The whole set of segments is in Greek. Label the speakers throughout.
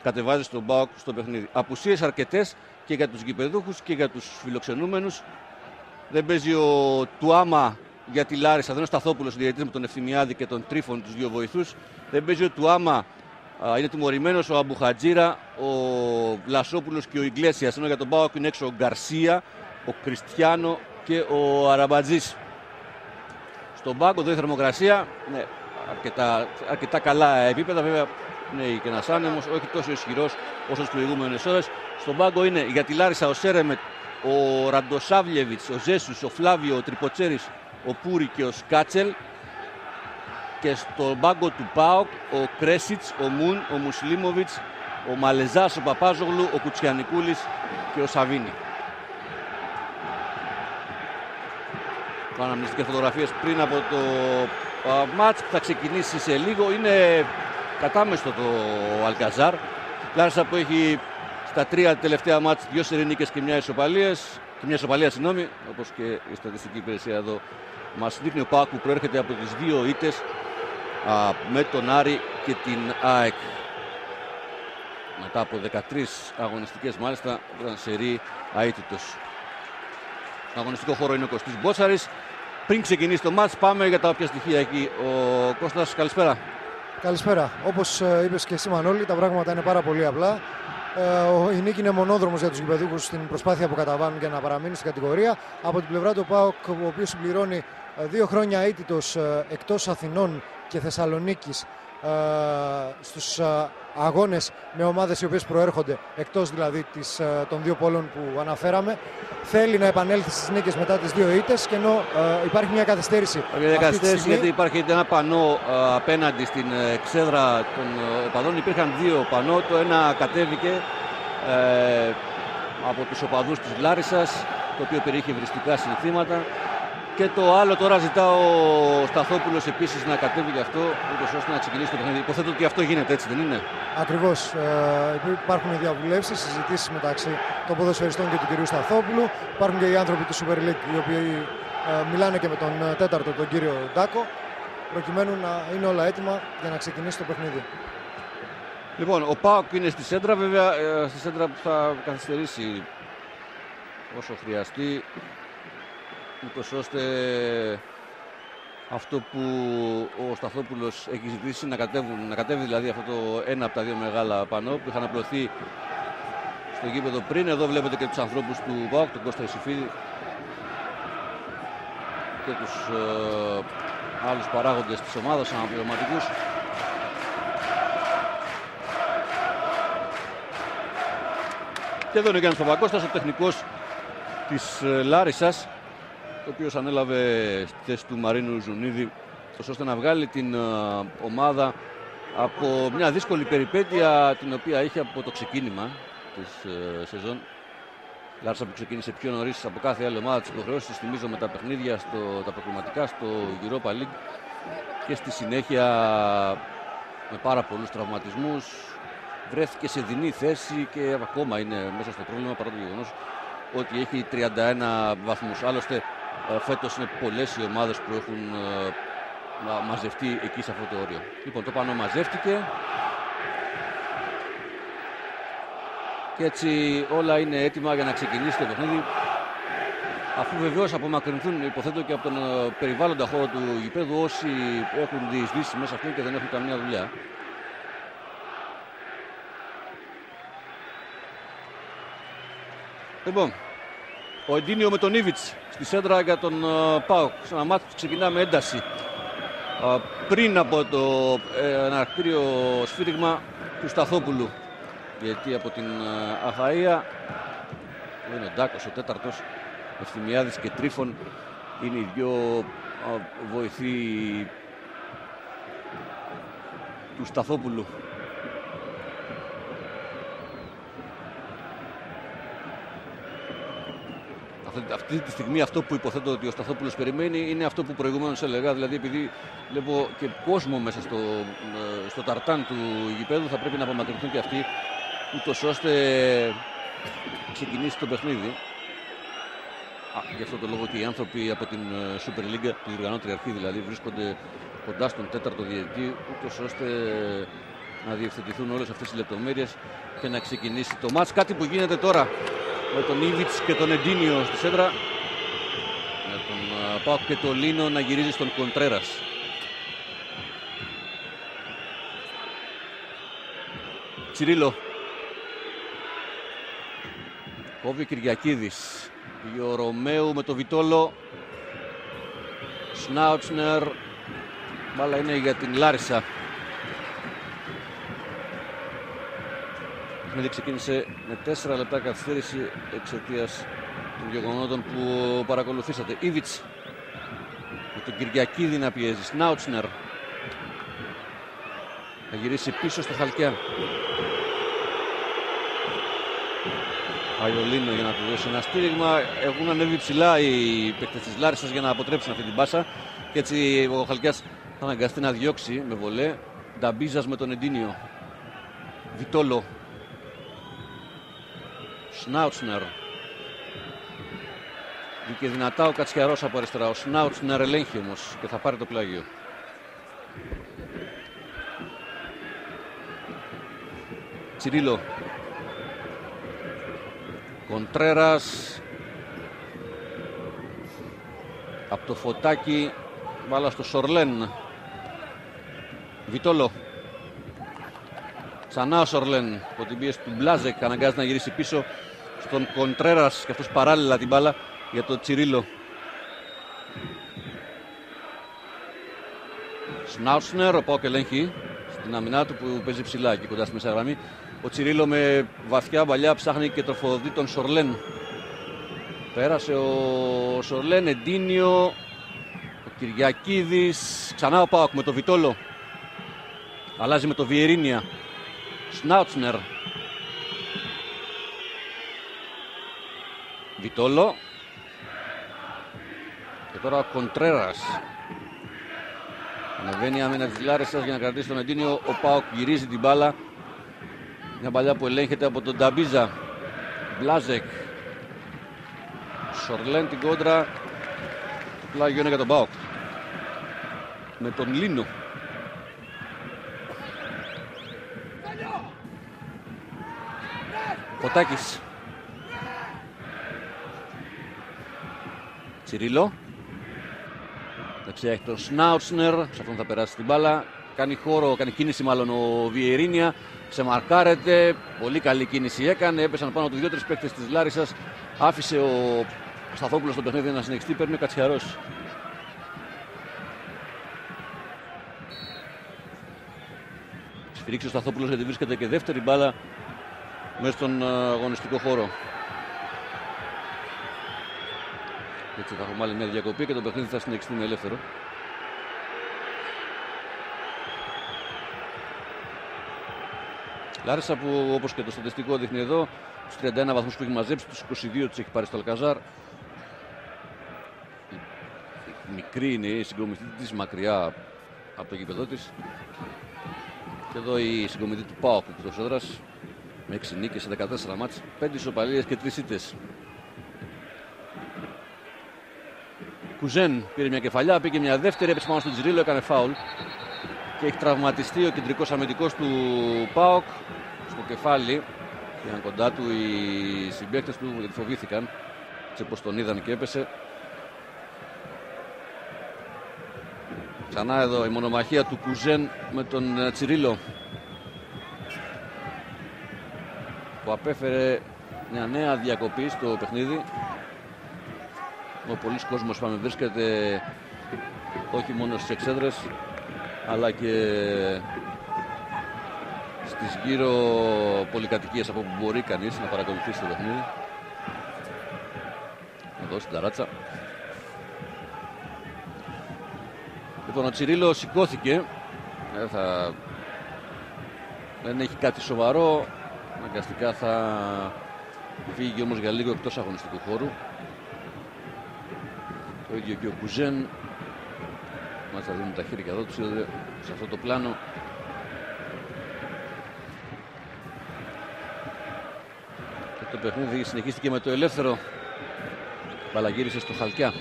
Speaker 1: κατεβάζει στον ΠΑΟΚ στο παιχνίδι. Απουσίες αρκετές και για τους γηπεδούχους και για τους φιλοξενούμενους. Δεν παίζει ο Τουάμα για τη Λάρισα, δεν είναι ο Σταθόπουλος διαιτητής με τον Ευθυμιάδη και τον Τρίφων, τους δύο βοηθούς. Δεν παίζει ο Τουάμα, είναι τιμωρημένος ο Αμπουχατζήρα, ο Βλασόπουλος και ο Ιγκλέσιας. Ενώ για τον ΠΑΟΚ είναι έξω ο Γκαρσία, ο Κριστιάνο και ο Αραμπατζής. Στον πάγκο εδώ η θερμοκρασία, ναι, αρκετά καλά επίπεδα, βέβαια είναι και ένας άνεμος, όχι τόσο ισχυρός όσο τις προηγούμενες ώρες. Στον πάγκο είναι για τη Λάρισα ο Σέρεμετ, ο Ραντοσάβλιεβιτς, ο Ζέσους, ο Φλάβιο, ο Τριποτσέρης, ο Πούρη και ο Σκάτσελ. Και στον πάγκο του ΠΑΟΚ ο Κρέσιτς, ο Μουν, ο Μουσλίμοβιτς, ο Μαλεζάς, ο Παπάζογλου, ο Κουτσιανικούλης και ο Σαβίνη. Κάναμε και φωτογραφίες πριν από το μάτς που θα ξεκινήσει σε λίγο. Είναι κατάμεστο το Αλκαζάρ. Λάρισα που έχει στα 3 τελευταία μάτς 2 σερί νίκες και μια ισοπαλία, συγγνώμη, όπως και η στατιστική υπηρεσία εδώ μας δείχνει. Ο ΠΑΟΚ που προέρχεται από τις 2 ήττες με τον Άρη και την ΑΕΚ. Μετά από 13 αγωνιστικές μάλιστα ήταν σερί αίτητος. Στον αγωνιστικό χώρο είναι ο Κωστής Μπότσαρης. Πριν ξεκινήσει το μάτς, πάμε για τα όποια στοιχεία εκεί. Ο Κώστας, καλησπέρα.
Speaker 2: Καλησπέρα. Όπως είπες και εσύ, Μανώλη, τα πράγματα είναι πάρα πολύ απλά. Η νίκη είναι μονόδρομος για τους γηπεδούχους στην προσπάθεια που καταβάλουν για να παραμείνουν στην κατηγορία. Από την πλευρά του ΠΑΟΚ, ο οποίος συμπληρώνει 2 χρόνια αίτητος εκτός Αθηνών και Θεσσαλονίκης στους αγώνες με ομάδες οι οποίες προέρχονται εκτός δηλαδή των 2 πόλων που αναφέραμε. Θέλει να επανέλθει στις νίκες μετά τις 2 ήττες και ενώ υπάρχει μια καθυστέρηση.
Speaker 1: Γιατί υπάρχει ένα πανό απέναντι στην εξέδρα των οπαδών. Υπήρχαν 2 πανό. Το ένα κατέβηκε από τους οπαδούς της Λάρισσας, το οποίο περιείχε βριστικά συνθήματα. Και το άλλο τώρα ζητά ο Σταθόπουλος επίσης να κατέβει γι' αυτό, ούτως ώστε να ξεκινήσει το παιχνίδι. Υποθέτω ότι αυτό γίνεται, έτσι δεν είναι?
Speaker 2: Ακριβώς. Υπάρχουν διαβουλεύσεις, συζητήσεις μεταξύ των ποδοσφαιριστών και του κυρίου Σταθόπουλου. Υπάρχουν και οι άνθρωποι του Super League, οι οποίοι μιλάνε και με τον τέταρτο, τον κύριο Ντάκο, προκειμένου να είναι όλα έτοιμα για να ξεκινήσει το παιχνίδι.
Speaker 1: Λοιπόν, ο ΠΑΟΚ είναι στη σέντρα, βέβαια, στη σέντρα που θα καθυστερήσει όσο χρειαστεί, ούτως ώστε αυτό που ο Σταθόπουλος έχει ζητήσει να κατέβει δηλαδή αυτό το ένα από τα 2 μεγάλα πανό που είχαν απλωθεί στο γήπεδο πριν. Εδώ βλέπετε και τους ανθρώπους του ΠΑΟΚ, τον Κώστα Ισηφίδη και τους άλλους παράγοντες της ομάδας, αναπληρωματικούς. Και εδώ είναι ο Γιάννης Παπακώστας, ο τεχνικός της Λάρισσας, ο οποίος ανέλαβε στη θέση του Μαρίνου Ζουνίδη, ώστε να βγάλει την ομάδα από μια δύσκολη περιπέτεια την οποία είχε από το ξεκίνημα της σεζόν. Λάρισα που ξεκίνησε πιο νωρίς από κάθε άλλη ομάδα, τις υποχρεώσεις της, θυμίζω, με τα παιχνίδια, τα προκριματικά στο Europa League, και στη συνέχεια με πάρα πολλούς τραυματισμούς βρέθηκε σε δεινή θέση και ακόμα είναι μέσα στο πρόβλημα, παρά το γεγονός ότι έχει 31 βαθμούς. Άλλωστε φέτος είναι πολλές οι ομάδες που έχουν μαζευτεί εκεί σε αυτό το όριο. Λοιπόν, το πάνω μαζεύτηκε και έτσι όλα είναι έτοιμα για να ξεκινήσει το παιχνίδι, αφού βεβαίως απομακρυνθούν, υποθέτω, και από τον περιβάλλοντα χώρο του γηπέδου όσοι έχουν διεισδύσει μέσα αυτού και δεν έχουν καμία δουλειά. Λοιπόν, ο Εντίνιο με τον Ήβιτς στη σέντρα για τον ΠΑΟΚ. Σε ένα μάτι που ξεκινά με ένταση. Πριν από το εναρκτήριο σφύριγμα του Σταθόπουλου. Γιατί από την Αχαΐα, που είναι ο Ντάκος, ο τέταρτος, Ευθυμιάδης και Τρίφων, είναι οι 2 βοηθοί του Σταθόπουλου. Αυτή τη στιγμή αυτό που υποθέτω ότι ο Σταθόπουλος περιμένει είναι αυτό που προηγουμένως έλεγα. Δηλαδή, επειδή βλέπω και κόσμο μέσα στο ταρτάν του γηπέδου, θα πρέπει να απομακρυνθούν και αυτοί, ούτως ώστε ξεκινήσει το παιχνίδι. Γι' αυτό το λόγο και οι άνθρωποι από την Super League, την διοργανώτρια αρχή δηλαδή, βρίσκονται κοντά στον τέταρτο διαιτητή, ούτως ώστε να διευθετηθούν όλες αυτές οι λεπτομέρειες και να ξεκινήσει το μάτς. Κάτι που γίνεται τώρα με τον Ήβιτς και τον Εντίνιο στη σέντρα. Με τον ΠΑΟΚ και τον Λίνο να γυρίζει στον Κοντρέρας. Τσιρίλο. Κόβει ο Κυριακίδης. Πήγε ο Ρωμαίου με το Βιτόλο. Σνάουτσνερ. Μπάλα είναι για την Λάρισα. Το ξεκίνησε με 4 λεπτά καθυστέρηση εξαιτίας των γεγονότων που παρακολουθήσατε. Ήβιτς με τον Κυριακίδη να πιέζει. Σνάουτσνερ θα γυρίσει πίσω στο Χαλκιά. Αιωλίνο για να του δώσει ένα στήριγμα. Έχουν ανέβει ψηλά οι παίκτες της Λάρισσας για να αποτρέψουν αυτή την πάσα. Και έτσι ο Χαλκιάς θα αναγκαστεί να διώξει με βολέ. Νταμπίζας με τον Εντίνιο. Βιτόλο. Σνάουτσνερ. Βγήκε δυνατά ο Κατσιαρός από αριστερά. Ο Σνάουτσνερ ελέγχει όμως και θα πάρει το πλάγιο. Τσιρίλο. Κοντρέρας. Από το φωτάκι. Μπάλα στο Σορλέν. Βιτόλο. Ξανά ο Σορλέν από την πίεση του Μπλάζεκ αναγκάζεται να γυρίσει πίσω στον Κοντρέρας και αυτός παράλληλα την μπάλα για το Τσιρίλο. Σνάουτσνερ, ο ΠΑΟΚ ελέγχει στην αμυνά του που παίζει ψηλά και κοντά στη μέσα γραμμή. Ο Τσιρίλο με βαθιά παλιά ψάχνει και τροφοδοτεί τον Σορλέν. Πέρασε ο Σορλέν, Εντίνιο, ο Κυριακίδης, ξανά ο ΠΑΟΚ με το Βιτόλο. Αλλάζει με το Βιερίνια. Σνάουτσνερ. Βιτόλο. Και τώρα ο Κοντρέρας. Ανεβαίνει η άμυνα της Λάρισσας για να κρατήσει τον Εντίνιο. Ο ΠΑΟΚ γυρίζει την μπάλα. Μια παλιά που ελέγχεται από τον Νταμπίζα. Μπλάζεκ. Σορλέν την κόντρα. Το πλάγιο είναι για τον ΠΑΟΚ. Με τον Λίνο. Φωτάκης. Τσιρίλο. Δεξιά έχει τον Σνάουτσνερ. Σε αυτόν θα περάσει την μπάλα. Κάνει χώρο, κάνει κίνηση μάλλον ο Βιερίνια. Ξεμαρκάρεται. Πολύ καλή κίνηση έκανε. Έπεσαν πάνω του 2-3 παίκτες της Λάρισσας. Άφησε ο Σταθόπουλος τον παιχνίδι να συνεχιστεί. Παίρνει ο Κατσιαρός. Σφυρίξει ο Σταθόπουλος γιατί βρίσκεται και δεύτερη μπάλα μέσα στον αγωνιστικό χώρο. Έτσι θα έχουμε άλλη μια διακοπή και το παιχνίδι θα συνεχιστεί με ελεύθερο. Λάρισα που όπως και το στατιστικό δείχνει εδώ, στους 31 βαθμούς που έχει μαζέψει, τους 22 τους έχει πάρει στο Αλκαζάρ. Μικρή είναι η συγκομιτή της, μακριά από το γήπεδό της. Και εδώ η συγκομιτή του ΠΑΟΚ εκτός έδρας, με 6 νίκες σε 14 μάτς, 5 ισοπαλίες και 3 ήττες. Κουζέν πήρε μια κεφαλιά, πήγε μια δεύτερη, έπεσε πάνω στον Τσιρίλο, έκανε φάουλ. Και έχει τραυματιστεί ο κεντρικός αμυντικός του ΠΑΟΚ στο κεφάλι. Πήγαν κοντά του οι συμπαίκτες του γιατί φοβήθηκαν. Έτσι όπως τον είδαν και έπεσε. Ξανά εδώ η μονομαχία του Κουζέν με τον Τσιρίλο, που απέφερε μια νέα διακοπή στο παιχνίδι. Ο πολλής κόσμος βρίσκεται όχι μόνο στις εξέδρες αλλά και στις γύρω πολυκατοικίες από που μπορεί κανείς να παρακολουθήσει το παιχνίδι. Εδώ στην ταράτσα. Λοιπόν, ο Τσιρίλο σηκώθηκε. Δεν έχει κάτι σοβαρό. Αναγκαστικά θα φύγει όμως για λίγο εκτός αγωνιστικού χώρου. Το ίδιο και ο Κουζέν. Μας θα δίνουν τα χέρια εδώ τους σε αυτό το πλάνο. Και το παιχνίδι συνεχίστηκε με το ελεύθερο. Μπαλαγύρισε στο Χαλκιά.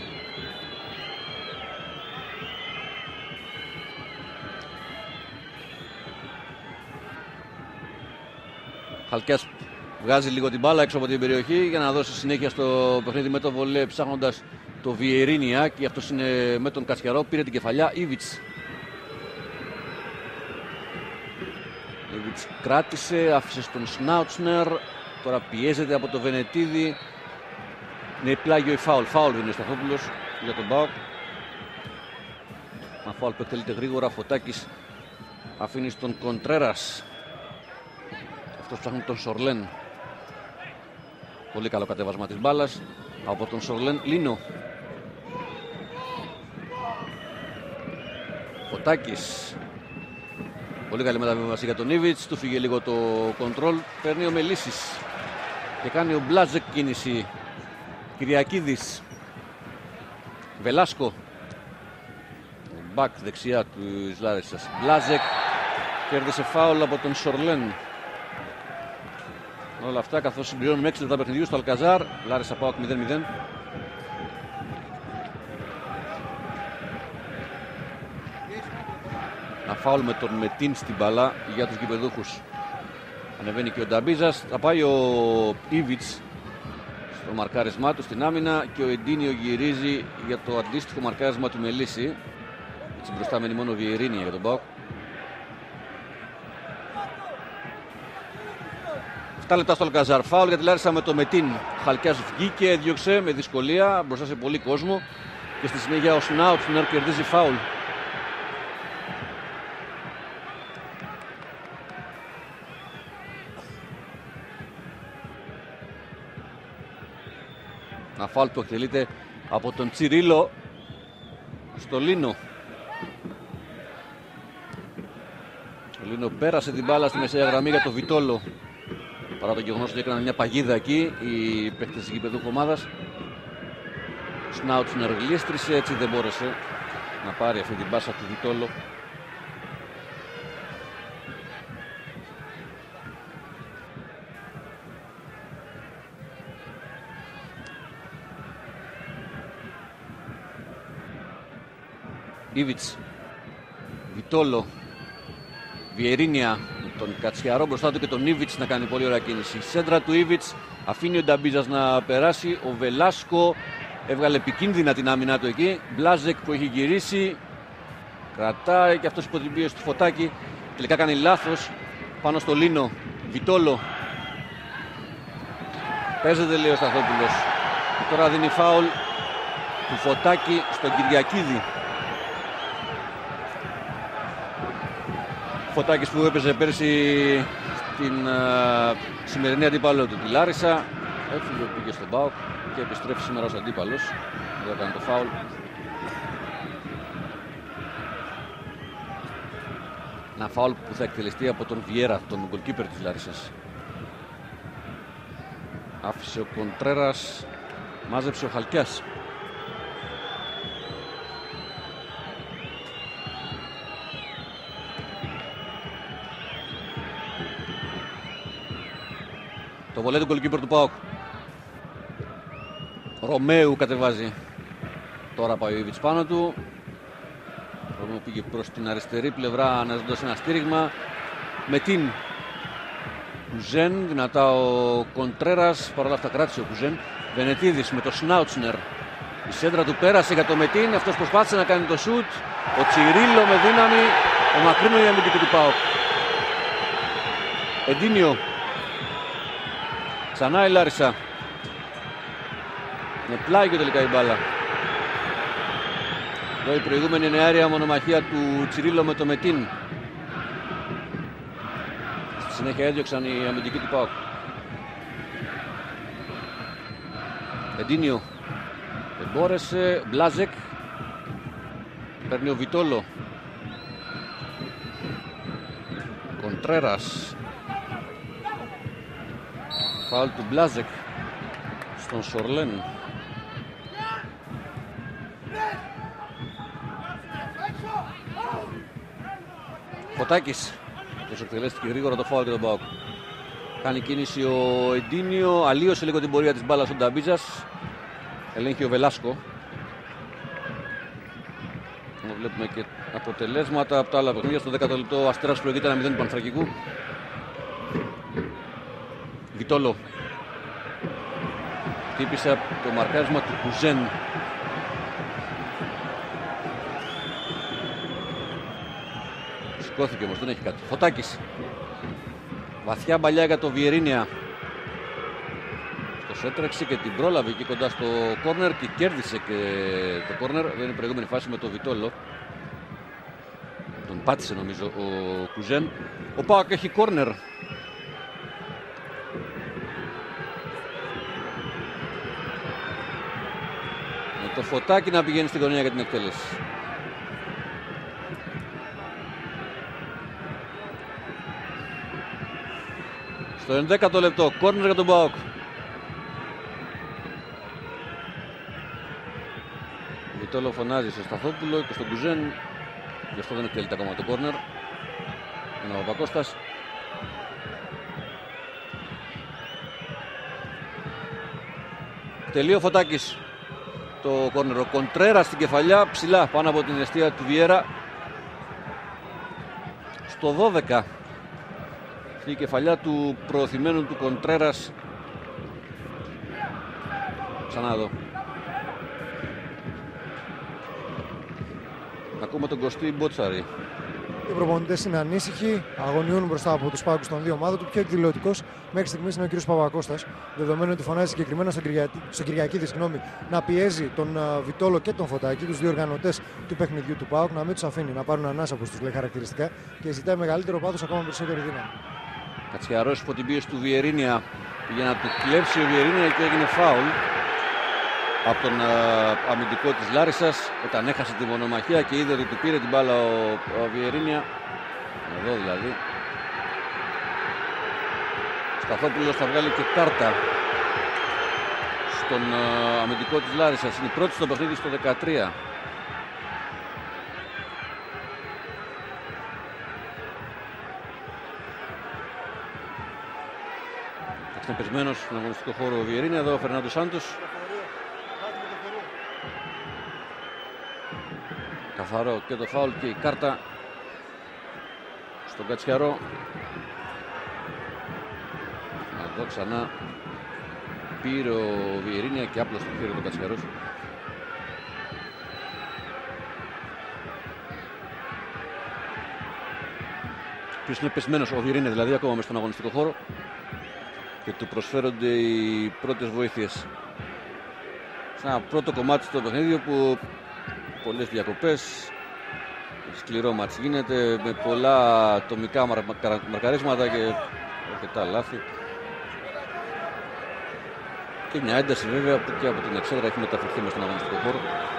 Speaker 1: Χαλκιάς βγάζει λίγο την μπάλα έξω από την περιοχή για να δώσει συνέχεια στο παιχνίδι με το βολέ, ψάχνοντας το Βιερίνια, και αυτός είναι με τον Κατσιαρό. Πήρε την κεφαλιά. Ήβιτς κράτησε, άφησε στον Σνάουτσνερ. Τώρα πιέζεται από το Βενετίδη. Είναι πλάγιο η φάουλ. Φάουλ είναι ο Σταθόπουλος για τον ΠΑΟΚ. Ένα φάουλ που εκτελείται γρήγορα. Φωτάκης αφήνει στον Κοντρέρας. Αυτός ψάχνει τον Σορλέν. Πολύ καλό κατέβασμα της μπάλας από τον Σορλέν. Λίνο. Φωτάκης. Πολύ καλή μεταβίβαση για τον Ήβιτς. Του φύγε λίγο το κοντρόλ. Παίρνει ο Μελίσης και κάνει ο Μπλάζεκ κίνηση. Κυριακίδης. Βελάσκο. Μπακ δεξιά του Λάρισσας. Μπλάζεκ. Κέρδισε φάουλ από τον Σορλέν. Όλα αυτά καθώς συμπληρώνουμε 6 λεπτά παιχνιδιού στο Αλκαζάρ. Λάρισσα ΠΑΟΚ 0-0. Να φάουλ με τον Μετίν στην μπάλα για τους γηπεδούχους. Ανεβαίνει και ο Νταμπίζας. Θα πάει ο Ήβιτς στο μαρκάρισμά του στην άμυνα και ο Εντίνιο γυρίζει για το αντίστοιχο μαρκάρισμα του Μελίση. Έτσι μπροστά μένει μόνο Βιερίνια για τον ΠΑΟΚ. 7 λεπτά στο Αλκαζάρ. Φάουλ για τη Λάρισα με το Μετίν. Χαλκιάς βγήκε, έδιωξε με δυσκολία μπροστά σε πολύ κόσμο και στη συνέχεια ο Σνάουτσνερ κερδίζει φάουλ. Ένα φάουλ που εκτελείται από τον Τσιρίλο στο Λίνο. Ο Λίνο πέρασε την μπάλα στη μεσαία γραμμή για το Βιτόλο. Παρά το γεγονός ότι έκαναν μια παγίδα εκεί οι παίκτες της γηπεδούχου ομάδας. Σνάουτσνερ γλίστρισε, έτσι δεν μπόρεσε να πάρει αυτή την πάσα του Βιτόλο. Ήβιτς, Βιτόλο, Βιερίνια, τον Κατσιαρό μπροστά του και τον Ήβιτς να κάνει πολύ ωραία κίνηση. Σέντρα του Ήβιτς, αφήνει ο Νταμπίζας να περάσει. Ο Βελάσκο έβγαλε επικίνδυνα την άμυνά του εκεί. Μπλάζεκ που έχει γυρίσει, κρατάει και αυτός υπό την πίεση του Φωτάκη. Τελικά κάνει λάθος πάνω στο Λίνο. Βιτόλο. Παίζεται, λέει ο Σταθόπουλος. Και τώρα δίνει φάουλ του Φωτάκη στον Κυριακίδη. Φωτάκης που έπαιζε πέρσι στην σημερινή αντίπαλο του, τη Λάρισα. Έφυγε, πήγε στον ΠΑΟΚ και επιστρέφει σήμερα ως αντίπαλος. Εδώ έκανε το φάουλ. Ένα φάουλ που θα εκτελεστεί από τον Βιέρα, τον γκολκίπερ της Λάρισσας. Άφησε ο Κοντρέρας, μάζεψε ο Χαλκιάς. Το βολέ του γκολκίπερ του ΠΑΟΚ. Ρωμαίου κατεβάζει. Τώρα πάει ο Ήβιτς πάνω του. Ρωμαίου πήγε προς την αριστερή πλευρά αναζητώντας ένα στήριγμα. Με την Κουζέν, δυνατά ο Κοντρέρας. Παρ' όλα αυτά κράτησε ο Κουζέν. Βενετίδης με το Σνάουτσνερ. Η σέντρα του πέρασε για το Μετίν. Αυτός προσπάθησε να κάνει το σουτ. Ο Τσιρίλο με δύναμη. Ο μακρύνο η αμυντική του ΠΑΟΚ. Εντίνιο. Ξανά η Λάρισα. Με πλάγιο τελικά η μπάλα. Εδώ η προηγούμενη είναι αέρια μονομαχία του Τσιρίλο με το Μετίν. Στη συνέχεια έδιωξαν οι αμυντικοί του ΠΑΟΚ. Εντίνιο. Δεν μπόρεσε. Μπλάζεκ. Παίρνει ο Βιτόλο. Κοντρέρας. Φάουλ του Μπλάζεκ στον Σορλέν. Φωτάκης. Τους εκτελέστηκε γρήγορα το φάουλ και τον ΠΑΟΚ. Κάνει κίνηση ο Εντίνιο. Αλλίωσε λίγο την πορεία της μπάλας στον Νταμπίζας. Ελέγχει ο Βελάσκο. Βλέπουμε και αποτελέσματα από τα άλλα παιχνίδια. Στο 10ο λεπτό Αστέρας προηγείται 1-0 του Πανθρακικού. Βιτόλο. Χτύπησε από το μαρκάρισμα του Κουζέν. Σηκώθηκε όμως, δεν έχει κάτι. Φωτάκης. Βαθιά μπαλιά για το Βιερίνια. Το έτρεξε και την πρόλαβε εκεί κοντά στο κόρνερ και κέρδισε και το κόρνερ. Δεν είναι η προηγούμενη φάση με το Βιτόλο. Τον πάτησε νομίζω ο Κουζέν. Ο ΠΑΟΚ έχει κόρνερ. Με το Φωτάκι να πηγαίνει στην γωνία για την εκτέλεση. Στο 11ο λεπτό, κόρνερ για τον ΠΑΟΚ. Βιτόλο φωνάζει στο Σταθόπουλο και στον Κουζέν. Γι' αυτό δεν εκτελείται ακόμα το κόρνερ. Είναι ο Παπακώστας. Τελείω Φωτάκης το κόρνερ. Ο Κοντρέρα στην κεφαλιά, ψηλά πάνω από την αιστεία του Βιέρα. Στο 12. Η κεφαλιά του προωθημένου του Κοντρέρας. Ξανά εδώ. Ακούμε τον Κωστή Μπότσαρη.
Speaker 2: Οι προπονητές είναι ανήσυχοι, αγωνιούν μπροστά από τους πάγκους των δύο ομάδων του. Πιο εκδηλωτικός μέχρι στιγμής είναι ο κ. Παπακώστας. Δεδομένου ότι φωνάζει συγκεκριμένα στον Κυριακίδη να πιέζει τον Βιτόλο και τον Φωτάκη, τους δύο οργανωτές του παιχνιδιού του ΠΑΟΚ, να μην τους αφήνει να πάρουν ανάσα από τους λέει χαρακτηριστικά και ζητάει μεγαλύτερο πάθος, ακόμα περισσότερη δύναμη.
Speaker 1: Κατσιαρός υπό την πίεση του Βιερίνια για να του κλέψει ο Βιερίνια και έγινε φάουλ από τον αμυντικό της Λάρισσας όταν έχασε τη μονομαχία και είδε ότι του πήρε την μπάλα ο Βιερίνια. Εδώ δηλαδή. Σταθόπουλος θα βγάλει και κάρτα στον αμυντικό της Λάρισσας. Είναι η πρώτη στο παιχνίδι στο 13. Είναι πεσμένος στον αγωνιστικό χώρο ο Βιερίνια. Εδώ ο Φερνάντο Σάντος. Καθαρό και το φάουλ και η κάρτα στον Κατσιαρό. Εδώ ξανά πήρε ο Βιερίνια και άπλωσε το χέρι του Κατσιαρός. Ποιος είναι πεσμένος, ο Βιερίνια δηλαδή, ακόμα μες στον αγωνιστικό χώρο και του προσφέρονται οι πρώτες βοήθειες. Σε ένα πρώτο κομμάτι στο παιχνίδι που πολλές διακοπές, σκληρό μάτς γίνεται με πολλά ατομικά μαρκαρίσματα και αρκετά λάθη και μια ένταση βέβαια που και από την εξέδρα έχει μεταφερθεί μες στον αγωνιστικό χώρο.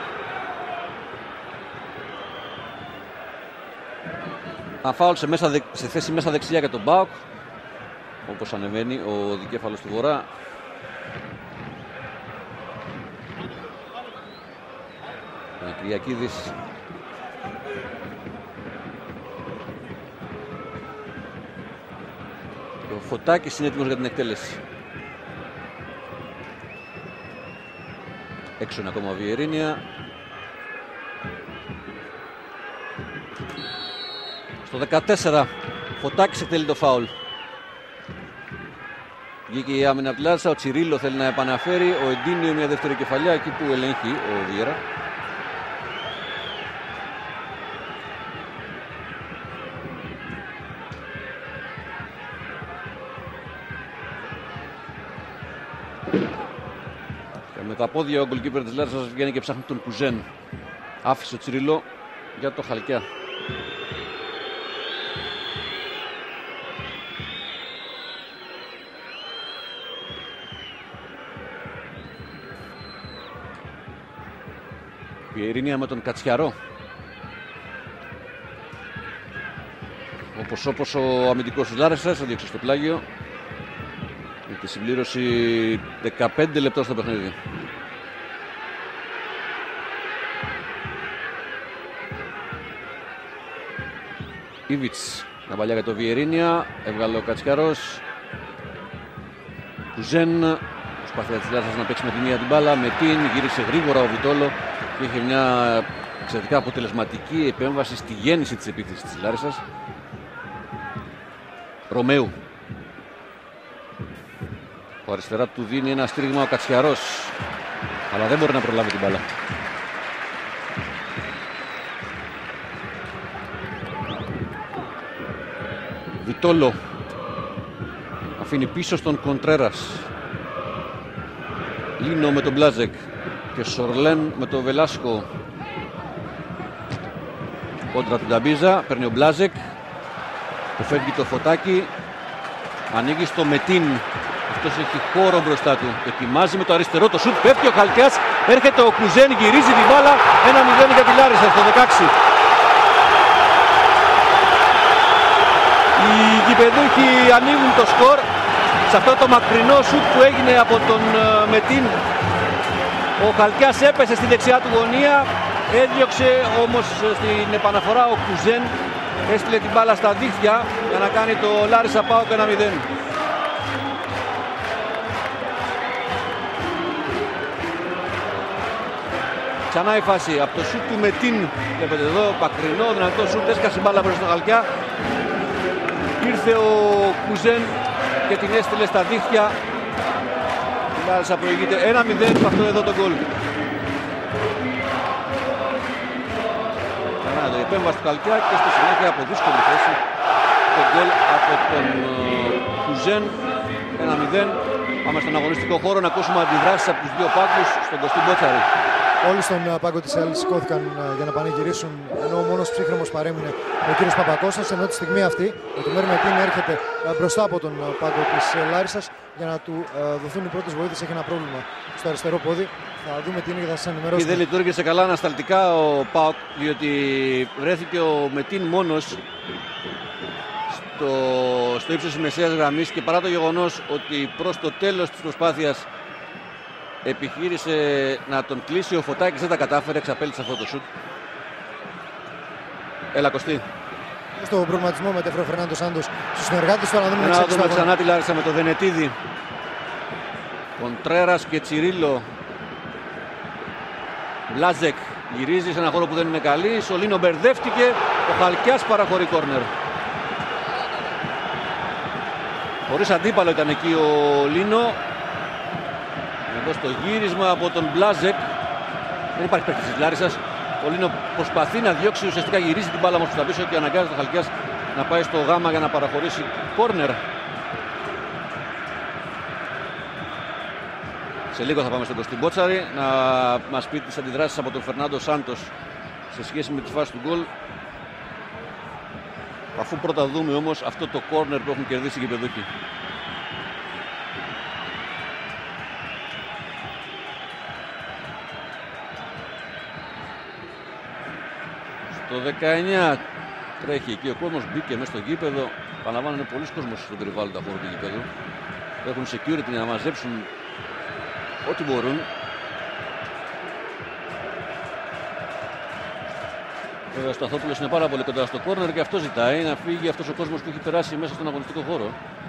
Speaker 1: Ένα φάουλ σε θέση μέσα δεξιά για τον ΠΑΟΚ, όπως ανεβαίνει ο δικέφαλος του Βορρά. Κυριακίδης. Ο Φωτάκης είναι έτοιμος για την εκτέλεση. Έξω είναι ακόμα ο Βιερίνια. Στο 14 Φωτάκης εκτελεί το φάουλ. Βγήκε η άμυνα από τη Λάρissa. Ο Τσιρίλο θέλει να επαναφέρει. Ο Εντίνιο μια δεύτερη κεφαλιά εκεί που ελέγχει ο Βιέρα. Με τα πόδια ο γκολκίπερ της Λάρισας βγαίνει και ψάχνει τον Κουζέν. Άφησε ο Τσιρίλο για το Χαλκιά. Βιερίνια με τον Κατσιαρό. Όπως ο αμυντικός της Λάρισσας έδιωξε στο πλάγιο. Με τη συμπλήρωση 15 λεπτών στο παιχνίδι. Ήβιτς, μια παλιά για το Βιερίνια. Έβγαλε ο Κατσιαρός. Κουζέν. Προσπάθεια της Λάρισσας να παίξει με τη μία την μπάλα. Με την γύρισε γρήγορα ο Βιτόλο και είχε μια εξαιρετικά αποτελεσματική επέμβαση στη γέννηση της επίθεσης της Λάρισσας. Ρωμαίου. Ο αριστερά του δίνει ένα στήριγμα ο Κατσιαρός, αλλά δεν μπορεί να προλάβει την μπάλα. Βιτόλο αφήνει πίσω στον Κοντρέρας. Λίνο με τον Μπλάζεκ και Σορλέν με τον Βελάσκο. Κόντρα του Νταμπίζα, παίρνει ο Μπλάζεκ που φεύγει το Φωτάκι, ανοίγει στο Μετίν. Αυτός έχει χώρο μπροστά του, ετοιμάζει με το αριστερό, το σουτ πέφτει ο Χαλκιάς, έρχεται ο Κουζέν, γυρίζει την μπάλα, 1-0 για τη Λάρισα στο 16. Οι γηπεδούχοι ανοίγουν το σκορ σε αυτό το μακρινό σουτ που έγινε από τον Μετίν. Ο Χαλκιάς έπεσε στη δεξιά του γωνία, έδιωξε όμως στην επαναφορά ο Κουζέν, έστειλε την μπάλα στα δίχτυα για να κάνει το Λάρισα ΠΑΟΚ 1-0. Ξανά η φάση από το σουτ του Μετίν, βλέπετε εδώ, μακρινό, δυνατό σουτ, έσκασε μπάλα προς τον Χαλκιά. Ήρθε ο Κουζέν και την έστειλε στα δίχτυα. Η Λάρισα προηγείται 1-0 με αυτό εδώ το γκολ. Ξανά το επέμβαση του Χαλκιά και στη συνέχεια από δύσκολη θέση το γκολ από τον Κουζέν. 1-0. Πάμε στον αγωνιστικό χώρο να ακούσουμε αντιδράσεις από τους δύο πάγκους στον Κωστή Μπότσαρη.
Speaker 2: Όλοι στον πάγκο της ΕΛ σηκώθηκαν για να πανηγυρίσουν, ενώ ο μόνος ψύχρεμος παρέμεινε ο κύριος Παπακώστας, ενώ τη στιγμή αυτή ο Τουμέρ Μετίν έρχεται μπροστά από τον πάγκο της Λάρισσας για να του δοθούν οι πρώτες βοήθειες. Έχει ένα πρόβλημα στο αριστερό πόδι. Θα δούμε τι είναι και θα σας ενημερώσουμε.
Speaker 1: Και δεν λειτουργήσε καλά ανασταλτικά ο ΠΑΟΚ, διότι βρέθηκε ο Μετίν μόνος στο ύψος της μεσαίας γραμμής και παρά το γεγονός ότι προς το τέλος της προσπάθειας επιχείρησε να τον κλείσει, ο Φωτάκης δεν τα κατάφερε, εξαπέλυσε αυτό το σουτ. Έλα Κωστή.
Speaker 2: Στο προβληματισμό μετέφερε ο Φερνάντο Σάντος στους συνεργάτες του, αλλά δεν
Speaker 1: να δούμε ξανά τη Λάρισα με το Δενετίδη. Κοντρέρας και Τσιρίλο. Μπλάζεκ γυρίζει σε ένα χώρο που δεν είναι καλή. Σολίνο μπερδεύτηκε, ο Χαλκιάς παραχωρεί κόρνερ. Χωρίς αντίπαλο ήταν εκεί ο Λίνο. Εδώ στο γύρισμα από τον Μπλάζεκ. Δεν υπάρχει παίκτης της Λάρισσας. Ο Λίνο προσπαθεί να διώξει, ουσιαστικά γυρίζει την μπάλα όμως προς τα πίσω και αναγκάζεται ο Χαλκιάς να πάει στο γάμα για να παραχωρήσει κόρνερ. Σε λίγο θα πάμε στον Κωστή Μπότσαρη να μας πει τις αντιδράσεις από τον Φερνάντο Σάντος σε σχέση με τη φάση του γκολ. Αφού πρώτα δούμε όμως αυτό το κόρνερ που έχουν κερδίσει οι γηπεδούχοι. Στο 19 τρέχει εκεί ο κόσμος, μπήκε μέσα στο γήπεδο. Παραλαμβάνω, είναι πολλοί κόσμος στον περιβάλλοντα χώρο του γήπεδου. Έχουν security να μαζέψουν ό,τι μπορούν. Ο Σταθόπουλος είναι πάρα πολύ κοντά στο κόρνερ και αυτό ζητάει να φύγει αυτός ο κόσμος που έχει περάσει μέσα στον αγωνιστικό χώρο.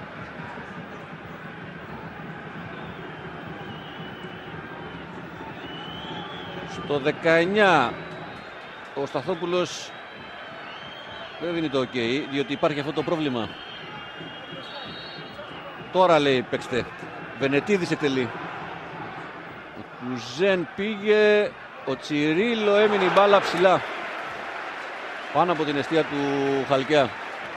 Speaker 1: Στο 19 ο Σταθόπουλος δεν δίνει το ok, διότι υπάρχει αυτό το πρόβλημα. Τώρα λέει παίξτε. Βενετίδης εκτελεί. Ο Κουζέν πήγε, ο Τσιρίλο έμεινε η μπάλα ψηλά πάνω από την εστία του Χαλκιά.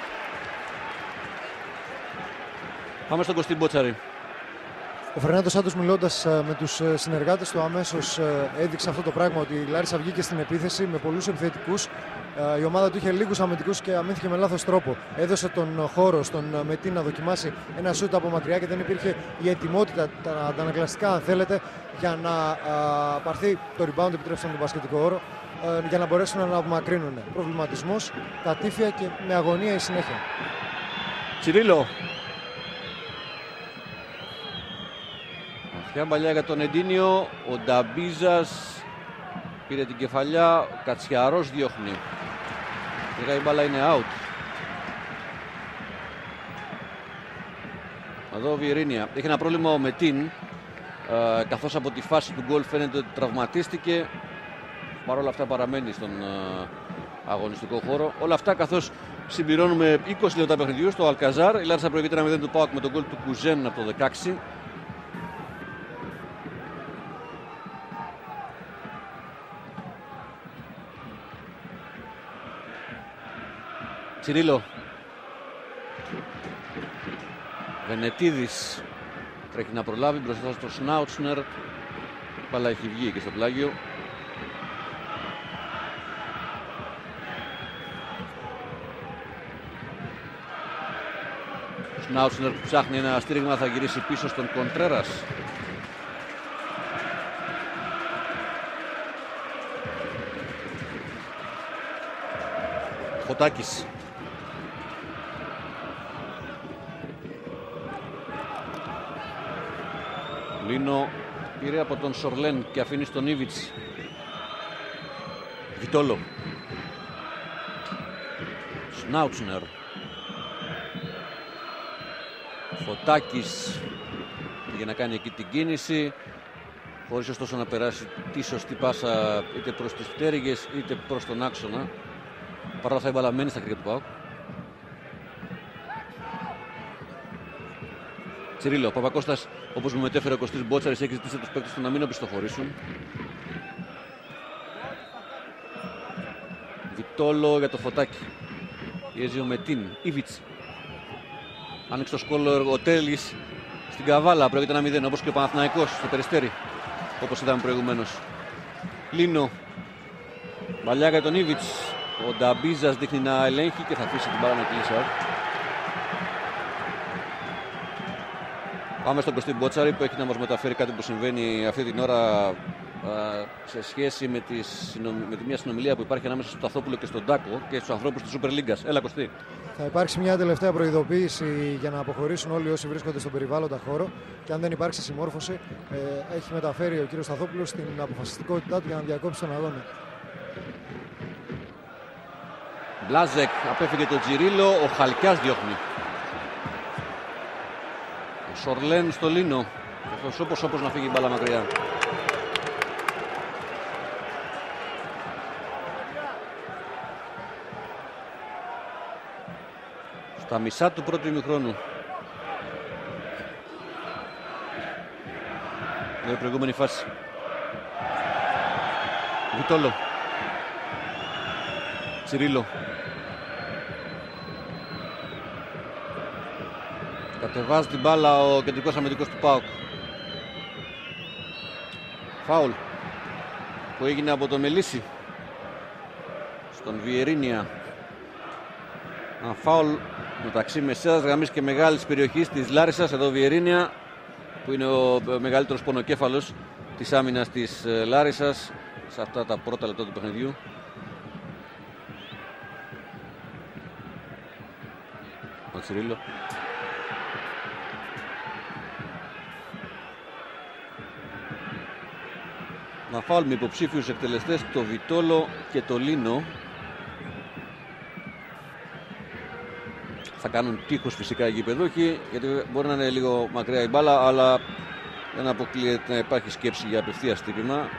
Speaker 1: Πάμε στον Κωστή Μπότσαρη.
Speaker 2: Ο Φερνάντο Σάντος, μιλώντας με τους συνεργάτες του, αμέσως έδειξε αυτό το πράγμα, ότι η Λάρισα βγήκε στην επίθεση με πολλούς επιθετικούς. Η ομάδα του είχε λίγους αμυντικούς και αμήνθηκε με λάθος τρόπο. Έδωσε τον χώρο στον Μετίν να δοκιμάσει ένα σούτ από μακριά και δεν υπήρχε η ετοιμότητα, τα αντανακλαστικά αν θέλετε, για να πάρθει το rebound, επιτρέψτε τον μπασκετικό όρο, για να μπορέσουν να απομακρύνουν. Προβληματισμός, κατήφια και με αγωνία η συνέχεια.
Speaker 1: Τσιρίλο. Βαθιά μπαλιά για τον Εντίνιο. Ο Νταμπίζας πήρε την κεφαλιά. Ο Κατσιαρός διώχνει. Η μπάλα είναι out. Εδώ ο Βιερίνια. Έχει ένα πρόβλημα ο Μετίν. Καθώς από τη φάση του γκολ φαίνεται ότι τραυματίστηκε. Παρ' όλα αυτά παραμένει στον αγωνιστικό χώρο. Όλα αυτά καθώς συμπληρώνουμε 20 λεπτά παιχνιδιού στο Αλκαζάρ. Η Λάρισα προηγείται 1-0 του ΠΑΟΚ με τον γκολ του Κουζέν από το 16. Τσιρίλο. Βενετίδης τρέχει να προλάβει μπροστά στο Σνάουτσνερ. Μπάλα έχει βγει και στο πλάγιο. Σνάουτσνερ που ψάχνει ένα στήριγμα θα γυρίσει πίσω στον Κοντρέρας. Φωτάκης. Λίνο πήρε από τον Σορλέν και αφήνει στον Ήβιτς. Βιτόλο. Σνάουτσνερ. Φωτάκης για να κάνει εκεί την κίνηση, χωρίς ωστόσο να περάσει τη σωστή πάσα είτε προς τις πτέρυγες είτε προς τον άξονα. Παρά αυτά η μπάλα μένει στα χέρια του ΠΑΟΚ. Τσιρίλο, ο Παπακώστας, όπως μου μετέφερε ο Κωστής Μπότσαρης, έχει ζητήσει τους παίκτες του να μην οπισθοχωρήσουν. Βιτόλο για το Φωτάκι. Πιέζει ο Μετίν. Ήβιτς. Άνοιξε το σκόλο ο Τέλης στην Καβάλα. Πρόκειται να 0, όπως και ο Παναθηναϊκός στο Περιστέρι, όπως είδαμε προηγουμένως. Λίνο. Παλιά για τον Ήβιτς. Ο Νταμπίζας δείχνει να ελέγχει και θα αφήσει την μπάλα να κλείσει. Πάμε στον Κωστή Μπότσαρη που έχει να μας μεταφέρει κάτι που συμβαίνει αυτή την ώρα σε σχέση με μια συνομιλία που υπάρχει ανάμεσα στον Σταθόπουλο και στον Τάκο και στους ανθρώπους της Super League. Έλα, Κωστή.
Speaker 2: Θα υπάρξει μια τελευταία προειδοποίηση για να αποχωρήσουν όλοι όσοι βρίσκονται στον περιβάλλοντα χώρο και αν δεν υπάρξει συμμόρφωση, έχει μεταφέρει ο κύριος Σταθόπουλος την αποφασιστικότητά του για να διακόψει τον αγώνα.
Speaker 1: Μπλάζεκ απέφυγε τον Τσιρίλο, ο Χαλκιάς διώχνει. Ο Σορλέν στο Λίνο. Αυτός όπως να φύγει η μπάλα μακριά. Στα μισά του πρώτου ημιχρόνου. Η προηγούμενη φάση. Βιτόλο. Τσιρίλο. Κατεβάζει την μπάλα ο κεντρικός αμυντικός του ΠΑΟΚ. Φάουλ που έγινε από το Μελίσι στον Βιερίνια. Ένα φάουλ μεταξύ μεσαίας γραμμής και μεγάλης περιοχής της Λάρισσας. Εδώ Βιερίνια που είναι ο μεγαλύτερος πονοκέφαλος της άμυνας της Λάρισσας σε αυτά τα πρώτα λεπτά του παιχνιδιού. Ο Τσιρίλο. Να φάουλ με υποψήφιους εκτελεστές, το Βιτόλο και το Λίνο. Θα κάνουν τείχος φυσικά οι γηπεδούχοι, γιατί μπορεί να είναι λίγο μακριά η μπάλα, αλλά δεν αποκλείεται να υπάρχει σκέψη για απευθείας χτύπημα.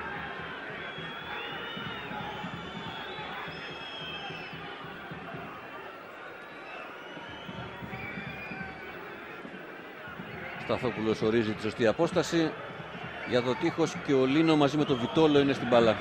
Speaker 1: Σταθόπουλος ορίζει τη σωστή απόσταση για το τείχος και ο Λίνο μαζί με το Βιτόλο είναι στην μπάλα.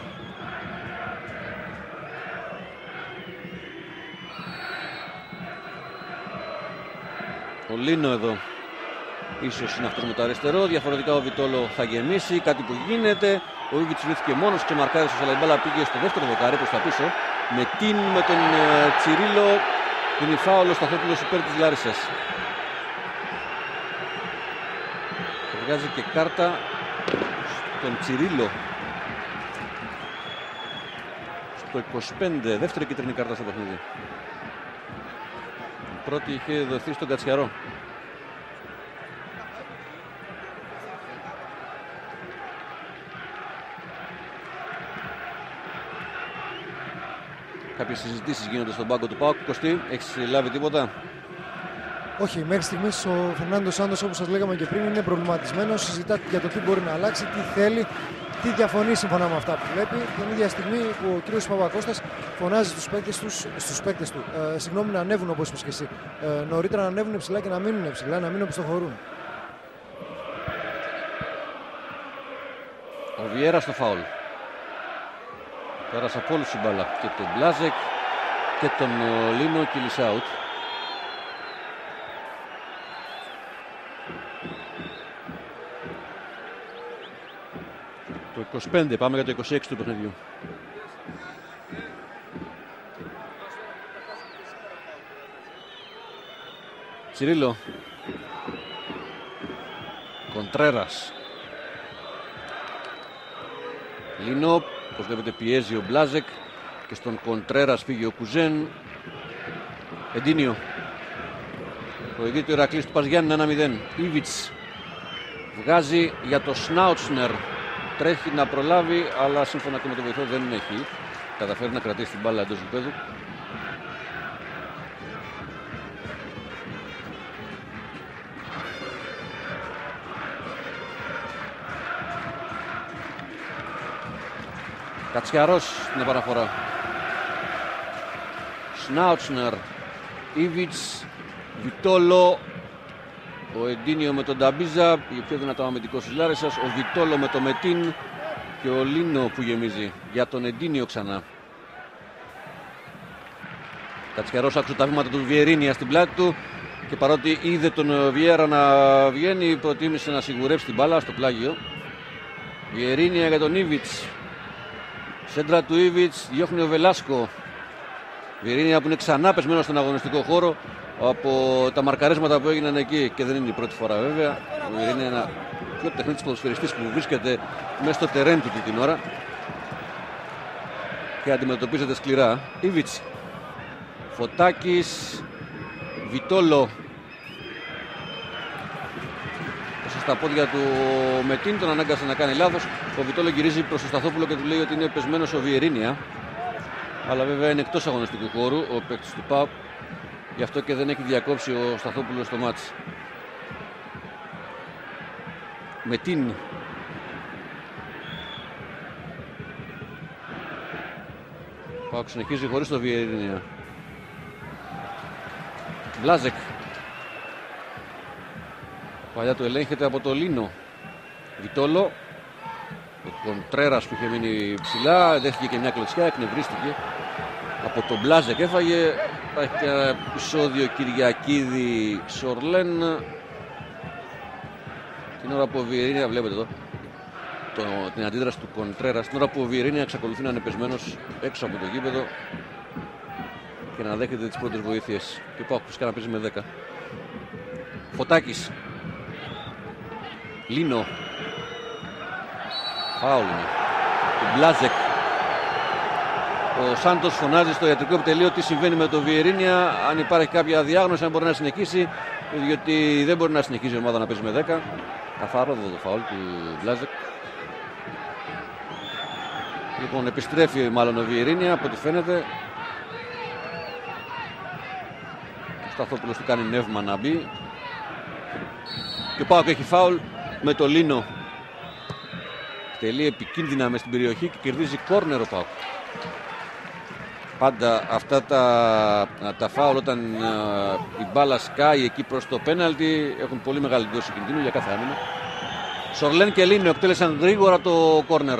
Speaker 1: Ο Λίνο εδώ ίσως είναι αυτός με το αριστερό, διαφορετικά ο Βιτόλο θα γεμίσει, κάτι που γίνεται. Ο Ήβιτς βρήθηκε μόνος και μαρκάρισε, αλλά η μπάλα πήγε στο δεύτερο δοκάρι προς τα πίσω. Με τον Τσιρίλο, την υφάολο Σταθόπουλος υπέρ της Λάρισσας. Βγάζει και κάρτα στον Τσιρίλο στο 25, δεύτερη κίτρινη κάρτα στο παιχνίδι. Η πρώτη είχε δοθεί στον Κατσιαρό. Κάποιες συζητήσεις γίνονται στον πάγκο του ΠΑΟΚ. Κωστή, έχεις λάβει τίποτα?
Speaker 2: Όχι, μέχρι στιγμής ο Φερνάντο Σάντος, όπως σας λέγαμε και πριν, είναι προβληματισμένος. Συζητά για το τι μπορεί να αλλάξει, τι θέλει, τι διαφωνεί σύμφωνα με αυτά που βλέπει. Την ίδια στιγμή που ο κύριος Παπακώστας φωνάζει στους παίκτες του, συγγνώμη, να ανέβουν, όπως είπες και εσύ. Νωρίτερα να ανέβουν ψηλά και να μείνουν ψηλά, να μην οπισθοχωρούν.
Speaker 1: Ο Βιέρα στο φάουλ. Πέρασε από όλους η μπάλα και τον Μπλάζεκ. και τον Λίνο Κιλισάουτ. Το 25, πάμε για το 26 του παιχνιδιού. Τσιρίλο. Κοντρέρας. Λίνο, όπως βλέπετε πιέζει ο Μπλάζεκ και στον Κοντρέρας φύγει ο Κουζέν. Εντίνιο. Προηγείται ο Ηρακλής του Παζιάννη 1-0. Ήβιτς βγάζει για το Σνάουτσνερ. Τρέχει να προλάβει, αλλά σύμφωνα και με τον βοηθό δεν έχει καταφέρει να κρατήσει την μπάλα εντός γηπέδου. Κατσιαρός στην επαναφορά. Σνάουτσνερ, Ήβιτς, Βιτόλο, ο Εντίνιο με τον Νταμπίζα, η πιο δυνατό αμυντικός της Λάρισσας, ο Βιτόλο με το Μετίν και ο Λίνο που γεμίζει για τον Εντίνιο ξανά. Κατσιαρός άκουσε τα βήματα του Βιερίνια στην πλάτη του και παρότι είδε τον Βιέρα να βγαίνει, προτίμησε να σιγουρέψει την μπάλα στο πλάγιο. Βιερίνια για τον Ήβιτς. Σέντρα του Ήβιτς, διώχνει ο Βελάσκο. Βιερίνια που είναι ξανά πεσμένο στον αγωνιστικό χώρο από τα μαρκαρίσματα που έγιναν εκεί και δεν είναι η πρώτη φορά βέβαια. Ο Βιερίνια είναι ένα πιο τεχνίτης ποδοσφαιριστής που βρίσκεται μέσα στο τερέν του την ώρα και αντιμετωπίζεται σκληρά. Ήβιτς, Φωτάκης, Βιτόλο. Στα πόδια του Μετίν, τον ανάγκασε να κάνει λάθος. Ο Βιτόλο γυρίζει προς τον Σταθόπουλο και του λέει ότι είναι πεσμένος ο Βιερίνια. Αλλά βέβαια είναι εκτός αγωνιστικού χώρου ο παίκτης του ΠΑΟΚ. Γι' αυτό και δεν έχει διακόψει ο Σταθόπουλος στο μάτς. Μετίν. ΠΑΟΚ συνεχίζει χωρίς το Βιερίνια. Μπλάζεκ. Παλιά του ελέγχεται από το Λίνο. Βιτόλο. Ο Κοντρέρας που είχε μείνει ψηλά. Δέχτηκε και μια κλωτσιά. Εκνευρίστηκε. Από τον Μπλάζεκ έφαγε. Υπάρχει και ένα επεισόδιο Κυριακίδη Σορλέν. Την ώρα που ο Βιερίνια, βλέπετε εδώ την αντίδραση του Κοντρέρας. Την ώρα που ο Βιερίνια εξακολουθεί να είναι πεσμένος έξω από το γήπεδο και να δέχεται τις πρώτες βοήθειες. Και πάω φυσικά να παίζει με 10. Φωτάκης. Λίνο. Φάουλ είναι. Του Μπλάζεκ. Ο Σάντος φωνάζει στο ιατρικό επιτελείο τι συμβαίνει με το Βιερίνια. Αν υπάρχει κάποια διάγνωση, αν μπορεί να συνεχίσει. Διότι δεν μπορεί να συνεχίσει η ομάδα να παίζει με 10. Καθαρό εδώ το φάουλ του Μπλάζεκ. Λοιπόν, επιστρέφει μάλλον ο Βιερίνια από ό,τι φαίνεται. Ο Σταθόπουλος του κάνει νεύμα να μπει. Και ο ΠΑΟΚ έχει φάουλ με το Λίνο. Τελεί επικίνδυνα μες στην περιοχή και κερδίζει κόρνερ ο ΠΑΟΚ. Πάντα αυτά τα φάουλ όταν η μπάλα σκάει εκεί προς το πέναλτι έχουν πολύ μεγάλη δόση κινδύνου για κάθε άμυνα. Σορλέν και Λίνο εκτέλεσαν γρήγορα το κόρνερ.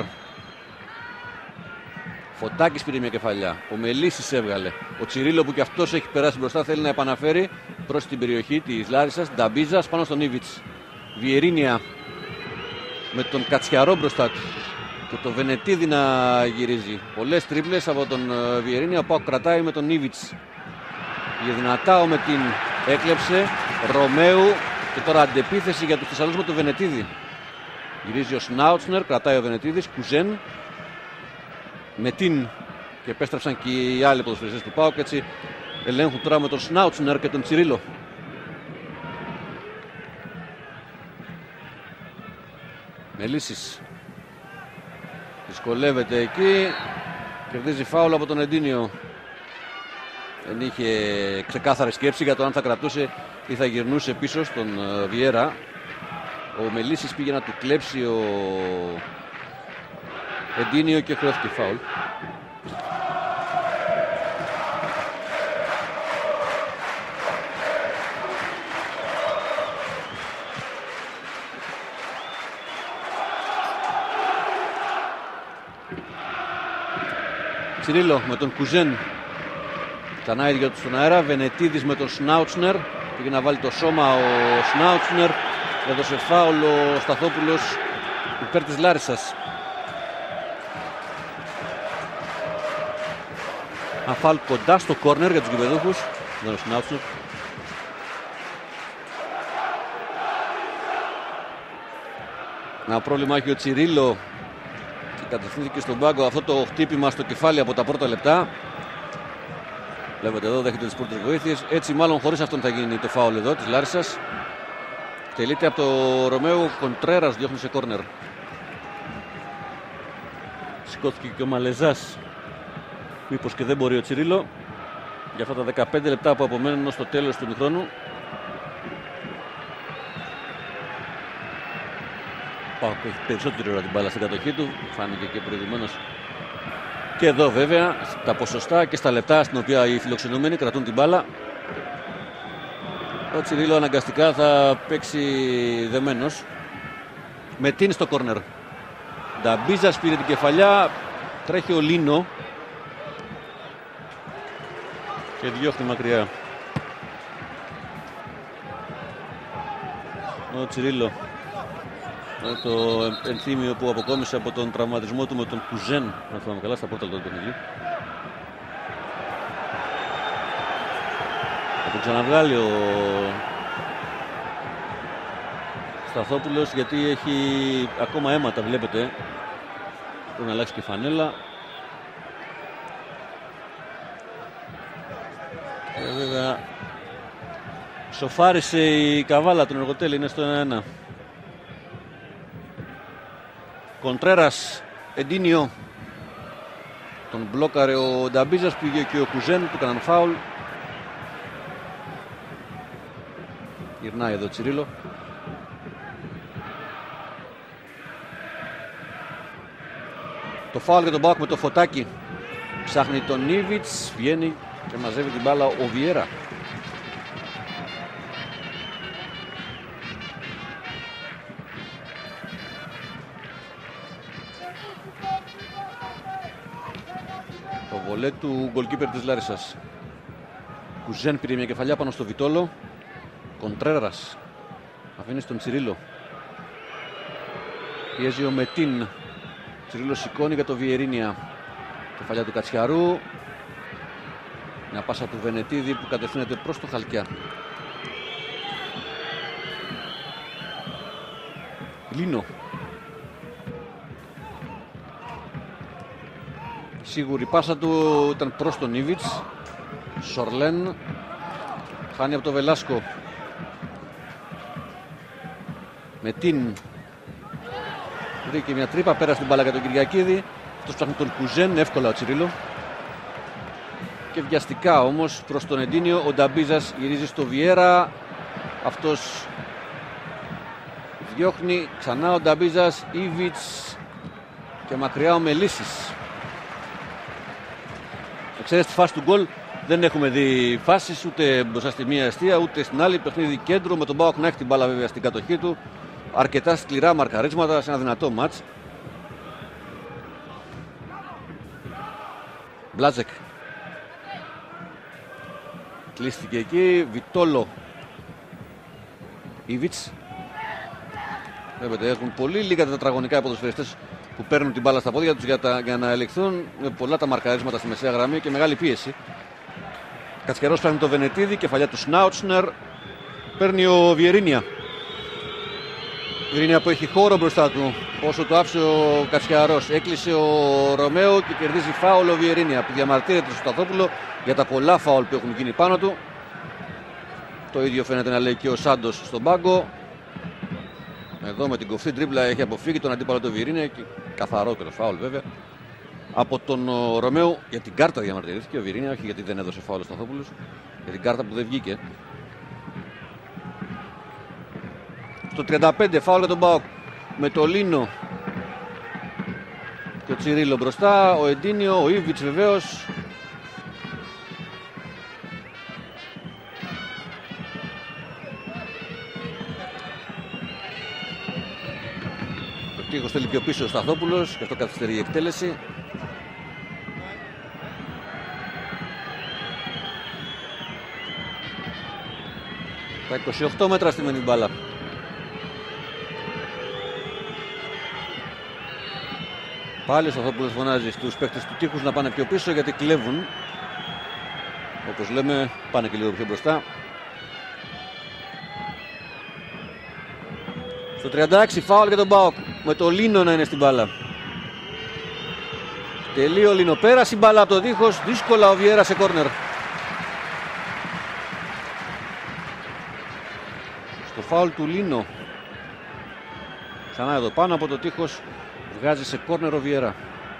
Speaker 1: Φωτάκης πήρε μια κεφαλιά. Ο Μελίσης έβγαλε. Ο Τσιρίλο που και αυτός έχει περάσει μπροστά θέλει να επαναφέρει προς την περιοχή της Λάρισσας. Νταμπίζας πάνω στον Ήβιτς. Βιερίνια με τον Κατσιαρό μπροστά του. Και το Βενετίδη να γυρίζει. Πολλές τρίπλες από τον Βιερίνια. Ο ΠΑΟΚ κρατάει με τον Ήβιτς. Για δυνατά ο Μετίν έκλεψε. Ρωμαίου και τώρα αντεπίθεση για τους Θεσσαλούς με τον Βενετίδη. Γυρίζει ο Σνάουτσνερ, κρατάει ο Βενετίδης. Κουζέν. Μετίν και επέστρεψαν και οι άλλοι ποδοσφαιριστές του ΠΑΟΚ. Έτσι ελέγχουν τώρα με τον Σνάουτσνερ και τον Τσιρίλο. Μελίσης δυσκολεύεται εκεί. Κερδίζει φάουλ από τον Εντίνιο. Δεν είχε ξεκάθαρη σκέψη για το αν θα κρατούσε ή θα γυρνούσε πίσω στον Βιέρα. Ο Μελίσης πήγε να του κλέψει ο Εντίνιο και χρειώθηκε φάουλ. Τσιρίλο με τον Κουζέν. Ξανά ίδιο του στον αέρα. Βενετίδης με τον Σνάουτσνερ. Πήγε να βάλει το σώμα ο Σνάουτσνερ. Έδωσε φάουλ ο Σταθόπουλος υπέρ της Λάρισσας. Ένα φάουλ κοντά στο κόρνερ για τους γηπεδούχους. Δεν ο Σνάουτσνερ. Ένα πρόβλημα έχει ο Τσιρίλο και κατευθύνθηκε στον πάγκο. Αυτό το χτύπημα στο κεφάλι από τα πρώτα λεπτά. Βλέπετε εδώ, δέχεται τις πρώτες βοήθειες. Έτσι μάλλον χωρίς αυτόν θα γίνει το φάουλ εδώ της Λάρισσας. Τελείται από το Ρωμαίο. Κοντρέρας διώχνει σε κόρνερ. Σηκώθηκε και ο Μαλεζάς. Μήπως και δεν μπορεί ο Τσιρίλο. Για αυτά τα 15 λεπτά που απομένουν στο τέλος του ημιχρόνου. Πάοκ έχει περισσότερη ώρα την μπάλα στην κατοχή του. Φάνηκε και προηγουμένως. Και εδώ βέβαια στα ποσοστά και στα λεπτά στην οποία οι φιλοξενούμενοι κρατούν την μπάλα. Ο Τσιρίλο αναγκαστικά θα παίξει δεμένος. Μετίν στο κόρνερ. Νταμπίζας πήρε την κεφαλιά. Τρέχει ο Λίνο. Και διώχνει μακριά. Ο Τσιρίλο. Το ενθύμιο που αποκόμισε από τον τραυματισμό του με τον Κουζέν, αν θυμάμαι καλά, στα πρώτα λεπτά του παιχνιδιού. Θα τον ξαναβγάλει ο Σταθόπουλος, γιατί έχει ακόμα αίματα, βλέπετε. Πρέπει να αλλάξει και φανέλα. Βέβαια σοφάρισε η καβάλα του Εργοτέλη, είναι στο 1-1. Κοντρέρας, Εντίνιο. Τον μπλόκαρε ο Νταμπίζας, πήγε και ο Κουζέν, του έκαναν φάουλ. Γυρνάει εδώ Τσιρίλο. Το φάουλ για τον ΠΑΟΚ με το Φωτάκι. Ψάχνει τον Νίβιτς, βγαίνει και μαζεύει την μπάλα ο Βιέρα. Το βολέ του γκολκίπερ της Λάρισσας. Κουζέν πήρε μια κεφαλιά πάνω στο Βιτόλο. Κοντρέρας αφήνει στον Τσιρίλο. Πιέζει ο Μετίν. Τσιρίλο σηκώνει για το Βιερίνια. Κεφαλιά του Κατσιαρού. Μια πάσα του Βενετίδη που κατευθύνεται προς το Χαλκιά. Λίνο. Σίγουρη πάσα του ήταν προς τον Ήβιτς. Σορλέν. Χάνει από το Βελάσκο. Μετίν. Βρήκε μια τρύπα, πέρασε την μπάλα για τον Κυριακίδη. Αυτός ψάχνει τον Κουζέν, εύκολα ο Τσιρίλο. Και βιαστικά όμως προς τον Εντίνιο. Ο Νταμπίζας γυρίζει στο Βιέρα. Αυτός διώχνει ξανά ο Νταμπίζας. Ήβιτς και μακριά ο Μελίσης. Ξέρετε, στη φάση του γκολ δεν έχουμε δει φάσεις ούτε μπροστά στη μία αιστεία ούτε στην άλλη. Παιχνίδι κέντρο με τον ΠΑΟΚ να έχει την μπάλα βέβαια στην κατοχή του. Αρκετά σκληρά μαρκαρίσματα σε ένα δυνατό μάτς. Μπλάζεκ. Κλείστηκε εκεί. Βιτόλο. Ήβιτς. Βλέπετε, έχουν πολύ λίγα τα τετραγωνικά οι ποδοσφαιριστές που παίρνουν την μπάλα στα πόδια τους για να ελεγχθούν. Με πολλά τα μαρκαρίσματα στη μεσαία γραμμή και μεγάλη πίεση. Κατσικερός παίρνει το Βενετίδη, κεφαλιά του Σνάουτσνερ. Παίρνει ο Βιερίνια. Βιερίνια που έχει χώρο μπροστά του. Όσο το άφησε ο Κατσιαρός. Έκλεισε ο Ρωμαίο και κερδίζει φάουλ ο Βιερίνια που διαμαρτύρεται στο Σταθόπουλο για τα πολλά φάουλ που έχουν γίνει πάνω του. Το ίδιο φαίνεται να λέει και ο Σάντος στον πάγκο. Εδώ με την κοφτή τρίπλα έχει αποφύγει τον αντίπαλο του Βιερίνια και καθαρότερο φάουλ βέβαια από τον Ρωμαίο. Για την κάρτα διαμαρτυρήθηκε ο Βιερίνια, όχι γιατί δεν έδωσε φάουλ ο Σταθόπουλος, για την κάρτα που δεν βγήκε. Στο 35 φάουλ για τον ΠΑΟΚ με το Λίνο και ο Τσιρίλο μπροστά, ο Εντίνιο, ο Ήβιτς βεβαίως. Ο Τίγος θέλει πιο πίσω ο Σταθόπουλος και αυτό καθυστερεί η εκτέλεση. Τα 28 μέτρα στη μένει μπάλα. Πάλι ο Σταθόπουλος φωνάζει στους παίκτες του τείχους να πάνε πιο πίσω γιατί κλέβουν. Όπως λέμε, πάνε και λίγο πιο μπροστά. Στο 36 φάουλ για τον ΠΑΟΚ, με το Λίνο να είναι στην μπάλα. Τελείω Λίνο, πέρασε η μπάλα από το τείχος, δύσκολα ο Βιέρα σε κόρνερ. Στο φάουλ του Λίνο, ξανά εδώ πάνω από το τείχος, βγάζει σε κόρνερ ο Βιέρα.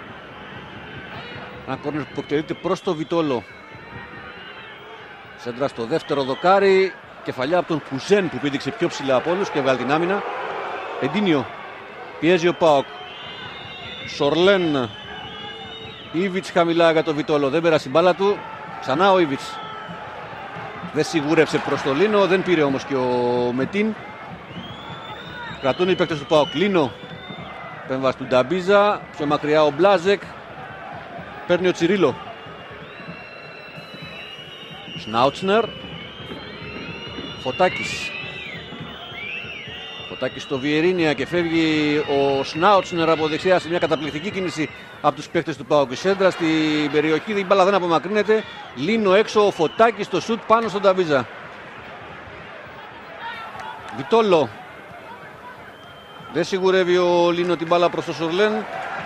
Speaker 1: Ένα κόρνερ που εκτελείται προς το Βιτόλο. Σέντρα στο δεύτερο δοκάρι, κεφαλιά από τον Κουζέν που πήδηξε πιο ψηλά από όλους και βγάλει την άμυνα. Εντίνιο, πιέζει ο ΠΑΟΚ. Σορλέν, Ήβιτς χαμηλά για το Βιτόλο, δεν πέρασε η μπάλα του. Ξανά ο Ήβιτς. Δεν σιγούρεψε προς το Λίνο, δεν πήρε όμως και ο Μετίν. Κρατούν οι παίκτες του ΠΑΟΚ. Λίνο, επέμβαση του Νταμπίζα, πιο μακριά ο Μπλάζεκ. Παίρνει ο Τσιρίλο. Σνάουτσνερ. Φωτάκης. Φωτάκης στο Βιερίνια και φεύγει ο Σνάουτσνερ από δεξιά σε μια καταπληκτική κίνηση από τους παίκτες του ΠΑΟΚ. Σέντρα στην περιοχή, η μπάλα δεν απομακρύνεται. Λίνο έξω, ο Φωτάκης στο σουτ πάνω στον Νταβίζα. Βιτόλο. Δεν σιγουρεύει ο Λίνο την μπάλα προς το Σορλέν.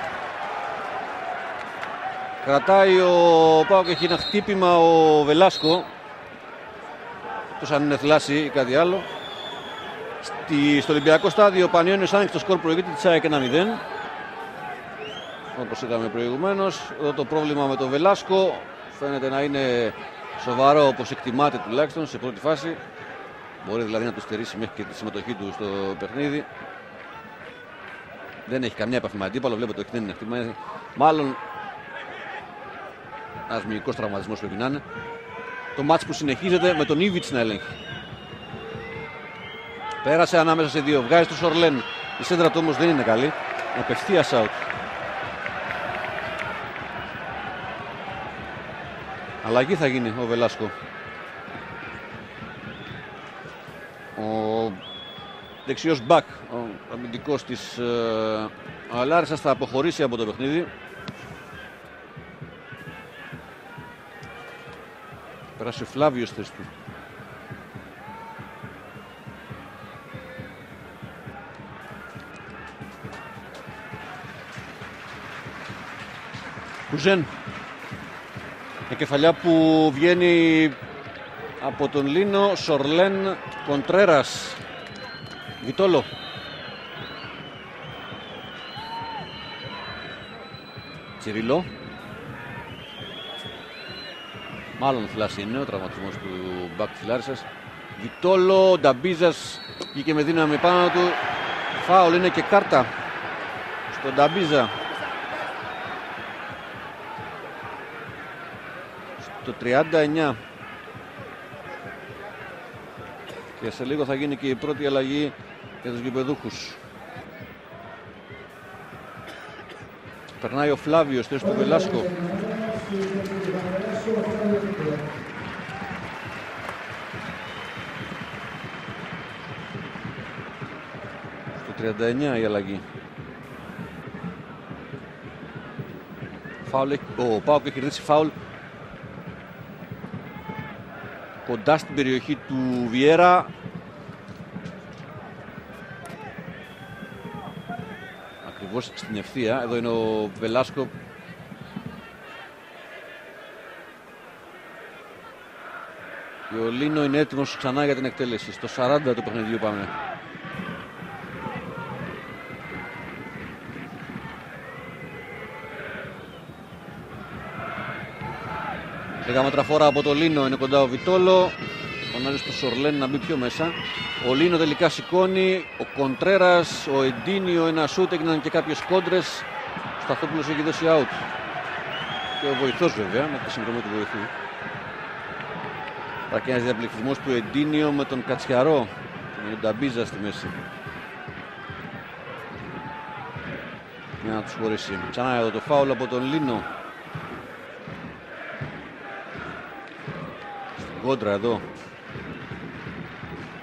Speaker 1: Κρατάει ο ΠΑΟΚ, έχει ένα χτύπημα ο Βελάσκο. Εκτός αν είναι θλάση ή κάτι άλλο. Στο Ολυμπιακό στάδιο ο Πανιώνιος άνοιξε το σκορ, προηγείται της ΑΕΚ 1-0. Όπως είδαμε προηγουμένως. Εδώ το πρόβλημα με τον Βελάσκο φαίνεται να είναι σοβαρό, όπως εκτιμάται τουλάχιστον σε πρώτη φάση. Μπορεί δηλαδή να του στερήσει μέχρι και τη συμμετοχή του στο παιχνίδι. Δεν έχει καμιά επαφή με αντίπαλο, βλέπετε ότι δεν είναι χτυπημένο. Μάλλον ένας μυϊκός τραυματισμός πρέπει να είναι. Το μάτς που συνεχίζεται με τον Ήβιτς να ελέγχει. Πέρασε ανάμεσα σε δύο, βγάζει του Σορλέν. Η σέντρα του όμως δεν είναι καλή. Απευθείας out. Αλλαγή θα γίνει ο Βελάσκο. Ο δεξιός μπακ, ο αμυντικός της Λάρισσας, θα αποχωρήσει από το παιχνίδι. Πέρασε ο Φλάβιος θέση του. Κουζέν. Η κεφαλιά που βγαίνει από τον Λίνο. Σορλέν, Κοντρέρας, Βιτόλο. Τσιρίλο. Μάλλον φλάση είναι ο τραυματισμός του μπακ της Λάρισσας. Βιτόλο, Νταμπίζας βγήκε με δύναμη πάνω του. Φάουλ είναι και κάρτα στον Νταμπίζα. Το 39. Και σε λίγο θα γίνει και η πρώτη αλλαγή για τους γηπεδούχους. Περνάει ο Φλάβιος θέση του Βελάσκο. Στο 39 η αλλαγή. Φάουλ, ο ΠΑΟΚ έχει κερδίσει φάουλ κοντά στην περιοχή του Βιέρα. Ακριβώς στην ευθεία. Εδώ είναι ο Βελάσκο. Και ο Λίνο είναι έτοιμος ξανά για την εκτέλεση. Στο 40 του παιχνιδιού πάμε. Λίγα μέτρα φορά από το Λίνο, είναι κοντά ο Βιτόλο. Φωνάζει στο Σορλέν να μπει πιο μέσα. Ο Λίνο τελικά σηκώνει. Ο Κοντρέρας, ο Εντίνιο, ένα σούτ, έγιναν και κάποιες κόντρες. Ο Σταθόπουλος έχει δώσει out. Και ο βοηθός βέβαια, με τη συνδρομή του βοηθού. Υπάρχει ένας διαπληκτισμός του Εντίνιο με τον Κατσιαρό. Με τον Νταμπίζα στη μέση. Για να τους χωρίσει. Ξανά εδώ το φάουλ από τον Λίνο. Κόντρα εδώ.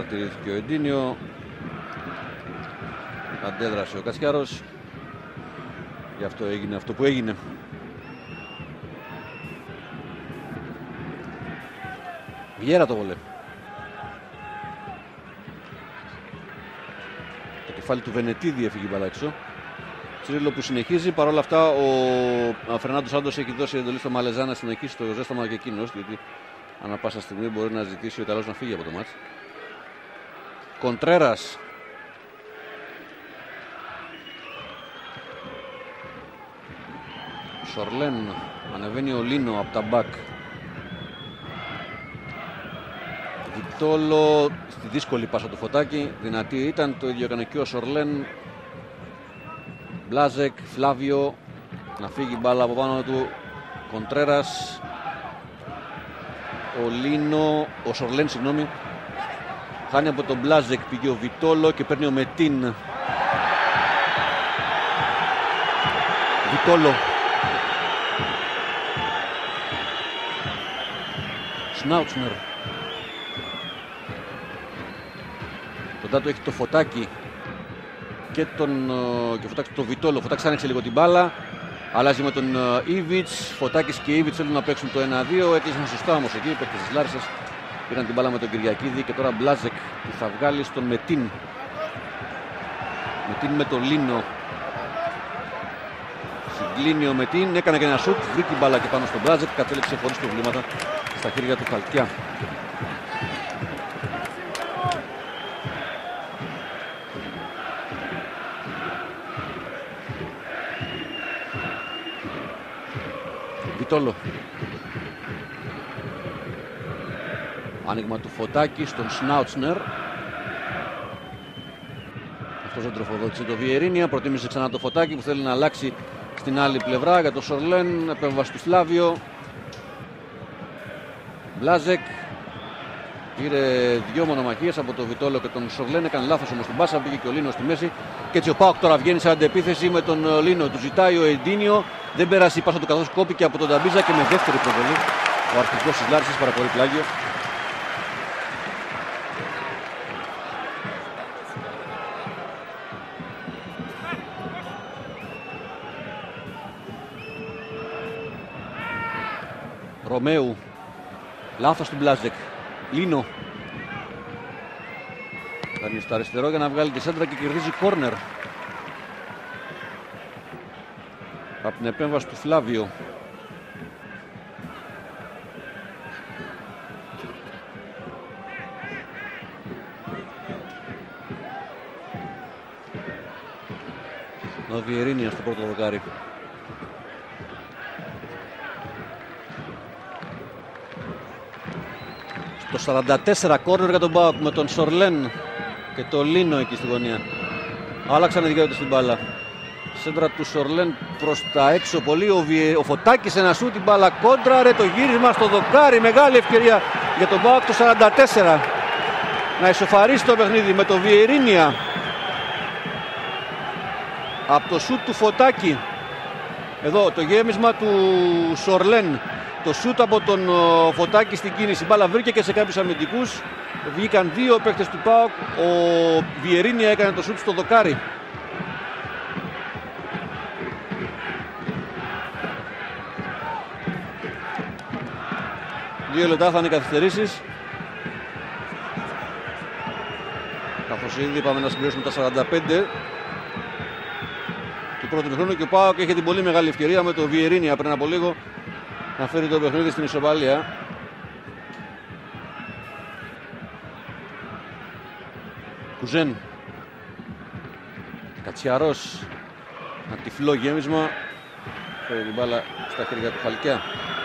Speaker 1: Διαμαρτυρήθηκε ο Εντίνιο. Αντέδρασε ο Κατσιάρος. Γι' αυτό έγινε αυτό που έγινε. Βιέρα το βολέ. Το κεφάλι του Βενετίδη έφυγε μπαλά έξω. Τσιρίλο που συνεχίζει. Παρ' όλα αυτά ο Φερνάντο Σάντος έχει δώσει εντολή στο Μαλεζά να συνεχίσει το ζέσταμα και εκείνος, γιατί ανά πάσα στιγμή μπορεί να ζητήσει ο Ιταλός να φύγει από το μάτς. Κοντρέρας. Σορλέν. Ανεβαίνει ο Λίνο από τα μπακ. Βιτόλο στη δύσκολη πάσα του Φωτάκη. Δυνατή ήταν, το ίδιο έκανε και ο Σορλέν. Μπλάζεκ, Φλάβιο. Να φύγει μπάλα από πάνω του. Κοντρέρας. Ο Λίνο, ο Σορλέν, συγγνώμη. Χάνει από τον Μπλάζεκ, πήγε ο Βιτόλο και παίρνει ο Μετίν. Βιτόλο. Σνάουτσνερ. Κοντά του έχει το Φωτάκι και ο Φωτάκης το Βιτόλο. Ο Φωτάκης άνοιξε λίγο την μπάλα. Αλλάζει με τον Ήβιτς. Φωτάκης και Ήβιτς θέλουν να παίξουν το 1-2. Έκλεισαν σωστά όμως εκεί. Οι παίκτες της Λάρισσας πήραν την μπάλα με τον Κυριακίδη. Και τώρα Μπλάζεκ που θα βγάλει στον Μετίν. Μετίν με τον Λίνο. Συγκλίνει ο Μετίν. Έκανε και ένα σουτ. Βρήκε την μπάλα και πάνω στον Μπλάζεκ. Κατέληξε χωρίς προβλήματα στα χέρια του Χαλκιά. Βιτόλο. Άνοιγμα του Φωτάκη στον Σνάουτσνερ. Αυτός δεν τροφοδότησε το Βιερίνια. Προτίμησε ξανά το Φωτάκη που θέλει να αλλάξει στην άλλη πλευρά για το Σορλέν. Επέμβαση του Φλάβιο. Μπλάζεκ. Πήρε δύο μονομαχίες από τον Βιτόλο και τον Σορλέν. Έκανε λάθος όμως την πάσα. Πήγε και ο Λίνο στη μέση. Και έτσι ο ΠΑΟΚ τώρα βγαίνει σε αντεπίθεση με τον Λίνο. Του ζητάει ο Εντίνιο. Δεν πέρασε η πάσα του καθώς κόπηκε από τον Ταμπίζα και με δεύτερη προβολή. Ο αρχηγός της Λάρισσας παραπορεί πλάγιο. Ρωμαίου. Λάθος του Μπλάζεκ. Λίνο. Κάνει στο αριστερό για να βγάλει τη σέντρα και κερδίζει κόρνερ. Από την επέμβαση του Φλάβιο. Ο Βιερίνια στο πρώτο δοκάρι. Στο 44 κόρνερ για τον ΠΑΟΚ με τον Σορλέν και το Λίνο εκεί στη γωνία. Άλλαξαν οι δικαιότητες στην μπάλα. Σέντρα του Σορλέν προς τα έξω πολύ. Ο Φωτάκης ένα σούτ, την μπάλα κόντρα. Ρε, το γύρισμα στο δοκάρι. Μεγάλη ευκαιρία για τον ΠΑΟΚ το 44. Να ισοφαρίσει το παιχνίδι με το Βιερίνια. Από το σούτ του Φωτάκη. Εδώ το γέμισμα του Σορλέν. Το σούτ από τον Φωτάκη στην κίνηση. Η μπάλα βρήκε και σε κάποιους αμυντικούς. Βγήκαν δύο παίκτες του ΠΑΟΚ. Ο Βιερίνια έκανε το σούτ στο δοκάρι. Δύο λεπτά θα είναι οι καθυστερήσεις. Καθώς ήδη πάμε να συμπληρώσουμε τα 45 του πρώτου χρόνου και ο ΠΑΟΚ είχε την πολύ μεγάλη ευκαιρία με το Βιερίνια πριν από λίγο να φέρει το παιχνίδι στην ισοπαλία. Κουζέν. Κατσιαρός. Ένα τυφλό γέμισμα. Φέρει την μπάλα στα χέρια του Χαλκιά.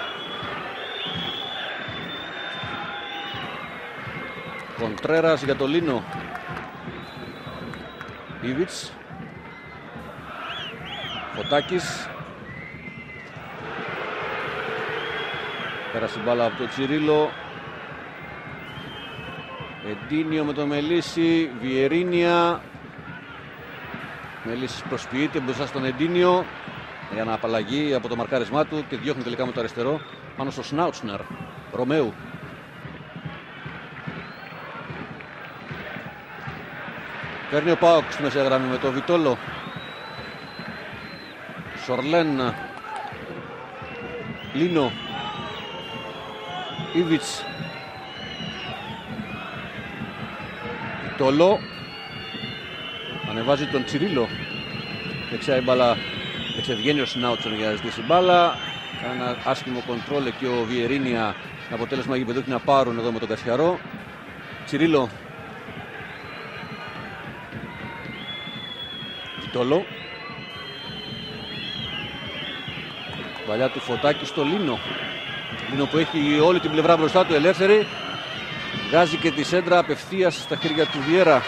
Speaker 1: Κοντρέρας για το Λίνο. Ήβιτς. Φωτάκης. Πέρασε μπάλα από το Τσιρίλο. Εντίνιο με το Μελίσι. Βιερίνια. Μελίσης προσποιείται μπροστά στον Εντίνιο για να απαλλαγεί από το μαρκάρισμά του και διώχνει τελικά με το αριστερό πάνω στο Σνάουτσνερ. Ρωμαίου. Παίρνει ο ΠΑΟΚ στη μεσαία γραμμή με το Βιτόλο. Σορλέν. Λίνο. Ήβιτς. Βιτόλο. Ανεβάζει τον Τσιρίλο. Δεξιά η μπάλα. Εξευγαίνει ο Σνάουτσον για να ζητήσει μπάλα. Ένα άσχημο κοντρόλ εκεί ο Βιερίνια. Αποτέλεσμα γηπεδούχοι να πάρουν εδώ με τον Κατσιαρό. Τσιρίλο. Βιτόλο. Παλιά του Φωτάκη στο Λίνο. Λίνο που έχει όλη την πλευρά μπροστά του ελεύθερη. Βγάζει και τη σέντρα απευθείας στα χέρια του Βιέρα.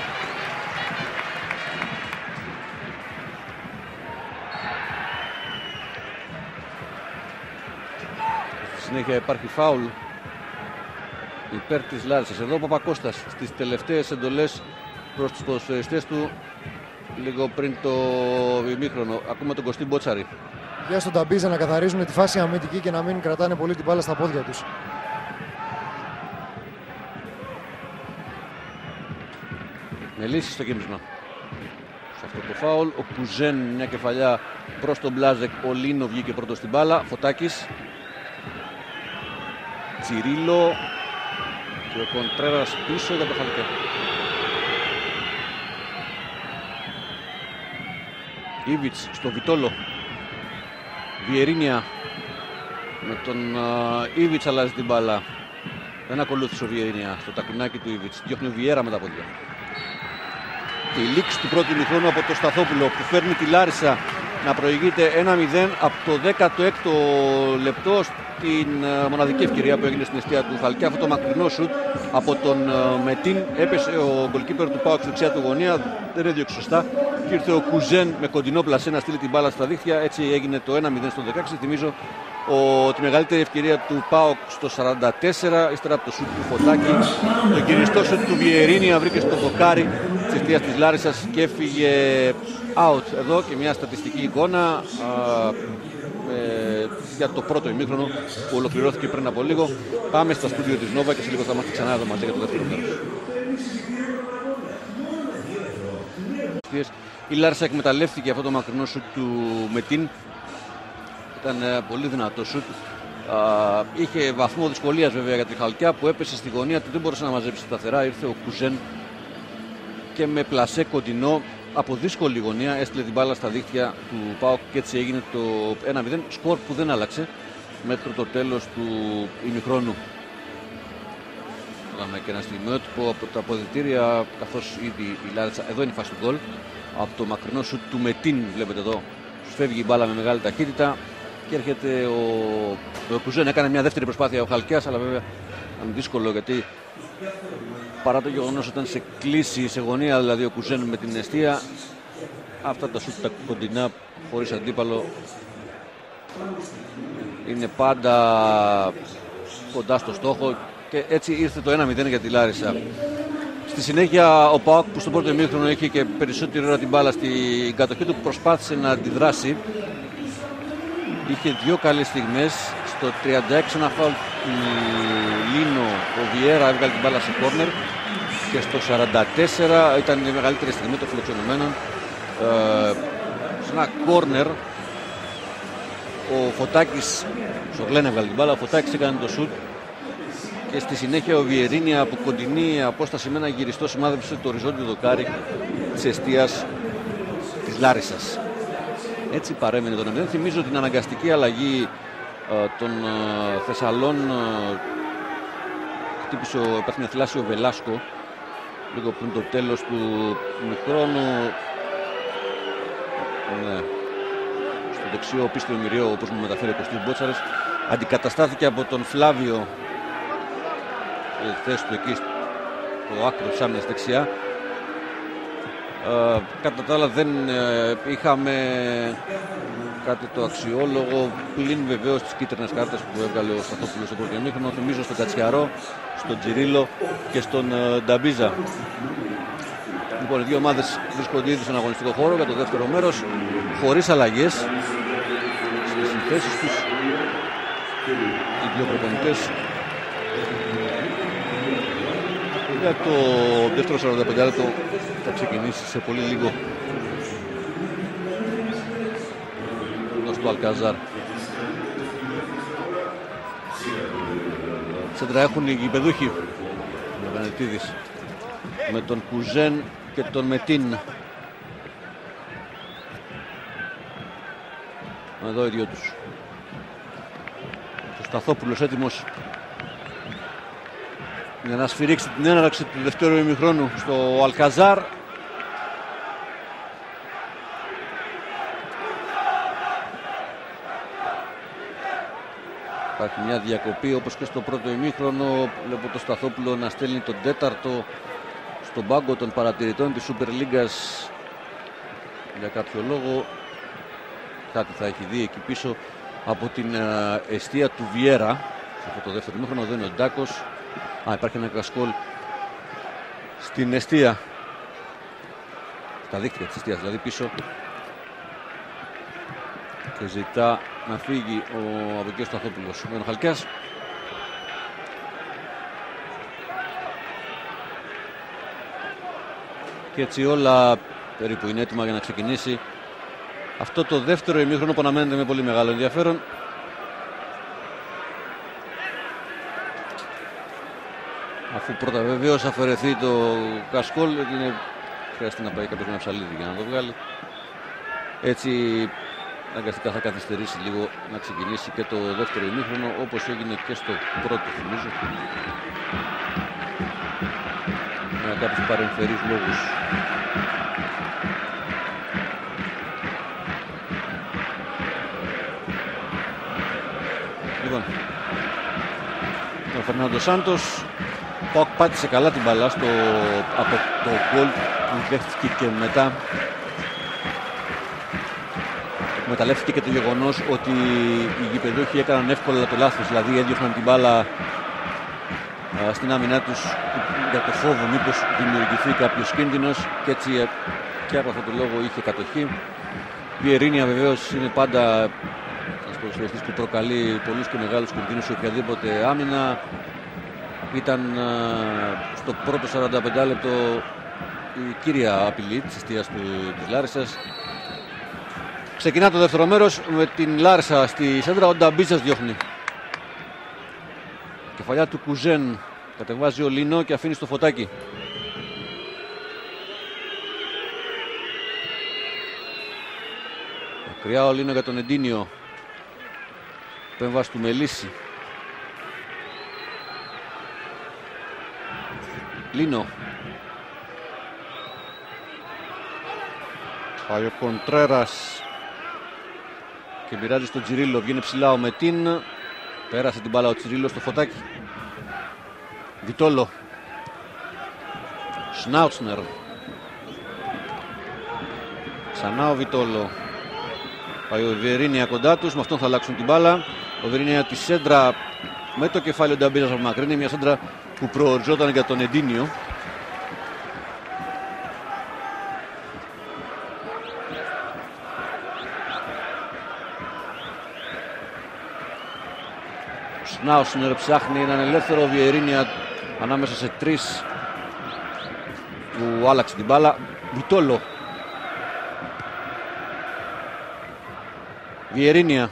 Speaker 1: Στη συνέχεια υπάρχει φάουλ υπέρ της Λάρισσας. Εδώ ο Παπακώστας στις τελευταίες εντολές προς τους ποδοσφαιριστές του λίγο πριν το ημίχρονο. Ακούμε τον Κωστή Μπότσαρη.
Speaker 2: Για στον Ταμπίζα να καθαρίζουν τη φάση αμυντική και να μην κρατάνε πολύ την μπάλα στα πόδια τους.
Speaker 1: Με λύση στο κίνησμα. Σε αυτό το φάουλ ο Κουζέν, μια κεφαλιά προς τον Μπλάζεκ. Ο Λίνο βγήκε πρώτο στην μπάλα. Φωτάκης. Τσιρίλο. Και ο Κοντρέρας πίσω για το Χαλκιά. Ήβιτς στο Βιτόλο. Βιερίνια. Με τον Ήβιτς αλλάζει την μπάλα. Δεν ακολούθησε ο Βιερίνια στο τακουνάκι του Ήβιτς. Διώχνει ο Βιέρα με τα πόδια. Και η λήξη του πρώτου ημιχρόνου από το Σταθόπουλο που φέρνει τη Λάρισα να προηγείται 1-0 από το 16ο λεπτό στην μοναδική ευκαιρία που έγινε στην εστία του Χαλκιά. Αυτό το μακρινό σουτ από τον Μετίν. Έπεσε ο γκολκίπερ του ΠΑΟΚ στη δεξιά του γωνία. Δεν έδιωξε σωστά. Και ήρθε ο Κουζέν με κοντινό πλασέ να στείλει την μπάλα στα δίχτυα. Έτσι έγινε το 1-0 στο 16. Θυμίζω τη μεγαλύτερη ευκαιρία του ΠΑΟΚ στο 44. Ύστερα από το σουτ του Φωτάκη. Το κυριστό σουτ του Βιερίνια βρήκε στο δοκάρι της εστίας της Λάρισσας και έφυγε out. Εδώ και μια στατιστική εικόνα για το πρώτο ημίχρονο που ολοκληρώθηκε πριν από λίγο. Πάμε στα στούντιο της Νόβα και σε λίγο θα είμαστε ξανά εδώ μαζί για το δεύτερο μέρος. Η Λάρισα εκμεταλλεύτηκε αυτό το μακρινό σουτ του Μετίν. Ήταν πολύ δυνατό σουτ. Είχε βαθμό δυσκολίας βέβαια για τη Χαλκιά που έπεσε στη γωνία του. Δεν μπορούσε να μαζέψει σταθερά. Ήρθε ο Κουζέν και με πλασέ κοντινό από δύσκολη γωνία έστειλε την μπάλα στα δίχτυα του ΠΑΟΚ και έτσι έγινε το 1-0. Σκορ που δεν άλλαξε μέχρι το τέλος του ημιχρόνου. Είδαμε και ένα στιγμιότυπο από τα αποδυτήρια καθώς ήδη η Λάρισα. Εδώ είναι η φάση του γκολ. Από το μακρινό σουτ του Μετίν, βλέπετε εδώ. Τους φεύγει η μπάλα με μεγάλη ταχύτητα και έρχεται ο Κουζέν. Έκανε μια δεύτερη προσπάθεια ο Χαλκιάς, αλλά βέβαια ήταν δύσκολο γιατί παρά το γεγονός ότι ήταν σε κλίση, σε γωνία δηλαδή ο Κουζέν με την εστία, αυτά τα σουτ τα κοντινά χωρίς αντίπαλο είναι πάντα κοντά στο στόχο και έτσι ήρθε το 1-0 για τη Λάρισα. Στη συνέχεια ο ΠΑΟΚ που στο πρώτο ημίχρονο είχε και περισσότερη ώρα την μπάλα στην κατοχή του προσπάθησε να αντιδράσει. Είχε δύο καλές στιγμές. Στο 36 ένα φάουλ του Λίνο, ο Βιέρα έβγαλε την μπάλα σε κόρνερ και στο 44 ήταν η μεγαλύτερη στιγμή των φιλοξενουμένων. Σε ένα κόρνερ ο Φωτάκης, Σορλέν έβγαλε την μπάλα, ο Φωτάκης έκανε το σουτ και στη συνέχεια ο Βιερίνια από κοντινή απόσταση με ένα γυριστό σημάδεψε το οριζόντιο δοκάρι της εστίας της Λάρισσας. Έτσι παρέμεινε τον 1-0. Θυμίζω την αναγκαστική αλλαγή των Θεσσαλών. Χτύπησε ο Επαθμιαθλάσιο Βελάσκο λίγο πριν το τέλος του μικρόνου. Ναι. Στο δεξιό πίστιο μυριό, όπως μου μεταφέρει ο Κωστής Μπότσαρης, αντικαταστάθηκε από τον Φλάβιο θέση του εκεί στο άκρο της άμυνας δεξιά. Κατά τα άλλα δεν είχαμε κάτι το αξιόλογο πλην βεβαίως τις κίτρινες κάρτες που έβγαλε ο Σταθόπουλος στο πρώτο ημίχρονο. Θυμίζω στον Κατσιαρό, στον Τσιρίλο και στον Νταμπίζα. Λοιπόν, οι δύο ομάδες βρίσκονται ήδη στον αγωνιστικό χώρο για το δεύτερο μέρος χωρίς αλλαγές στις συνθέσεις τους. Οι δύο προπονητές Για το δεύτερο 45 λεπτό θα ξεκινήσει σε πολύ λίγο. Στο Αλκαζάρ. Σέντρα έχουν οι γηπεδούχοι. Ο Βενετίδης με τον Κουζέν και τον Μετίν. Εδώ οι δυο τους. Ο Σταθόπουλος έτοιμος για να σφυρίξει την έναρξη του δεύτερου ημιχρόνου στο Αλκαζάρ. Υπάρχει μια διακοπή όπως και στο πρώτο ημίχρονο. Βλέπω το Σταθόπουλο να στέλνει τον τέταρτο στον πάγκο των παρατηρητών της Super League για κάποιο λόγο. Κάτι θα έχει δει εκεί πίσω από την εστία του Βιέρα. Σε αυτό το δεύτερο ημίχρονο εδώ είναι ο Ντάκος. Υπάρχει ένα κασκόλ στην εστία. Στα δίκτυα της εστίας δηλαδή πίσω. Και ζητά να φύγει από εκεί ο Σταθόπουλος. Ο Χαλκιάς. Και έτσι όλα περίπου είναι έτοιμα για να ξεκινήσει αυτό το δεύτερο ημίχρονο που αναμένεται με πολύ μεγάλο ενδιαφέρον. Αφού πρώτα βεβαίως αφαιρεθεί το κασκόλ, χρειάζεται να πάει κάποιος με ένα ψαλίδι για να το βγάλει. Έτσι αναγκαστικά θα καθυστερήσει λίγο να ξεκινήσει και το δεύτερο ημίχρονο, όπως έγινε και στο πρώτο, θυμίζω. Με κάποιους παρεμφερείς λόγους. Λοιπόν, ο Φερνάντο Σάντος πάτησε καλά την μπαλά από το γκολ που δέχτηκε και μετά. Εκμεταλλεύτηκε και το γεγονός ότι οι γηπεδούχοι έκαναν εύκολα το λάθος, δηλαδή έδιωχναν την μπάλα στην άμυνά τους για το φόβο μήπως δημιουργηθεί κάποιος κίνδυνος, και έτσι και από αυτόν τον λόγο είχε κατοχή. Η Βιερίνια βεβαίως είναι πάντα ένας ποδοσφαιριστής που προκαλεί πολλούς και μεγάλους κινδύνους σε οποιαδήποτε άμυνα. Ήταν στο πρώτο 45 λεπτό η κύρια απειλή της εστίας της Λάρισσας. Ξεκινά το δεύτερο μέρος με την Λάρισα στη σέντρα. Ο Νταμπίζας διώχνει. Κεφαλιά του Κουζέν. Κατεβάζει ο Λίνο και αφήνει στο Φωτάκι. Μακριά ο Λίνο για τον Εντίνιο. Επέμβαση του Μελίσση. Λίνο. Πάει ο Κοντρέρας και μοιράζει στον Τσιρίλο. Βγαίνει ψηλά ο Μετίν. Πέρασε την μπάλα ο Τσιρίλο στο Φωτάκι. Βιτόλο. Σνάουτσνερ. Ξανά ο Βιτόλο. Πάει ο Βιερίνια κοντά τους. Με αυτόν θα αλλάξουν την μπάλα. Ο Βιερίνια τη σέντρα με το κεφάλι ο Νταμπίζας απομακρύνει. Μια σέντρα που προοριζόταν για τον Εντίνιο. Σνάουσνερ ψάχνει έναν ελεύθερο. Βιερίνια ανάμεσα σε τρεις που άλλαξε την μπάλα. Βιτόλο. Βιερίνια.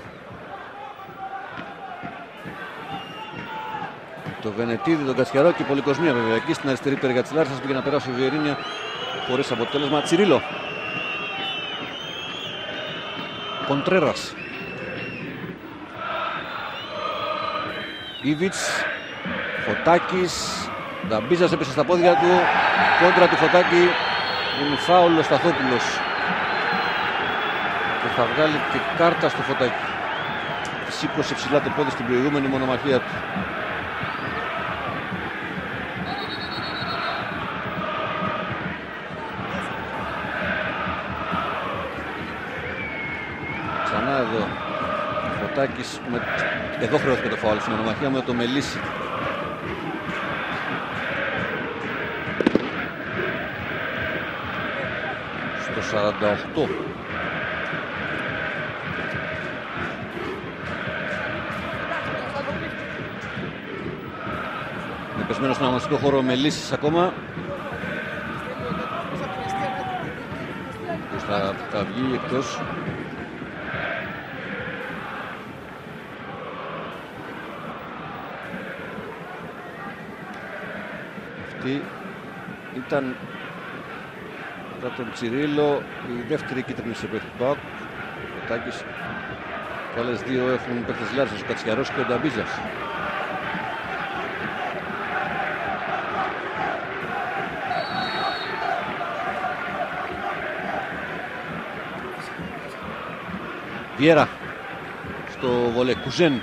Speaker 1: Το Βενετίδη, τον Κατσιαρό και η πολυκοσμία βέβαια. Εκεί στην αριστερή πέργα της Λάρισας πήγε να περάσει ο Βιερίνια χωρίς αποτέλεσμα. Τσιρίλο. Κοντρέρας. Ήβιτς. Φωτάκης. Νταμπίζας έπεσε στα πόδια του. Κόντρα του Φωτάκη. Είναι φάουλ ο Σταθόπουλος. Και θα βγάλει και κάρτα στο Φωτάκη. Σήκωσε ψηλά το πόδι στην προηγούμενη μονομαχία του. Ξανά εδώ. Φωτάκης. Εδώ χρειώθηκε το φάουλ στην μονομαχία με το Μελίσση. Στο 48. πεσμένο στον αγωνιστικό χώρο με λύσεις ακόμα. Ποιος θα βγει εκτός. Αυτή ήταν μετά τον Τσιρίλο η δεύτερη κίτρινη σε παίκτη του ΠΑΟΚ. Ο Τάκης και άλλες δύο έχουν παίκτες Λάρισσας, ο Κατσιαρός και ο Νταμπίζας. Βιέρα στο βολέ, Κουζέν.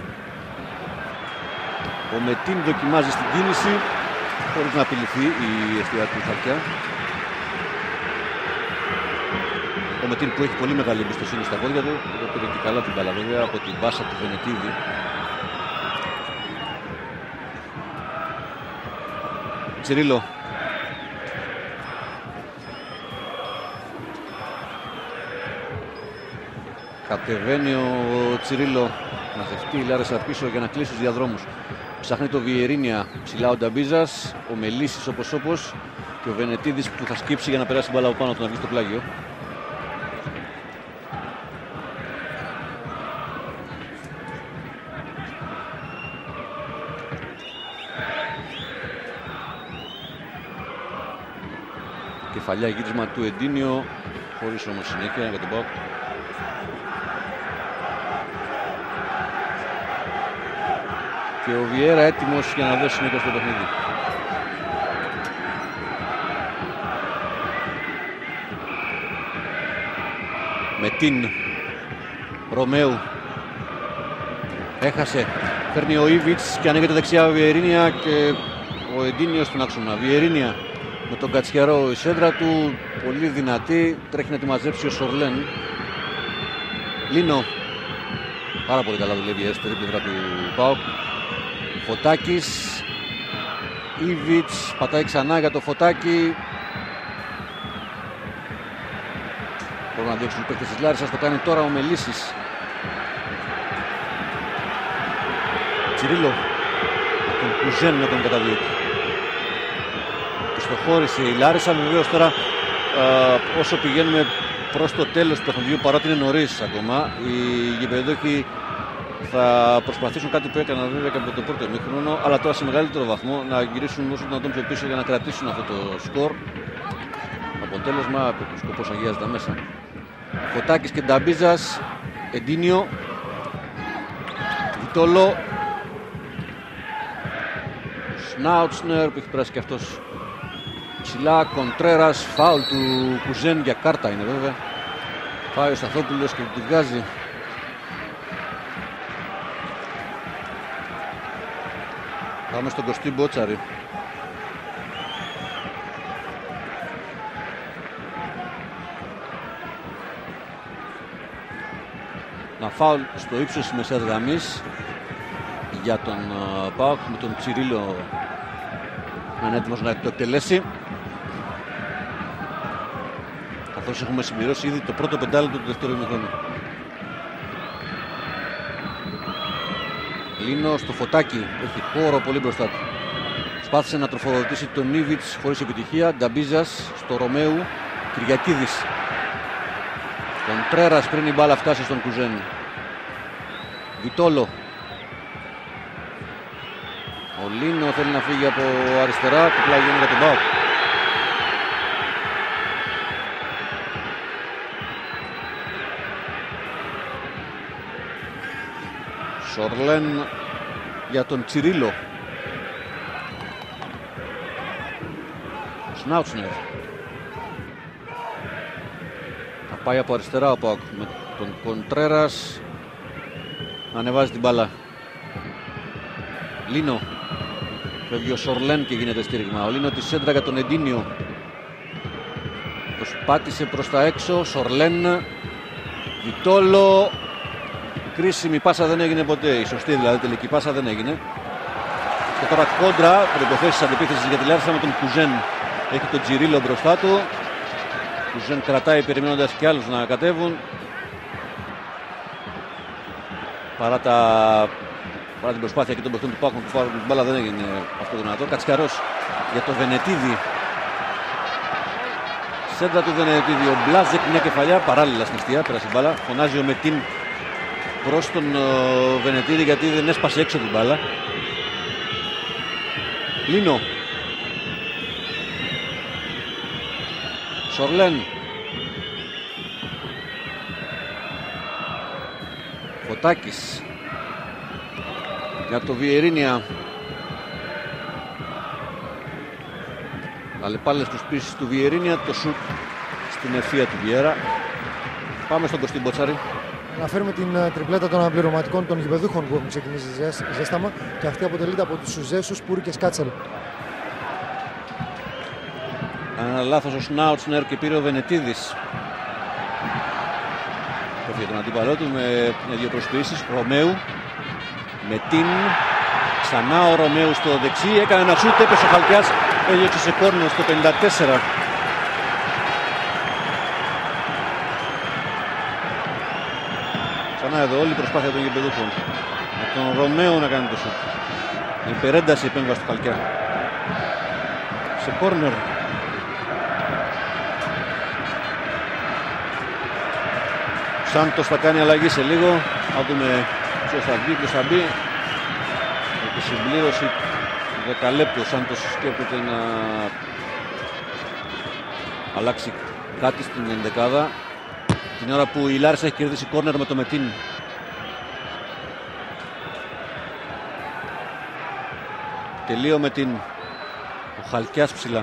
Speaker 1: Ο Μετίν δοκιμάζει στην κίνηση χωρίς να απειληθεί η εστιατική χαρτιά. Ο Μετίν που έχει πολύ μεγάλη εμπιστοσύνη στα πόδια του, εδώ πήρε και καλά την μπάλα βέβαια από την μπάσα του Βενετίδη. Τσιρίλο. Κατεβαίνει ο Τσιρίλο να ζευτεί η Λάρισα πίσω για να κλείσει τους διαδρόμους. Ψάχνει το Βιερίνια, ψηλά ο Νταμπίζας, ο Μελίσης όπως και ο Βενετίδης που θα σκύψει για να περάσει την μπάλα από πάνω του να βγει στο πλάγιο. Κεφαλιά γύρισμα του Εντίνιο, χωρίς όμως συνέχεια για τον ΠΑΟΚ. Και ο Βιέρα έτοιμος για να δώσει συνέχεια στο παιχνίδι. Μετίν, Ρωμαίου, έχασε, παίρνει ο Ήβιτς και ανοίγεται δεξιά ο Βιερίνια και ο Εντίνιος στον άξονα. Βιερίνια με τον Κατσιαρό, η σέντρα του πολύ δυνατή, τρέχει να τη μαζέψει ο Σορλέν. Λίνο, πάρα πολύ καλά δουλεύει η αριστερή πλευρά του ΠΑΟΚ. Φωτάκης, Ήβιτς, πατάει ξανά για το Φωτάκη. Μπορούν να διώξουν οι παίκτες της Λάρισσας, το κάνει τώρα ο Μελίσης. Τσιρίλο, τον Κουζέν με τον καταδιώκει. Πιστοχώρησε η Λάρισσα, βεβαίως τώρα όσο πηγαίνουμε προς το τέλος του παιχνιδιού, παρότι είναι νωρίς ακόμα, οι γηπεδούχοι θα προσπαθήσουν κάτι που έκαναν βέβαια και από το πρώτο ημίχρονο, αλλά τώρα σε μεγαλύτερο βαθμό να γυρίσουν όσο δυνατόν πιο πίσω για να κρατήσουν αυτό το σκορ. Αποτέλεσμα, ο σκοπός αγιάζεται μέσα. Φωτάκης και Νταμπίζας, Εντίνιο, Βιτόλο, Σνάουτσνερ που έχει περάσει και αυτός ψηλά, Κοντρέρας, φάουλ του Κουζέν για κάρτα είναι βέβαια. Πάει ο Σταθόπουλος και του βγάζει. Πάμε στον Κωστή Μπότσαρη. Να φάουλ στο ύψος της μεσαίας γραμμής για τον ΠΑΟΚ, με τον Τσιρίλο να είναι έτοιμος να το εκτελέσει. Καθώς έχουμε συμπληρώσει ήδη το πρώτο πεντάλεπτο του δεύτερου ημιχρόνου. Λίνο στο Φωτάκι, έχει χώρο πολύ μπροστά του. Σπάθησε να τροφοδοτήσει τον Ήβιτς χωρίς επιτυχία. Νταμπίζας στο Ρωμαίου, Κυριακίδης. Κοντρέρας πριν η μπάλα φτάσει στον Κουζέν. Βιτόλο. Ο Λίνο θέλει να φύγει από αριστερά, το πλάγιο είναι για τον ΠΑΟΚ. Σορλέν για τον Τσιρίλο. Σνάουτσνερ. Θα πάει από αριστερά ο ΠΑΟΚ με τον Κοντρέρας να ανεβάζει την μπάλα. Λίνο. Φεύγει ο Σορλέν και γίνεται στήριγμα. Ο Λίνο τη σέντρα για τον Εντίνιο. Προσπάτησε προς τα έξω. Σορλέν. Βιτόλο. Κρίσιμη πάσα δεν έγινε ποτέ. Η σωστή δηλαδή τελική πάσα δεν έγινε. Και τώρα κόντρα. Προϋποθέσεις αντεπίθεσης για τη Λάρισα με τον Κουζέν. Έχει τον Τσιρίλο μπροστά του. Κουζέν κρατάει περιμένοντας και άλλους να κατέβουν. Παρά τα Παρά την προσπάθεια και των παιχτών του Πάκου που πάρουν την μπάλα, δεν έγινε αυτό το δυνατό. Κατσιαρός για το Βενετίδη. Σέντρα του Βενετίδη. Ο Μπλάζεκ μια κεφαλιά παράλληλα στην αιστεία. Πέρασε την μπάλα. Φωνάζει ο Μετίν προς τον Βενετίδη γιατί δεν έσπασε έξω την μπάλα. Λίνο. Σορλέν. Φωτάκης. Για το Βιερίνια. Αλλεπάλληλες προσπίσεις του Βιερίνια. Το σουτ στην ευθεία του Βιέρα. Πάμε στον Κωστή Μποτσάρη.
Speaker 2: Αναφέρουμε την τριπλέτα των αναπληρωματικών των γηπεδούχων που έχουν ξεκινήσει ζέσταμα και αυτή αποτελείται από τους Ζέσους, Πούρη και Σκάτσελ.
Speaker 1: Ένα λάθος ο Σνάουτσνερ και πήρε ο Βενετίδης. Έφυγε τον αντίπαλό του με δύο προσποιήσεις. Ρωμαίου με την ξανά ο Ρωμαίου στο δεξί. Έκανε ένα σούτ, έπεσε ο Χαλκιάς, έδιωξε σε κόρνο στο 54. Ξανά εδώ όλη η προσπάθεια των γηπεδούχων. Με τον Ρωμαίο να κάνει το σούτ. Με υπερένταση επέμβαση του Χαλκιά. Σε κόρνερ. Σάντος θα κάνει αλλαγή σε λίγο. Θα δούμε ποιος θα βγει, ποιος θα μπει. Με τη συμπλήρωση 10 λεπτό ο Σάντος σκέφτεται να αλλάξει κάτι στην ενδεκάδα. Την ώρα που η Λάρισα έχει κερδίσει κόρνερ με το Μετίν. Τελείο με την ο Χαλκιάς ψηλά.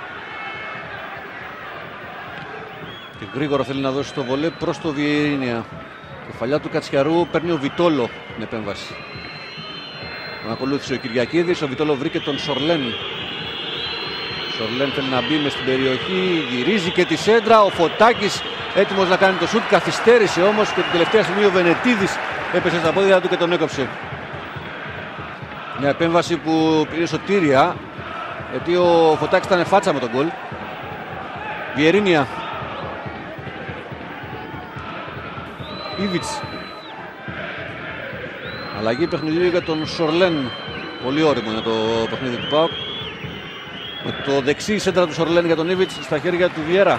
Speaker 1: Και γρήγορα θέλει να δώσει το βολέ προς το Βιερίνια. Κεφαλιά του Κατσιαρού παίρνει ο Βιτόλο την επέμβαση. Τον ακολούθησε ο Κυριακίδης. Ο Βιτόλο βρήκε τον Σορλέν. Σορλέν θέλει να μπει μες στην περιοχή. Γυρίζει και τη σέντρα. Ο Φωτάκης έτοιμος να κάνει το σουτ. Καθυστέρησε όμως και την τελευταία στιγμή ο Βενετίδης έπεσε στα πόδια του και τον έκοψε. Μια επέμβαση που πήρε σωτήρια γιατί ο Φωτάκης ήταν φάτσα με τον γκολ. Βιερίνια. Ήβιτς. Αλλαγή παιχνιδιού για τον Σορλέν. Πολύ όριμο είναι το παιχνίδι του ΠΑΟΚ. Με το δεξί σέντρα του Σορλέν για τον Ήβιτς στα χέρια του Βιέρα.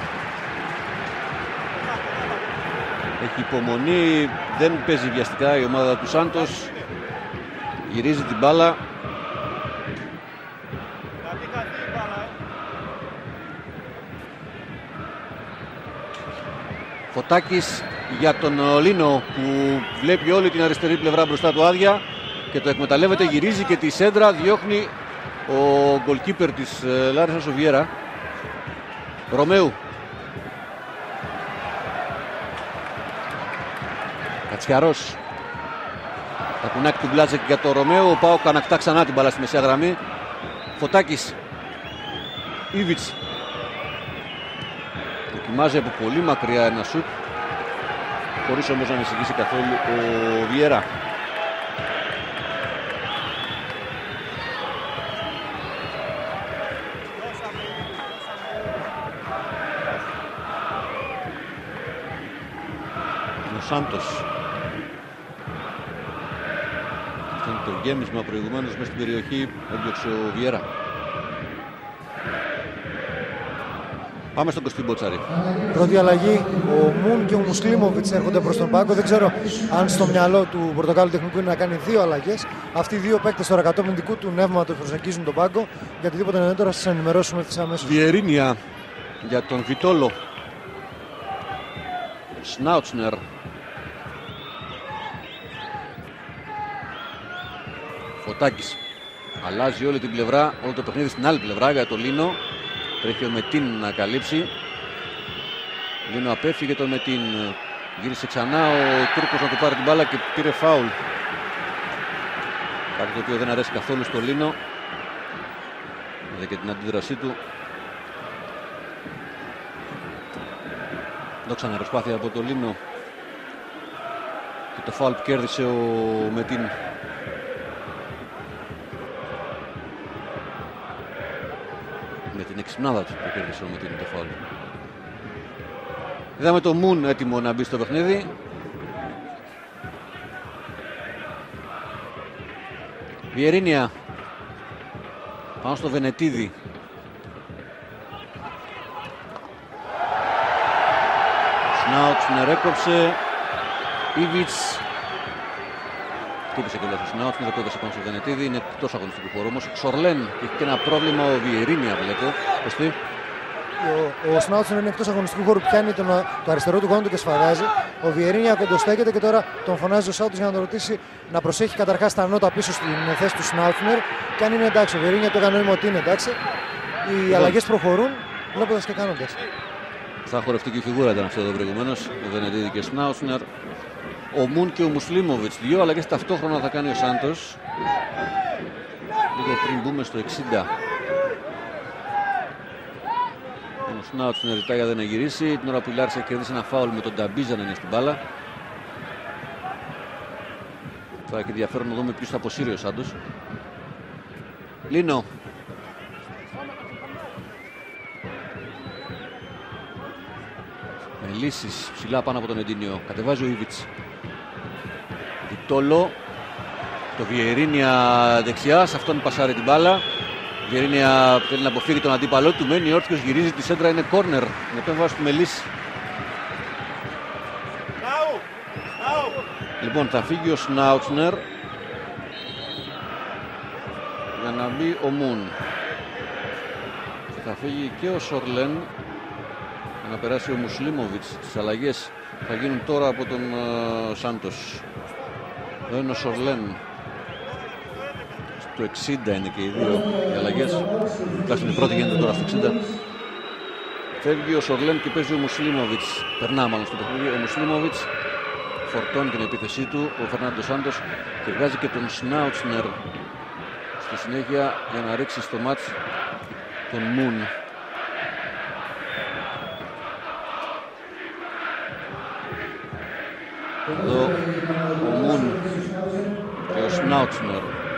Speaker 1: Έχει υπομονή, δεν παίζει βιαστικά η ομάδα του Σάντος. Γυρίζει την μπάλα. Φωτάκης για τον Λίνο που βλέπει όλη την αριστερή πλευρά μπροστά του άδεια και το εκμεταλλεύεται, γυρίζει και τη σέντρα, διώχνει ο γκολκίπερ της Λάρισσας ο Βιέρα. Ρωμαίου. Κατσιαρός. Τα κουνάκι του Μπλάζεκ για το Ρωμαίο. Ο ΠΑΟΚ ανακτά ξανά την μπάλα στη μεσαία γραμμή. Φωτάκης. Ήβιτς. Δοκιμάζει από πολύ μακριά ένα σουτ, χωρίς όμως να εισηγήσει καθόλου ο Βιέρα. Ο Σάντος. Αυτό είναι το γέμισμα προηγουμένως μέσα στην περιοχή. Έδιωξε ο Βιέρα. Πάμε στον Κωστή Μποτσάρη.
Speaker 2: Πρώτη αλλαγή. Ο Μουν και ο Μουσλίμοβιτς έρχονται προς τον πάγκο. Δεν ξέρω αν στο μυαλό του Πορτοκάλου τεχνικού είναι να κάνει δύο αλλαγές. Αυτοί οι δύο παίκτες τώρα κατόπιν δικού του νεύματος προσεγγίζουν τον πάγκο. Για οτιδήποτε νεότερο σας ενημερώσουμε ευθύς αμέσως.
Speaker 1: Βιερίνια για τον Βιτόλο. Σνάουτσνερ. Φωτάκης. Αλλάζει όλη την πλευρά, όλο το παιχνίδι στην άλλη πλευρά για το Λίνο. Τρέχει ο Μετίν να καλύψει. Λίνο απέφυγε τον Μετίν. Γύρισε ξανά ο Τούρκος να του πάρει την μπάλα και πήρε φάουλ. Κάτι το οποίο δεν αρέσει καθόλου στο Λίνο. Είδε και την αντίδρασή του. Εδώ ξανά προσπάθεια από το Λίνο. Και το φάουλ που κέρδισε ο Μετίν. Με την εξυπνάδα του που κέρδισε ο Μετίν το φάουλ. Είδαμε το Μουν έτοιμο να μπει στο παιχνίδι. Βιερίνια πάνω στο Βενετίδη. Σνάουτσνερ έκοψε. Ήβιτς χτύπησε και ο Σνάουτσνερ, το έδωσε πάνω στο Βενετίδη. Είναι εκτός αγωνιστικού χώρου όμως. Ξορλέν και έχει και ένα πρόβλημα ο Βιερίνια, βλέπω. Εστί.
Speaker 2: Ο Σνάουτσνερ είναι εκτός αγωνιστικού χώρου, πιάνει το αριστερό του γόνατο και σφαδάζει. Ο Βιερίνια κοντοστέκεται και τώρα τον φωνάζει ο Σάντος για να τον ρωτήσει να προσέχει καταρχάς τα νότα πίσω στην θέση του Σνάουτσνερ. Και αν είναι εντάξει, ο Βιερίνια το έκανε νόημα ότι είναι εντάξει. Οι αλλαγές προχωρούν, βλέποντας και κάνοντας.
Speaker 1: Θα χορευτική φιγούρα ήταν αυτό εδώ προηγουμένως. Ο Βενετίδη και Σνάουτσνερ. Ο Μουν και ο Μουσλίμοβιτς. Δύο αλλαγές ταυτόχρονα θα κάνει ο Σάντος. Λίγο πριν μπούμε στο 60. Ο Σνάουτσνερ ζητάει για δεν να γυρίσει. Την ώρα που η Λάρης έχει κερδίσει ένα φάουλ με τον Νταμπίζα να είναι στην μπάλα. Θα έχει ενδιαφέρον να δούμε ποιος θα αποσύρει ο Σάντος. Λίνο. Με λύσεις ψηλά πάνω από τον Εντίνιο. Κατεβάζει ο Ήβιτς. Βιτόλο. Το Βιερίνια δεξιά. Σε αυτόν πασάρει την μπάλα. Βιερίνια θέλει να αποφύγει τον αντίπαλό του. Μένει όρθιος, γυρίζει τη σέντρα. Είναι κόρνερ. Με επέμβαση του Μελίς. Λοιπόν, θα φύγει ο Σνάουτσνερ για να μπει ο Μουν. Θα φύγει και ο Σορλέν για να περάσει ο Μουσλίμοβιτς. Τις αλλαγές θα γίνουν τώρα από τον Σάντος. Εδώ είναι ο Σορλέν. Στο 60 είναι και οι δύο οι αλλαγές. Τουλάχιστον η πρώτη γίνεται τώρα στο 60. Φεύγει ο Σορλέν και παίζει ο Μουσλίμοβιτς. Περνά μάλλον στο παιχνίδι. Ο Μουσλίμοβιτς φορτώνει την επίθεσή του. Ο Φερνάντο Σάντος και βγάζει και τον Σνάουτσνερ στη συνέχεια για να ρίξει στο μάτς τον Μουν. Εδώ ο Μουν και ο Σνάουτσνερ.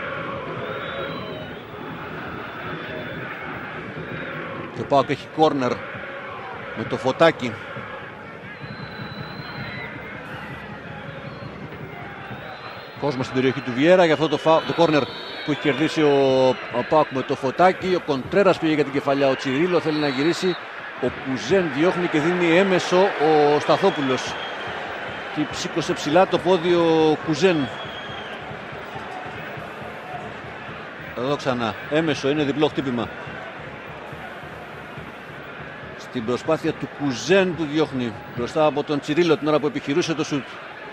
Speaker 1: Και ο ΠΑΟΚ έχει κόρνερ με το Φωτάκι. Κόσμο στην περιοχή του Βιέρα για αυτό το κόρνερ που έχει κερδίσει ο ΠΑΟΚ με το Φωτάκι. Ο Κοντρέρας πήγε για την κεφαλιά. Ο Τσιρίλο θέλει να γυρίσει. Ο Κουζέν διώχνει και δίνει έμεσο ο Σταθόπουλος. Και σήκωσε ψηλά το πόδι ο Κουζέν. Εδώ ξανά. Έμεσο, είναι διπλό χτύπημα. Στην προσπάθεια του Κουζέν που διώχνει μπροστά από τον Τσιρίλο την ώρα που επιχειρούσε το σουτ.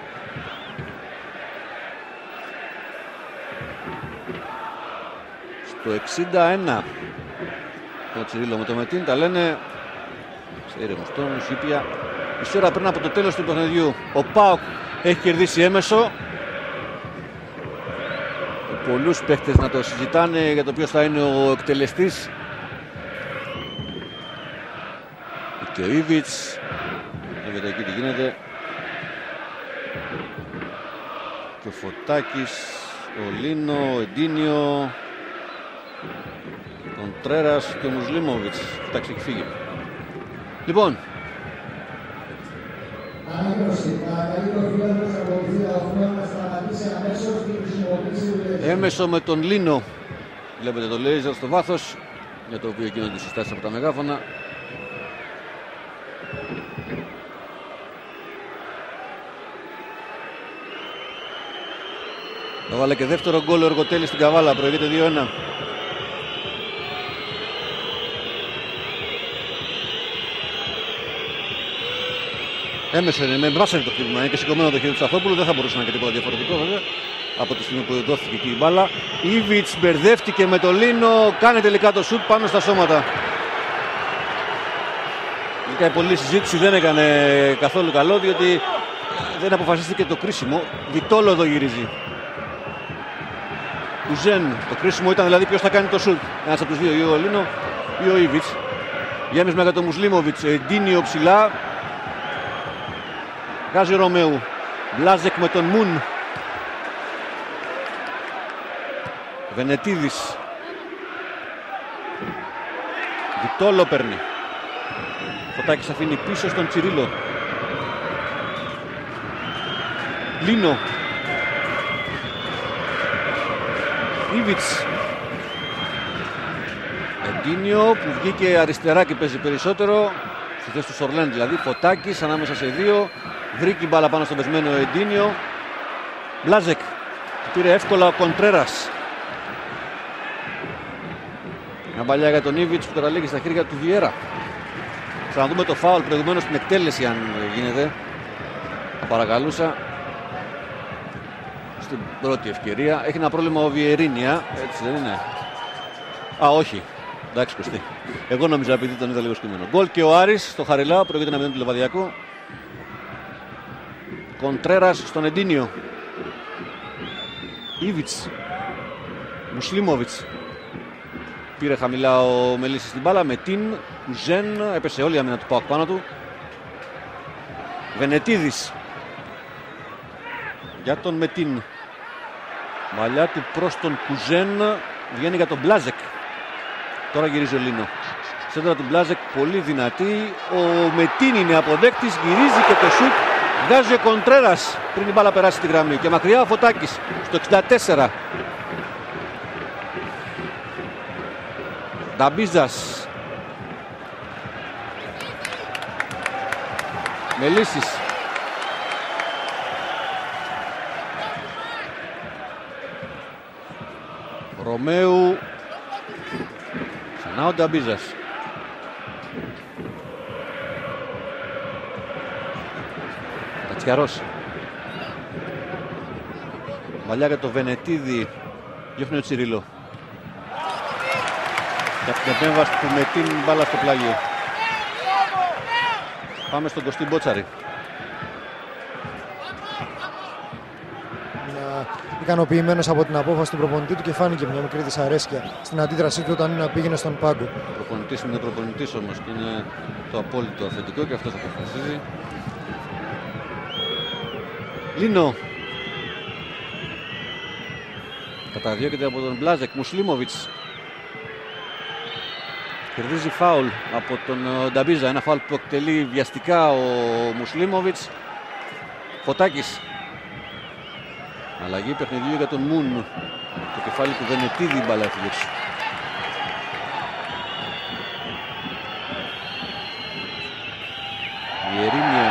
Speaker 1: Στο 61 το Τσιρίλο με το Μετίν τα λένε σε ήρεμος τόνους, ήπια. Μισή ώρα πριν από το τέλος του παιχνιδιού ο ΠΑΟΚ έχει κερδίσει έμεσο. Πολλούς παίχτες να το συζητάνε για το ποιος θα είναι ο εκτελεστής. Και ο Ήβιτς. Βλέπετε εκεί τι γίνεται. Και ο Φωτάκης, ο Λίνο, ο Εντίνιο, τον Τρέρας και ο Μουσλίμοβιτς. Φωτάκης έχει φύγει. Λοιπόν, έμεσο με τον Λίνο. Βλέπετε το λέιζερ στο βάθος, για το οποίο γίνονται συστάσεις από τα μεγάφωνα. Θα βάλε και δεύτερο γκολ ο Εργοτέλης στην Καβάλα, προηγείται 2-1. Έμεσο είναι, με μπράσερ το χτύπημα, είναι και σηκωμένο το χέρι του Σταθόπουλου, δεν θα μπορούσε να είναι και τίποτα διαφορετικό βέβαια. Από τη στιγμή που δόθηκε εκεί η μπάλα. Ήβιτς μπερδεύτηκε με το Λίνο, κάνει τελικά το σουτ πάνω στα σώματα. Τελικά η πολλή συζήτηση δεν έκανε καθόλου καλό, διότι δεν αποφασίστηκε το κρίσιμο. Βιτόλο εδώ γυρίζει. Κουζέν, το κρίσιμο ήταν δηλαδή ποιος θα κάνει το σουτ. Ένας από τους δύο, ή ο Λίνο ή ο Ήβιτς. Γέμισμα για τον Μουσλίμοβιτς, Εντίνιο ψηλά. Βγάζει ο Ρωμαίου. Βλάζεκ με τον Μουν. Βενετίδης. Βιτόλο παίρνει. Φωτάκης αφήνει πίσω στον Τσιρίλο. Λίνο. Ήβιτς. Εντίνιο που βγήκε αριστερά και παίζει περισσότερο. Στη θέση του Σορλέν δηλαδή. Φωτάκης ανάμεσα σε δύο. Βρήκε μπάλα πάνω στο πεσμένο Εντίνιο. Μπλάζεκ. Πήρε εύκολα ο Κοντρέρας. Μια παλιά για τον Ήβιτς που καταλήγει στα χέρια του Βιέρα. Ξαναδούμε το φάουλ προηγουμένως στην εκτέλεση αν γίνεται. Θα παρακαλούσα. Στην πρώτη ευκαιρία. Έχει ένα πρόβλημα ο Βιερίνια. Έτσι δεν είναι? Α, όχι. Εντάξει, Κωστή. Εγώ νόμιζα επειδή τον είδα λίγο σκυμμένο. Γκολ και ο Άρης στο Χαριλάου. Προηγείται να μείνει του Λεβαδιακού. Κοντρέρας στον Εντίνιο. Ήβιτς. Μουσλίμοβιτς. Πήρε χαμηλά ο Μελίσης στην μπάλα. Με την Κουζέν. Έπεσε όλη η άμυνα του ΠΑΟΚ πάνω του. Βενετίδης. Για τον Μετίν. Μαλλιά του προς τον Κουζέν. Βγαίνει για τον Μπλάζεκ. Τώρα γυρίζει ο Λίνο. Σέντρα του Μπλάζεκ πολύ δυνατή. Ο Μετίν είναι αποδέκτης. Γυρίζει και το σουτ. Βγάζει ο Κοντρέρας πριν η μπάλα περάσει τη γραμμή. Και μακριά ο Φωτάκης στο 64. Νταμπίζας. Μελίσης. Ρωμαίου. Ξανά ο Νταμπίζας. Κατσιαρός. Μαλλιά για το Βενετίδη. Διώχνει ο Τσιρίλο. Για την επέμβαση του με την μπάλα στο πλάγιο. Πάμε στον Κωστή Μπότσαρη.
Speaker 2: Ικανοποιημένος από την απόφαση του προπονητή του και φάνηκε μια μικρή δυσαρέσκεια στην αντίδρασή του όταν πήγαινε στον πάγκο.
Speaker 1: Ο προπονητής είναι προπονητής όμως και είναι το απόλυτο θετικό και αυτό θα αποφασίζει. Λίνο. Καταδιώκεται από τον Μπλάζεκ. Μουσλίμοβιτς. Κερδίζει φάουλ από τον Νταμπίζα. Ένα φάουλ που εκτελεί βιαστικά ο Μουσλίμοβιτς. Φωτάκης. Αλλαγή παιχνιδιού για τον Μουν. Το κεφάλι του Βενετίδη μπαλά έφυγε έξω. Η Ερήνια.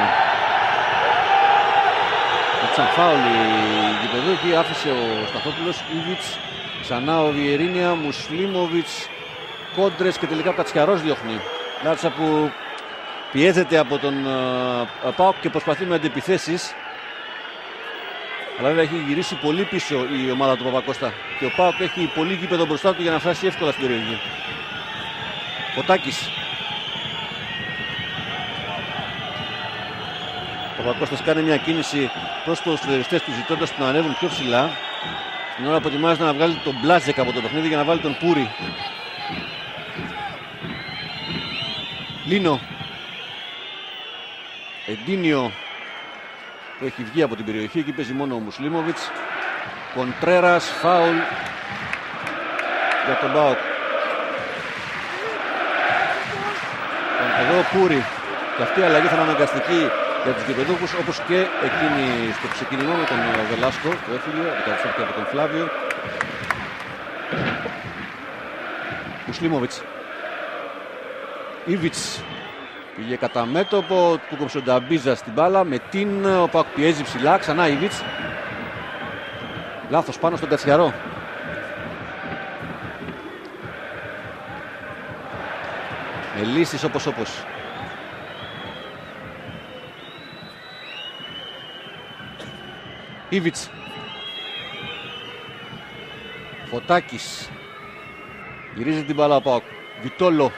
Speaker 1: Έτσαν φάουλ οι γηπεδούχοι. Άφησε ο Σταθόπουλος. Ήβιτς. Ξανά ο Βιερίνια. Μουσλίμοβιτς. Κόντρες και τελικά Κατσιαρός διώχνει. Λάτσα που πιέζεται από τον ΠΑΟΚ και προσπαθεί με αντιπιθέσεις. Αλλά βέβαια έχει γυρίσει πολύ πίσω η ομάδα του Παπακώστα. Και ο ΠΑΟΚ έχει πολύ γήπεδο μπροστά του για να φτάσει εύκολα στην περιοχή. Φωτάκης. Ο Παπακώστας κάνει μια κίνηση προς τους φιλεριστές του ζητώντας να ανέβουν πιο ψηλά. Την ώρα που ετοιμάζεται να βγάλει τον Μπλάζεκ από το παιχνίδι για να βάλει τον Πούρι. Λίνο. Εντίνιο που έχει βγει από την περιοχή. Εκεί παίζει μόνο ο Μουσλίμοβιτς. Κοντρέρας, φάουλ για τον ΠΑΟΚ. Εδώ Πούρι. Και αυτή η αλλαγή θα είναι αναγκαστική για τους γηπεδούχους, όπως και εκείνη στο ξεκίνημα με τον Βελάσκο που έφυγε από τον Φλάβιο. Μουσλίμοβιτς. Ήβιτς πήγε κατά μέτωπο, του κόψε ο Νταμπίζα στην μπάλα. Με την ο ΠΑΟΚ πιέζει ψηλά, ξανά Ήβιτς. Λάθος πάνω στον Κατσιαρό. Με λύσεις όπως. Ήβιτς. Φωτάκης. Γυρίζει την μπάλα ο ΠΑΟΚ. Βιτόλο.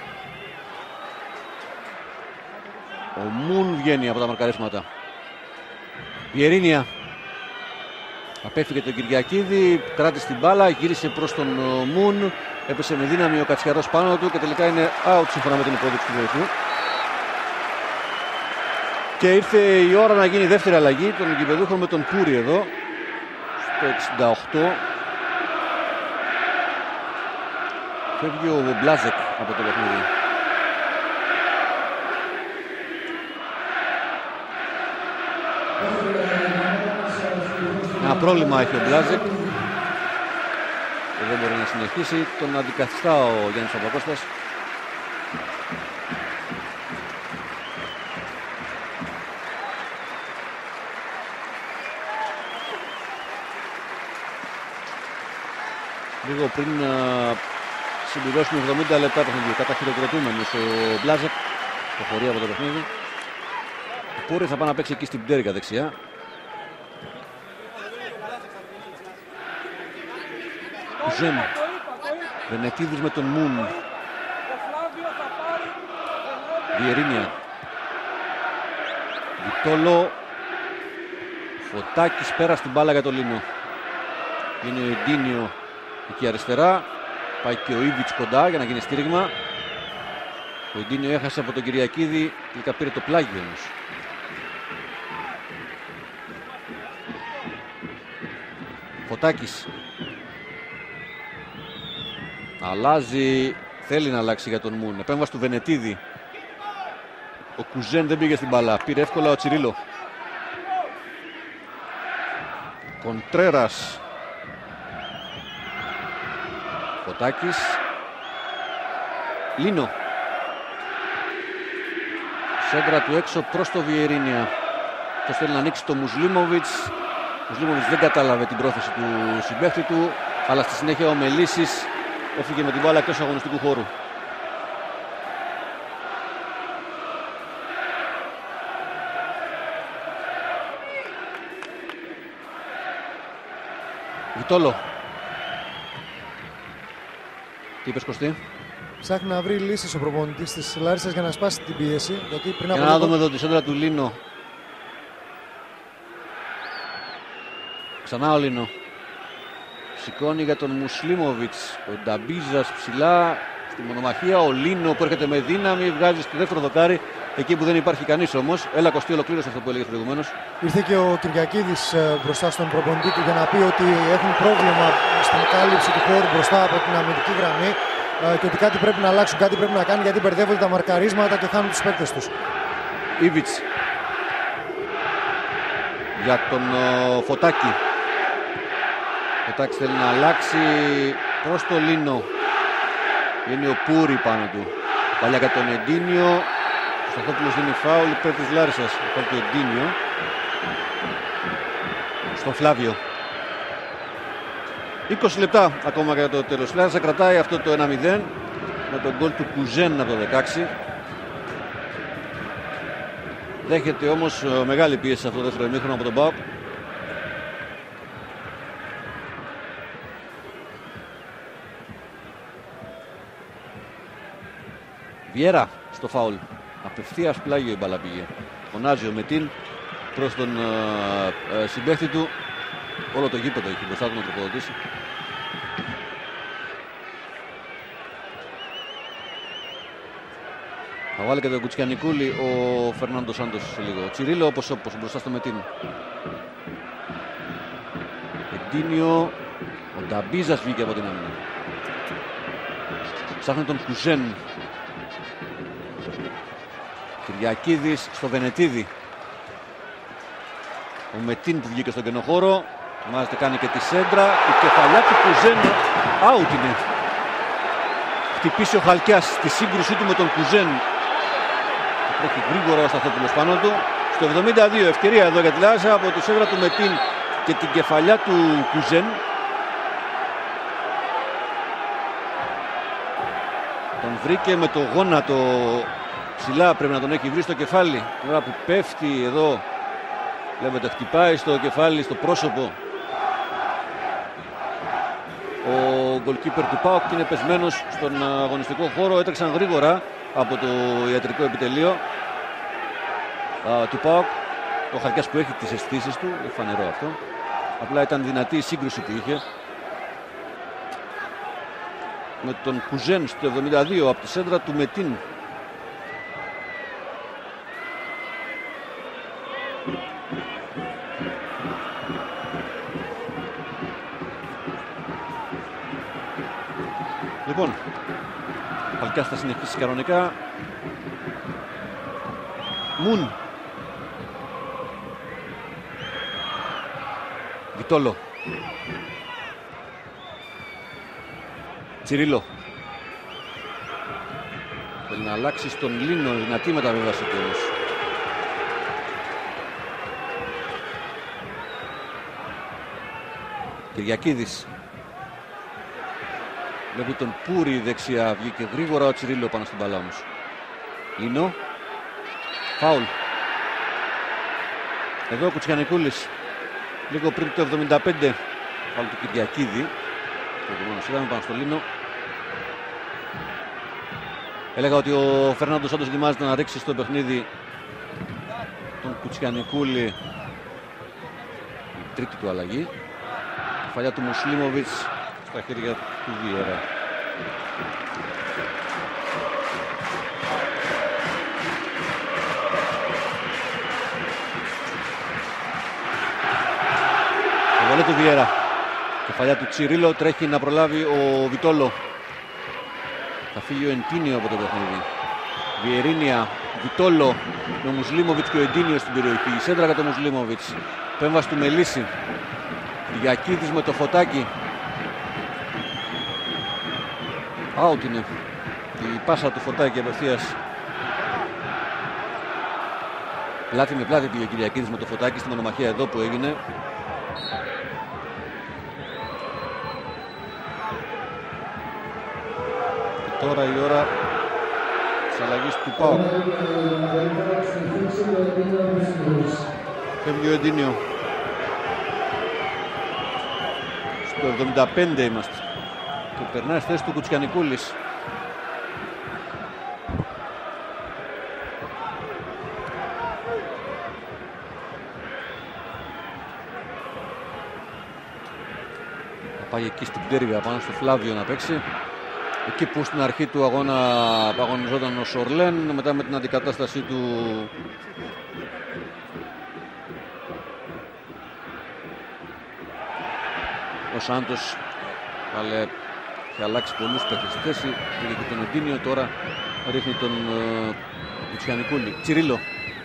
Speaker 1: Ο Μουν βγαίνει από τα μαρκαρίσματα. Βιερίνια. Απέφυγε τον Κυριακίδη, κράτησε την μπάλα, γύρισε προς τον Μουν. Έπεσε με δύναμη ο Κατσιαρός πάνω του και τελικά είναι out σύμφωνα με την υπόδειξη του βοηθού. Και ήρθε η ώρα να γίνει δεύτερη αλλαγή των γηπεδούχων με τον Πούρι εδώ. Στο 68. Φεύγει ο Μπλάζεκ από το παιχνίδι. Ένα πρόβλημα έχει ο Μπλάζεκ. δεν μπορεί να συνεχίσει. Τον αντικαθιστά ο Γιάννης Παπακώστας. Λίγο πριν συμπληρώσουμε 70 λεπτά παιχνίδι, καταχειροκροτούμενος ο Μπλάζεκ, προχωρεί από το παιχνίδι. Ο Πούρη θα πάει να παίξει εκεί στην πτέρυγα δεξιά. Ζεν, Βενετίδης με τον Μουν. Βιερίνια. Βιτόλο. Φωτάκης πέρα στην μπάλα για τον Λίνο. Είναι ο Εντίνιο εκεί αριστερά. Πάει και ο Ήβιτς κοντά για να γίνει στήριγμα. Ο Εντίνιο έχασε από τον Κυριακίδη. Τελικά πήρε το πλάγιο όμως. Φωτάκης. Αλλάζει. Θέλει να αλλάξει για τον Μουν. Επέμβαση του Βενετίδη. Ο Κουζέν δεν πήγε στην μπάλα. Πήρε εύκολα ο Τσιρίλο. Κοντρέρας. Φωτάκης. Λίνο. Σέντρα του έξω προς το Βιερίνια. Αυτός θέλει να ανοίξει το Μουσλίμοβιτς. Ο Μουσλίμοβιτς δεν κατάλαβε την πρόθεση του συμπαίχτη του, αλλά στη συνέχεια ο Μελίσης έφυγε με την μπάλα εκτός αγωνιστικού χώρου. Βιτόλο. Τι είπες, Κωστή?
Speaker 2: Ψάχνει να βρει λύσεις ο προπονητής της Λάρισσας για να σπάσει την πίεση. Γιατί πριν
Speaker 1: για
Speaker 2: από
Speaker 1: να δούμε εδώ τη σέντρα του Λίνο. Ξανά ο Λίνο. Σηκώνει για τον Μουσλίμοβιτς. Ο Νταμπίζας ψηλά στη μονομαχία. Ο Λίνο που έρχεται με δύναμη. Βγάζει στη δεύτερο δοκάρι. Εκεί που δεν υπάρχει κανείς όμως. Έλα, Κωστή, ολοκλήρωσε αυτό που έλεγες προηγουμένως.
Speaker 2: Ήρθε και ο Κυριακίδης μπροστά στον προπονητή του για να πει ότι έχουν πρόβλημα στην κάλυψη του χώρου μπροστά από την αμυντική γραμμή και ότι κάτι πρέπει να αλλάξουν, κάτι πρέπει να κάνει γιατί μπερδεύονται τα μαρκαρίσματα και χάνουν τους παίκτες τους.
Speaker 1: Ήβιτς για τον Φωτάκη. Φωτάκης θέλει να αλλάξει προς το Λίνο. Είναι ο Πούρη πάνω του. Παλιά για τον Εντίνιο. Ο Σταθόπουλος δίνει φάουλ υπέρ της Λάρισσας. Φάουλ του Εντίνιο. Στον Φλάβιο. 20 λεπτά ακόμα για το τέλος. Λάρissa κρατάει αυτό το 1-0 με τον γκολ του Κουζέν από το 16. Δέχεται όμως μεγάλη πίεση σε αυτό το δεύτερο ημίχρονο από τον ΠΑΟΚ. Βιέρα στο φάουλ. Απευθείας πλάγιο η μπάλα πήγε. Φωνάζει ο Μετίν προς τον συμπαίχτη του. Όλο το γήπεδο έχει μπροστά του να τροφοδοτήσει. Θα βάλει και τον Κουτσιανικούλη ο Φερνάντο Σάντος σε λίγο. Τσιρίλο όπως μπροστά στο Μετίν. Εντίνιο. Ο Νταμπίζας βγήκε από την άμυνα. Ψάχνει τον Κουζέν. Κυριακίδης στο Βενετίδη. Ο Μετίν που βγήκε στον κενό χώρο. Μάζεται, κάνει και τη σέντρα. Η κεφαλιά του Κουζέν out είναι. Χτυπήσει ο Χαλκιάς στη σύγκρουσή του με τον Κουζέν. Τρέχει γρήγορα ο Σταθόπουλος πάνω του. Στο 72 ευκαιρία εδώ για τη Λάρισα από τη σέντρα του Μετίν και την κεφαλιά του Κουζέν. Τον βρήκε με το γόνατο ψηλά, πρέπει να τον έχει βρει στο κεφάλι. Τώρα που πέφτει εδώ, βλέπετε, χτυπάει στο κεφάλι, στο πρόσωπο ο γκολκίπερ του ΠΑΟΚ και είναι πεσμένος στον αγωνιστικό χώρο. Έτρεξαν γρήγορα από το ιατρικό επιτελείο του ΠΑΟΚ. Ο Χαλκιάς που έχει τις αισθήσεις του, είναι φανερό αυτό. Απλά ήταν δυνατή η σύγκρουση που είχε με τον Κουζέν στο 72 από τη σέντρα του Μετίν. Λοιπόν, ο Χαλκιάς θα συνεχίσει κανονικά. Μουν. Βιτόλο. Τσιρίλο. Θέλει να αλλάξει στον Λίνο, δυνατή μεταβίβαση του όμως. Κυριακίδης. Βλέπει τον Πούρη δεξιά, βγήκε γρήγορα ο Τσιρίλο πάνω στην μπάλα όμως. Λίνο. Φάουλ. Εδώ ο Κουτσιανικούλης. Λίγο πριν το 75. Φάουλ του Κυριακίδη. Προηγουμένως είδαμε πάνω στο Λίνο. Έλεγα ότι ο Φερνάντο Σάντος ετοιμάζεται να ρίξει στο παιχνίδι τον Κουτσιανικούλη. Η τρίτη του αλλαγή. Φαλιά του Μουσλίμοβιτς στα χέρια του Βιέρα. Το βολέ του Βιέρα. Κεφαλιά του Τσιρίλο, τρέχει να προλάβει ο Βιτόλο. Θα φύγει ο Εντίνιο από το παιχνίδι. Βιερίνια, Βιτόλο με ο Μουσλίμοβιτς και ο Εντίνιο στην περιοχή. Η σέντρα για τον Μουσλίμοβιτς. Πέμβαση του Μελίσση. Διακίδης με το Φωτάκι. Out είναι η πάσα του Φωτάκι απευθείας. Πλάτη με πλάτη πήγε ο Κυριακίδης με το Φωτάκι στην μονομαχία εδώ που έγινε. Και τώρα η ώρα της αλλαγής του ΠΑΟΚ. Φεύγει ο Εντίνιο. Στο 75 είμαστε. Και περνάει στη θέση του Κουτσιανικούλης. Θα πάει εκεί στην πτέρυγα πάνω στο Φλάβιο να παίξει. Εκεί που στην αρχή του αγώνα αγωνιζόταν ο Σορλέν, μετά με την αντικατάστασή του ο Σάντος αλλά έχει αλλάξει πολλούς παίκτες στη θέση. Πήγε και τον Εντίνιο, τώρα ρίχνει τον Κουτσιανικούλη. Τσιρίλο.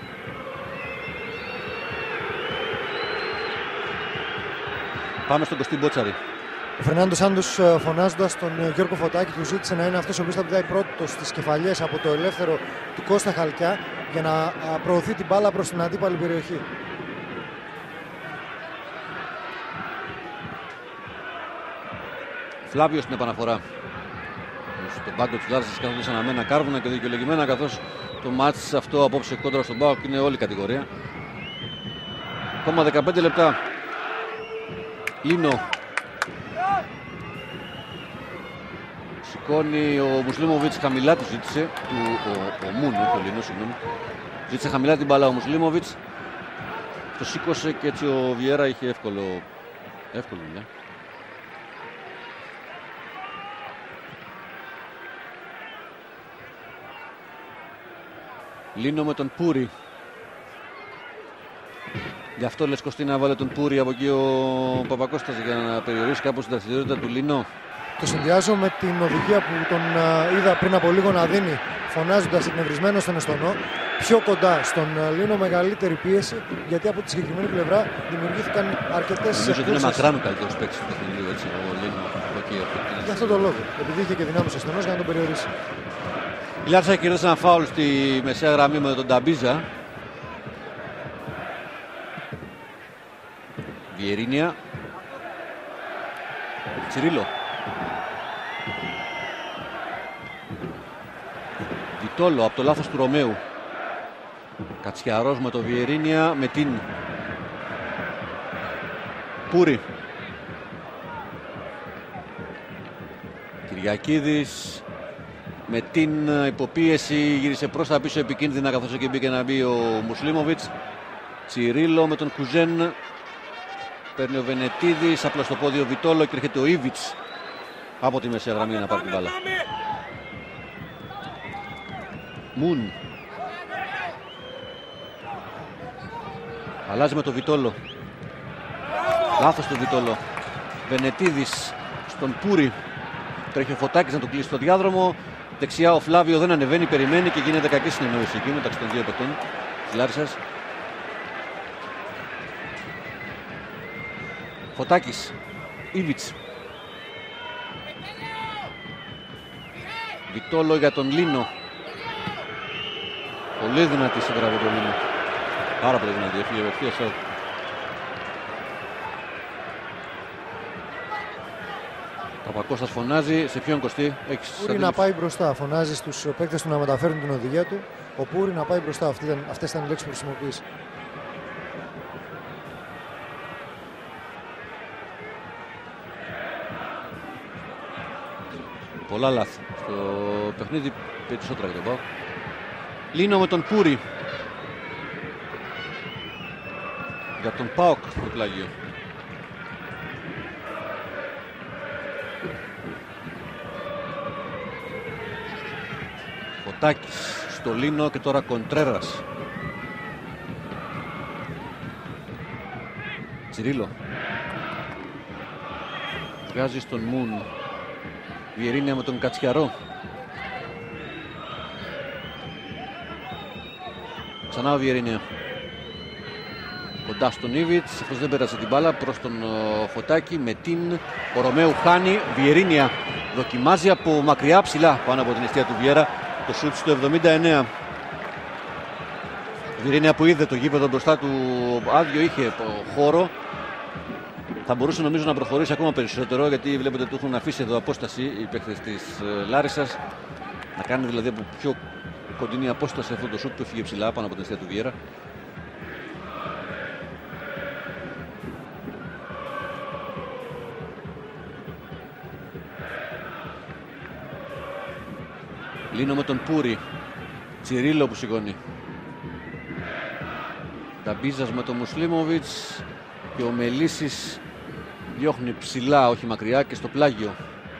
Speaker 1: Πάμε στον Κωστή Μπότσαρη.
Speaker 2: Ο Φερνάντο Σάντος, φωνάζοντας τον Γιώργο Φωτάκη, του ζήτησε να είναι αυτός ο οποίος θα πηδάει πρώτος στις κεφαλιές από το ελεύθερο του Κώστα Χαλκιά για να προωθεί την μπάλα προς την αντίπαλη περιοχή.
Speaker 1: Φλάβιο στην επαναφορά. Στον πάγκο της Λάρισσας κάθονται σαν αμένα κάρβουνα και δικαιολογημένα, καθώς το μάτς αυτό απόψε κόντρα στον ΠΑΟΚ είναι όλη κατηγορία. Ακόμα 15 λεπτά. Λίνο. Σηκώνει ο Μουσλίμοβιτς χαμηλά, του ζήτησε. Ο Μουν, όχι ο Λίνο, συγγνώμη. Ζήτησε χαμηλά την μπάλα ο Μουσλίμοβιτς. Το σήκωσε και έτσι ο Βιέρα είχε εύκολο δουλειά. Λίνο με τον Πούρη. Γι' αυτό λες Κωστίνα βάλε τον Πούρη από εκεί ο Παπακώστας για να περιορίσει κάπως την δραστηριότητα του Λίνο.
Speaker 2: Το συνδυάζω με την οδηγία που τον είδα πριν από λίγο να δίνει, φωνάζοντας εκνευρισμένο στον Εστονό, πιο κοντά στον Λίνο, μεγαλύτερη πίεση, γιατί από τη συγκεκριμένη πλευρά δημιουργήθηκαν αρκετές.
Speaker 1: Νομίζω ότι είναι μακράν ο καλύτερος παίκτης του παιχνιδιού, έτσι, ο Λίνο από εκεί.
Speaker 2: Γι' αυτό το λόγο, επειδή είχε και δυνάμεις ο Εστονός για να τον περιορίσει.
Speaker 1: Η Λάρτσα κερδίσει ένα φάουλ στη μεσαία γραμμή με τον Ταμπίζα. Βιερίνια. Τσιρίλο. Βιτόλο από το λάθος του Ρωμαίου. Κατσιαρός με το Βιερίνια, με την Πούρη. Κυριακίδης με την υποπίεση γύρισε προς τα πίσω επικίνδυνα, καθώς εκεί μπήκε να μπει ο Μουσλίμοβιτς. Τσιρίλο με τον Κουζέν. Παίρνει ο Βενετίδης, απλά στο πόδι ο Βιτόλο και έρχεται ο Ήβιτς από τη μεσαία γραμμή να πάρει την μπάλα. Μουν. Αλλάζει με το Βιτόλο. Λάθος το Βιτόλο. Βενετίδης στον Πούρη. Τρέχει ο Φωτάκης να του κλείσει το διάδρομο. Δεξιά ο Φλάβιο δεν ανεβαίνει, περιμένει και γίνεται κακή συνεννόηση εκεί μεταξύ των δύο παιχτών της Λάρισσας. Φωτάκης. Ήβιτς. Βιτόλο για τον Λίνο. Πολύ δυνατή σέντρα από τον Λίνο. Πάρα πολύ δυνατή. Έφυγε απευθείας. Παπακώστας φωνάζει. Σε ποιον, Κωστή?
Speaker 2: Πούρη να πάει μπροστά. Φωνάζει στους παίκτες του να μεταφέρουν την οδηγία του. Ο Πούρη να πάει μπροστά. Αυτές ήταν οι λέξεις που χρησιμοποίησε.
Speaker 1: Πολλά λάθη στο παιχνίδι, περισσότερα για τον ΠΑΟΚ. Λίνο με τον Πούρη. Για τον ΠΑΟΚ στο πλάγιο. Φωτάκης στο Λίνο και τώρα Κοντρέρας. Τσιρίλο. Βγάζει στον Μουν. Βιερίνια με τον Κατσιαρό. Ξανά ο Βιερίνια. Κοντά στον Ήβιτς. Αυτός δεν πέρασε την μπάλα προς τον Φωτάκη. Με την ο Ρωμαίου χάνει. Βιερίνια δοκιμάζει από μακριά ψηλά πάνω από την αιστεία του Βιέρα. Το σούτ στο 79. Βιερίνια που είδε το γήπεδο μπροστά του άδειο, είχε χώρο. Θα μπορούσε νομίζω να προχωρήσει ακόμα περισσότερο, γιατί βλέπετε του έχουν αφήσει εδώ απόσταση οι παίκτες της Λάρισσας. Να κάνει δηλαδή από πιο κοντινή απόσταση αυτό το σούτ που έφυγε ψηλά πάνω από την αιστεία του Βιέρα. Λίνο με τον Πούρη. Τσιρίλο που σηκώνει. Νταμπίζας με τον Μουσλίμοβιτς. Και ο Μελίσης διώχνει ψηλά, όχι μακριά, και στο πλάγιο.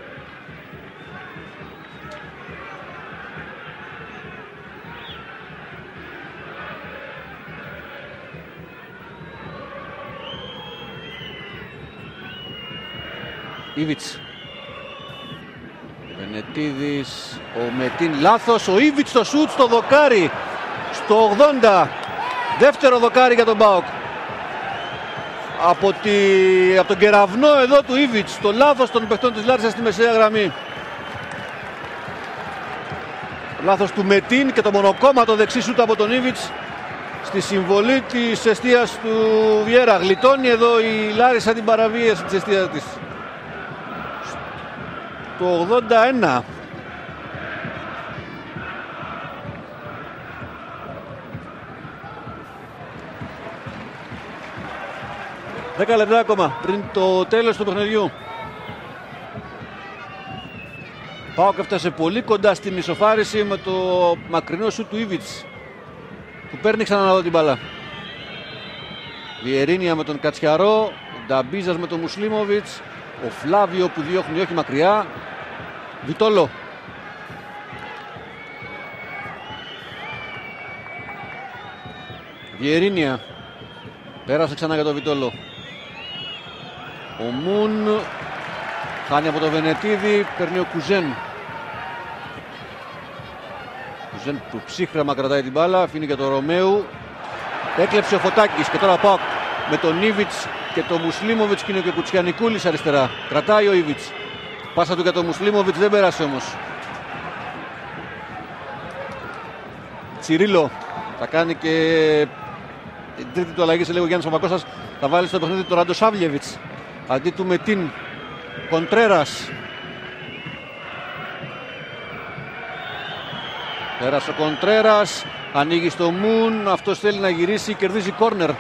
Speaker 1: Ήβιτς. Βενετίδης. Ο Μετίν λάθος. Ο Ήβιτς στο σούτ στο δοκάρι. Στο 80. Δεύτερο δοκάρι για τον ΠΑΟΚ. Από τον κεραυνό εδώ του Ήβιτς. Το λάθος των παιχτών της Λάρισσας στη μεσαία γραμμή. Λάθος του Μετίν και το μονοκόμματο δεξί σούτ από τον Ήβιτς. Στη συμβολή της εστίας του Βιέρα. Γλιτώνει εδώ η Λάρισσα την παραβίαση της εστίας της. Το 81. Δέκα λεπτά ακόμα πριν το τέλος του παιχνιδιού. ΠΑΟΚ έφτασε πολύ κοντά στην ισοφάριση με το μακρινό σου του Ήβιτς, που παίρνει ξανά την μπάλα. Βιερίνια με τον Κατσιαρό, Νταμπίζας με τον Μουσλίμοβιτς, ο Φλάβιο που διώχνει όχι μακριά. Βιτόλο. Βιερίνια. Πέρασε ξανά για τον Βιτόλο. Ο Μουν χάνει από το Βενετίδη, παίρνει ο Κουζέν. Κουζέν που ψύχραμα κρατάει την μπάλα, αφήνει για τον Ρωμαίου. Έκλεψε ο Φωτάκης και τώρα ΠΑΟΚ με τον Ήβιτς και τον Μουσλίμοβιτς, και είναι και ο Κουτσιανικούλης αριστερά. Κρατάει ο Ήβιτς. Πάσα του για τον Μουσλίμοβιτς, δεν πέρασε όμως. Τσιρίλο θα κάνει και την τρίτη του αλλαγή, σε λίγο Γιάννης Παπακώστας. Θα βάλει στο παιχνίδι τον Ραντοσάβλιεβιτς αντί του Μετίν. Κοντρέρας. Πέρασε ο Κοντρέρας, ανοίγει στο Μουν, αυτός θέλει να γυρίσει, κερδίζει κόρνερ.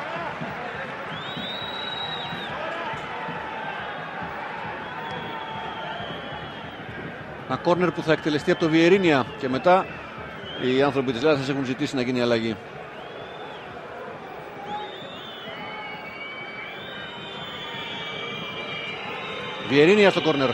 Speaker 1: Ένα κόρνερ που θα εκτελεστεί από το Βιερίνια και μετά οι άνθρωποι της Λάρισας έχουν ζητήσει να γίνει αλλαγή. Βιερίνια στο κόρνερ.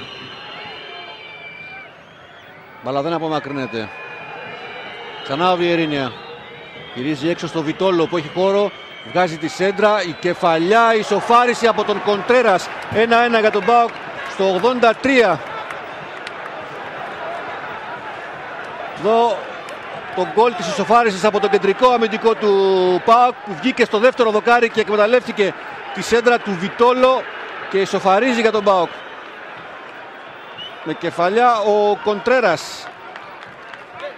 Speaker 1: Μπαλά δεν απομακρύνεται. Ξανά ο Βιερίνια. Γυρίζει έξω στο Βιτόλο που έχει χώρο. Βγάζει τη σέντρα. Η κεφαλιά, η ισοφάριση από τον Κοντρέρας. 1-1 για τον ΠΑΟΚ στο 83. Εδώ το γκολ της ισοφάρισης από το κεντρικό αμυντικό του ΠΑΟΚ, που βγήκε στο δεύτερο δοκάρι και εκμεταλλεύτηκε τη σέντρα του Βιτόλο και ισοφαρίζει για τον ΠΑΟΚ. Με κεφαλιά ο Κοντρέρας.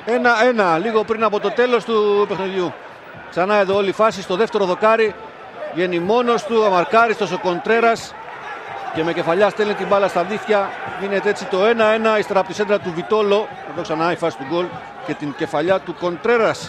Speaker 1: 1-1 λίγο πριν από το τέλος του παιχνιδιού. Ξανά εδώ όλη η φάση στο δεύτερο δοκάρι. Βγαίνει μόνος του, αμαρκάριστος ο Κοντρέρας και με κεφαλιά στέλνει την μπάλα στα δίχτυα. Γίνεται έτσι το 1-1 ύστερα από τη σέντρα του Βιτόλο. Εδώ ξανά η φάση του γκολ και την κεφαλιά του Κοντρέρας.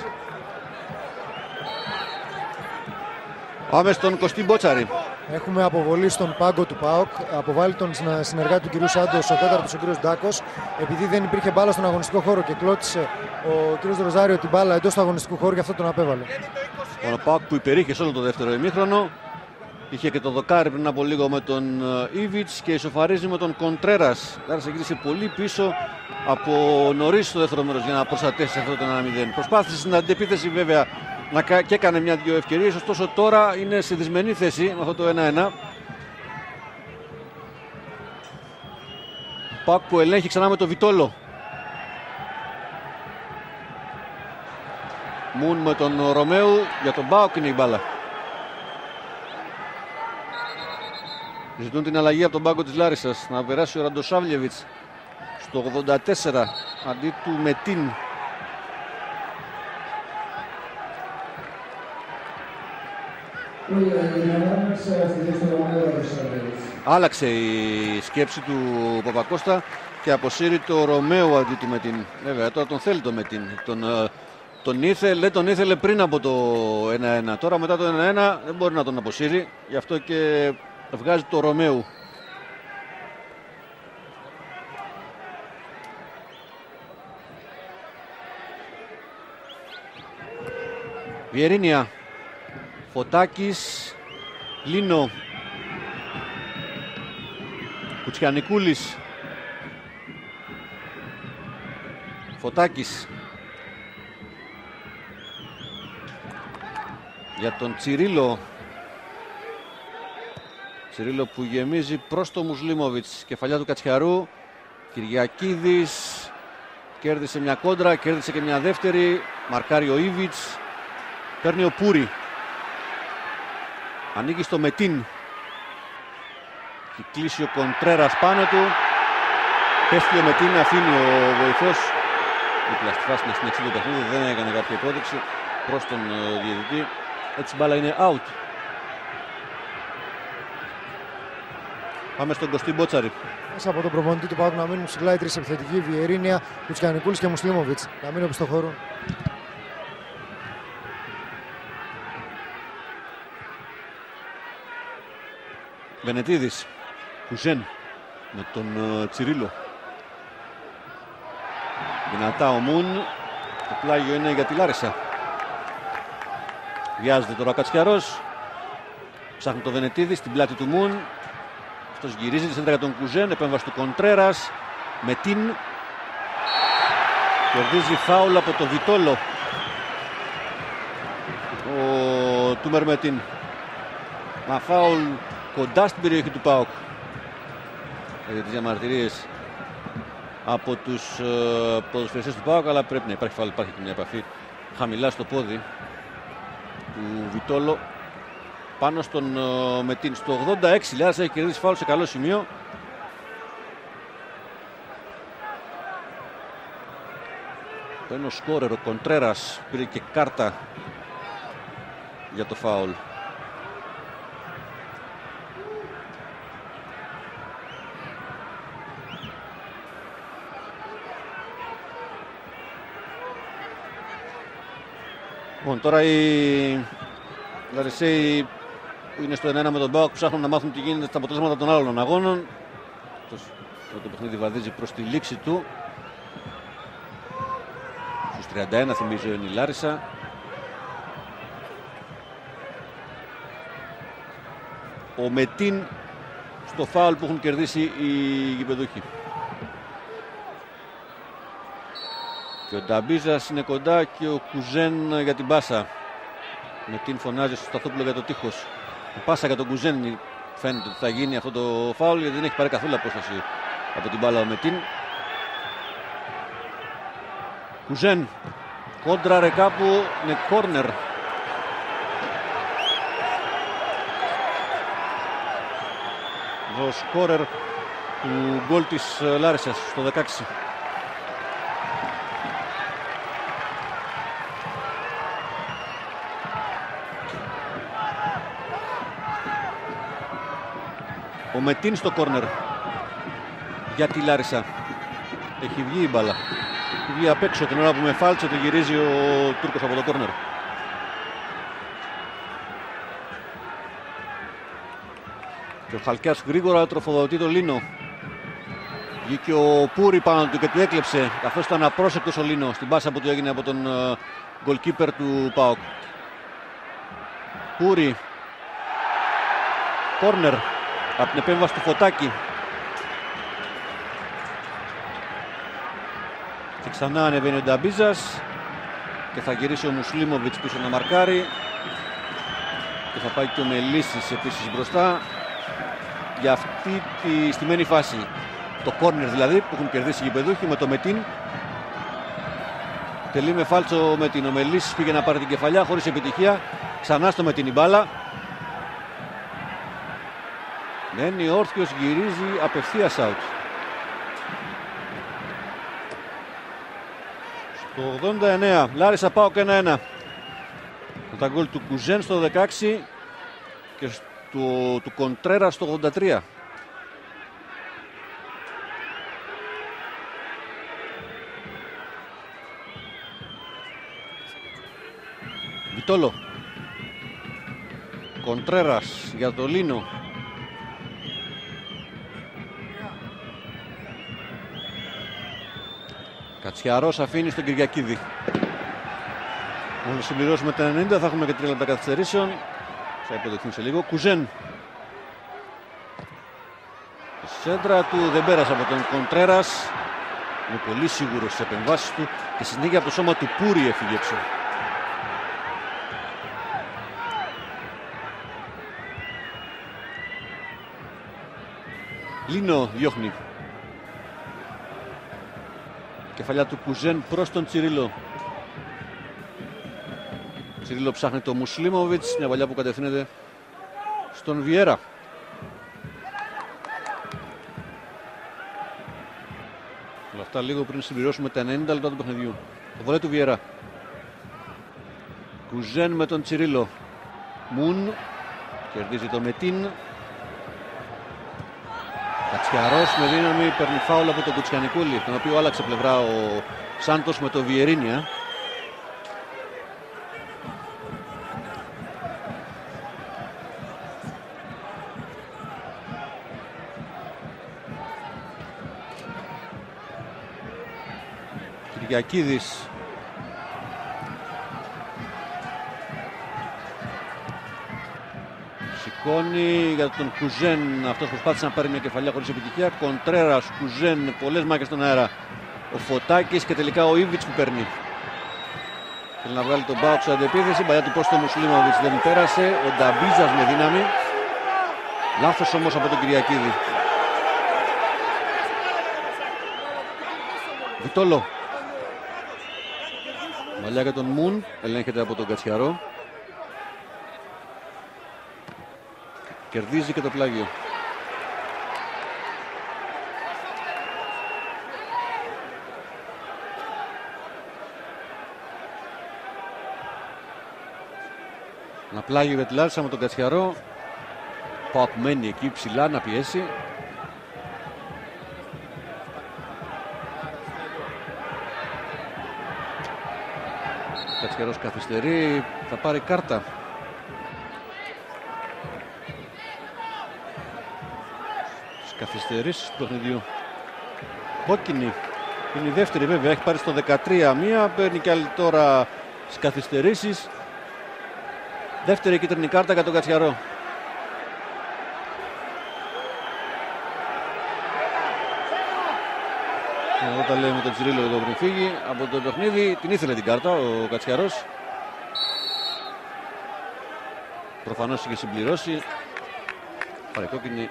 Speaker 1: Πάμε στον Κωστή Μπότσαρη.
Speaker 2: Έχουμε αποβολή στον πάγκο του ΠΑΟΚ. Αποβάλλει τον συνεργάτη του κ. Σάντος, ο τέταρτος, ο κ. Ντάκος. Επειδή δεν υπήρχε μπάλα στον αγωνιστικό χώρο και κλώτησε ο κ. Ροζάριο την μπάλα εντός του αγωνιστικού χώρου, γι' αυτό τον απέβαλε.
Speaker 1: Ο ΠΑΟΚ που υπερήχε σε όλο το δεύτερο ημίχρονο. Είχε και το δοκάρι πριν από λίγο με τον Ήβιτς και ισοφαρίζει με τον Κοντρέρας. Άρα γύρισε πολύ πίσω από νωρίς στο δεύτερο μέρος για να προστατεύσει αυτό το 1-0. Προσπάθησε στην αντεπίθεση βέβαια και έκανε μια-δυο ευκαιρίες, ωστόσο τώρα είναι σε δυσμενή θέση με αυτό το 1-1. ΠΑΟΚ που ελέγχει ξανά με το Βιτόλο. Μουν με τον Ρωμαίου, για τον ΠΑΟΚ είναι η μπάλα. Ζητούν την αλλαγή από τον πάγκο της Λάρισσας. Να περάσει ο Ραντοσάβλιεβιτς στο 84 αντί του Μετίν. Άλλαξε η σκέψη του Παπακώστα και αποσύρει το Ρωμαίο αντί του Μετίν. Βέβαια τώρα τον θέλει το Μετίν. Τον ήθελε πριν από το 1-1. Τώρα μετά το 1-1 δεν μπορεί να τον αποσύρει. Γι' αυτό και βγάζει το Ρωμαίου. Βιερίνια, Φωτάκης, Λίνο, Κουτσιανικούλης, Φωτάκης για τον Τσιρίλο. Τσιρίλο που γεμίζει προς το Μουσλίμοβιτς. Κεφαλιά του Κατσιαρού. Κυριακίδης κέρδισε μια κόντρα, κέρδισε και μια δεύτερη. Μαρκάρει ο Ήβιτς. Παίρνει ο Πούρη. Ανοίγει στο Μετίν. Έχει κλείσει ο Κοντρέρας πάνω του. Πέφτει ο Μετίν, αφήνει ο βοηθός. Η πλαστιφάση στην εξή του παιχνίδι, δεν έκανε κάποια υπόδειξη προς τον διαιτητή. Έτσι η μπάλα είναι out. Πάμε στον Κωστή Μπότσαρη.
Speaker 2: Μέσα από τον προπονητή του ΠΑΟΚ να μείνουν ψηλά οι τρεις επιθετικοί, Βιερίνια, Κουτσιανικούλης και Μουσλίμοβιτς. Να μείνουν στο χώρο.
Speaker 1: Βενετίδης, Κουζέν με τον Τσιρίλο. Δυνατά ο Μουν. Το πλάγιο είναι για τη Λάρισα. Βιάζεται τώρα ο Κατσιαρός. Ψάχνει το Βενετίδη στην πλάτη του Μουν. Αυτός γυρίζει τη σέντρα για τον Κουζέν. Επέμβαση του Κοντρέρας. Μετίν. Κερδίζει φάουλ από το Βιτόλο. Ο Τούμερ Μετίν. Μα φάουλ κοντά στην περιοχή του ΠΑΟΚ. Για τις διαμαρτυρίες από τους ποδοσφαιριστές του ΠΑΟΚ, αλλά πρέπει να υπάρχει φάουλ, υπάρχει και μια επαφή χαμηλά στο πόδι του Βιτόλο πάνω στον Μετίν. Στο 86 Λιάς έχει κερδίσει φάουλ σε καλό σημείο. Το είναι ο σκόρερ, ο Κοντρέρας, πήρε και κάρτα για το φάουλ. Λοιπόν, τώρα οι Λαρισαίοι που είναι στο 1-1 με τον ΠΑΟΚ ψάχνουν να μάθουν τι γίνεται στα αποτελέσματα των άλλων αγώνων. Το παιχνίδι βαδίζει προς τη λήξη του. Στους 31 θυμίζω είναι η Λάρισα. Ο Μετίν στο φάουλ που έχουν κερδίσει οι γηπεδούχοι. Και ο Νταμπίζας είναι κοντά και ο Κουζέν για την πάσα. Μετίν φωνάζει στο Σταθόπουλο για το τείχος. Η πάσα για τον Κουζέν φαίνεται ότι θα γίνει αυτό το φάουλ, γιατί δεν έχει πάρει καθόλου απόσταση από την μπάλα ο Μετίν. Κουζέν. Κόντρα ρε κάπου, είναι κόρνερ. Ο σκόρερ του γκολ της Λάρισσας στο 16. Ο Μετίν στο κόρνερ για τη Λάρισα. Έχει βγει η μπάλα. Έχει βγει απ' έξω την ώρα που με φάλτσε το γυρίζει ο Τούρκος από το κόρνερ. Και ο Χαλκιάς γρήγορα τροφοδοτεί το Λίνο. Βγήκε ο Πούρη πάνω του και του έκλεψε, καθώς ήταν απρόσεκτος ο Λίνο στην πάσα που του έγινε από τον goalkeeper του ΠΑΟΚ. Πούρη. Κόρνερ από την επέμβαση του Φωτάκη. Και ξανά ανεβαίνει ο Νταμπίζας και θα γυρίσει ο Μουσλίμοβιτς πίσω να μαρκάρει. Και θα πάει και ο Μελίσης επίσης μπροστά για αυτή τη στημένη φάση. Το κόρνερ δηλαδή που έχουν κερδίσει οι γηπεδούχοι με το Μετίν. Τελεί με φάλτσο ο Μετίν. Ο Μελίσης πήγε να πάρει την κεφαλιά χωρίς επιτυχία. Ξανά στο Μετίν η μπάλα. Μένει όρθιος, γυρίζει απευθείας out. Στο 89 Λάρισα ΠΑΟΚ 1-1. Τα γκολ του Κουζέν στο 16 και του Κοντρέρα στο 83. Βιτόλο. Κοντρέρας για το Λίνο. Κατσιαρός αφήνει στον Κυριακίδη. Μόλις συμπληρώσουμε τα 90 θα έχουμε και 3 λεπτά καθυστερήσεων. Θα υποδεχθούν σε λίγο. Κουζέν. Η σέντρα του δεν πέρασε από τον Κοντρέρας. Είναι πολύ σίγουρος στις επεμβάσεις του και συνέχεια από το σώμα του Πούρη έφυγε έξω. Λίνο διώχνει. Κεφαλιά του Κουζέν προς τον Τσιρίλο. Τσιρίλο ψάχνει το Μουσλίμοβιτς, μια βαλιά που κατευθύνεται στον Βιέρα. Όλα αυτά λίγο πριν συμπληρώσουμε τα 90 λεπτά του παιχνιδιού. Το βολέ του Βιέρα. Κουζέν με τον Τσιρίλο. Μουν κερδίζει το Μετίν. Κατσιαρός με δύναμη παίρνει φάουλ από τον Κουτσιανικούλη, τον οποίο άλλαξε πλευρά ο Σάντος με το Βιερίνια. Κυριακίδης. Σηκώνει για τον Κουζέν. Αυτός προσπάθησε να πάρει μια κεφαλιά χωρίς επιτυχία. Κοντρέρας, Κουζέν, πολλές μάχες στον αέρα. Ο Φωτάκης και τελικά ο Ήβιτς που παίρνει. Θέλει να βγάλει τον ΠΑΟΚ σε αντεπίθεση. Παλιά του προς τον Μουσλίμοβιτς δεν πέρασε. Ο Νταμπίζας με δύναμη. Λάθος όμως από τον Κυριακίδη. Βιτόλο. Μαλλιά για τον Μουν. Ελέγχεται από τον Κατσιαρό. Κερδίζει και το πλάγιο. Ένα πλάγιο για τη Λάρισα με τον Κατσιαρό. Παπ μένει εκεί ψηλά να πιέσει. Κατσιαρός καθυστερεί, θα πάρει κάρτα. Καθυστερήσεις του παιχνιδιού. Κόκκινη. Είναι η δεύτερη βέβαια. Έχει πάρει στο 13 μία. Παίρνει και άλλη τώρα στις καθυστερήσεις. Δεύτερη κίτρινη κάρτα για τον Κατσιαρό. Εδώ τα λέει με τον Τσιρίλο εδώ πριν φύγει από το παιχνίδι. Την ήθελε την κάρτα ο Κατσιαρός. Προφανώς είχε συμπληρώσει. Πάρε κόκκινη.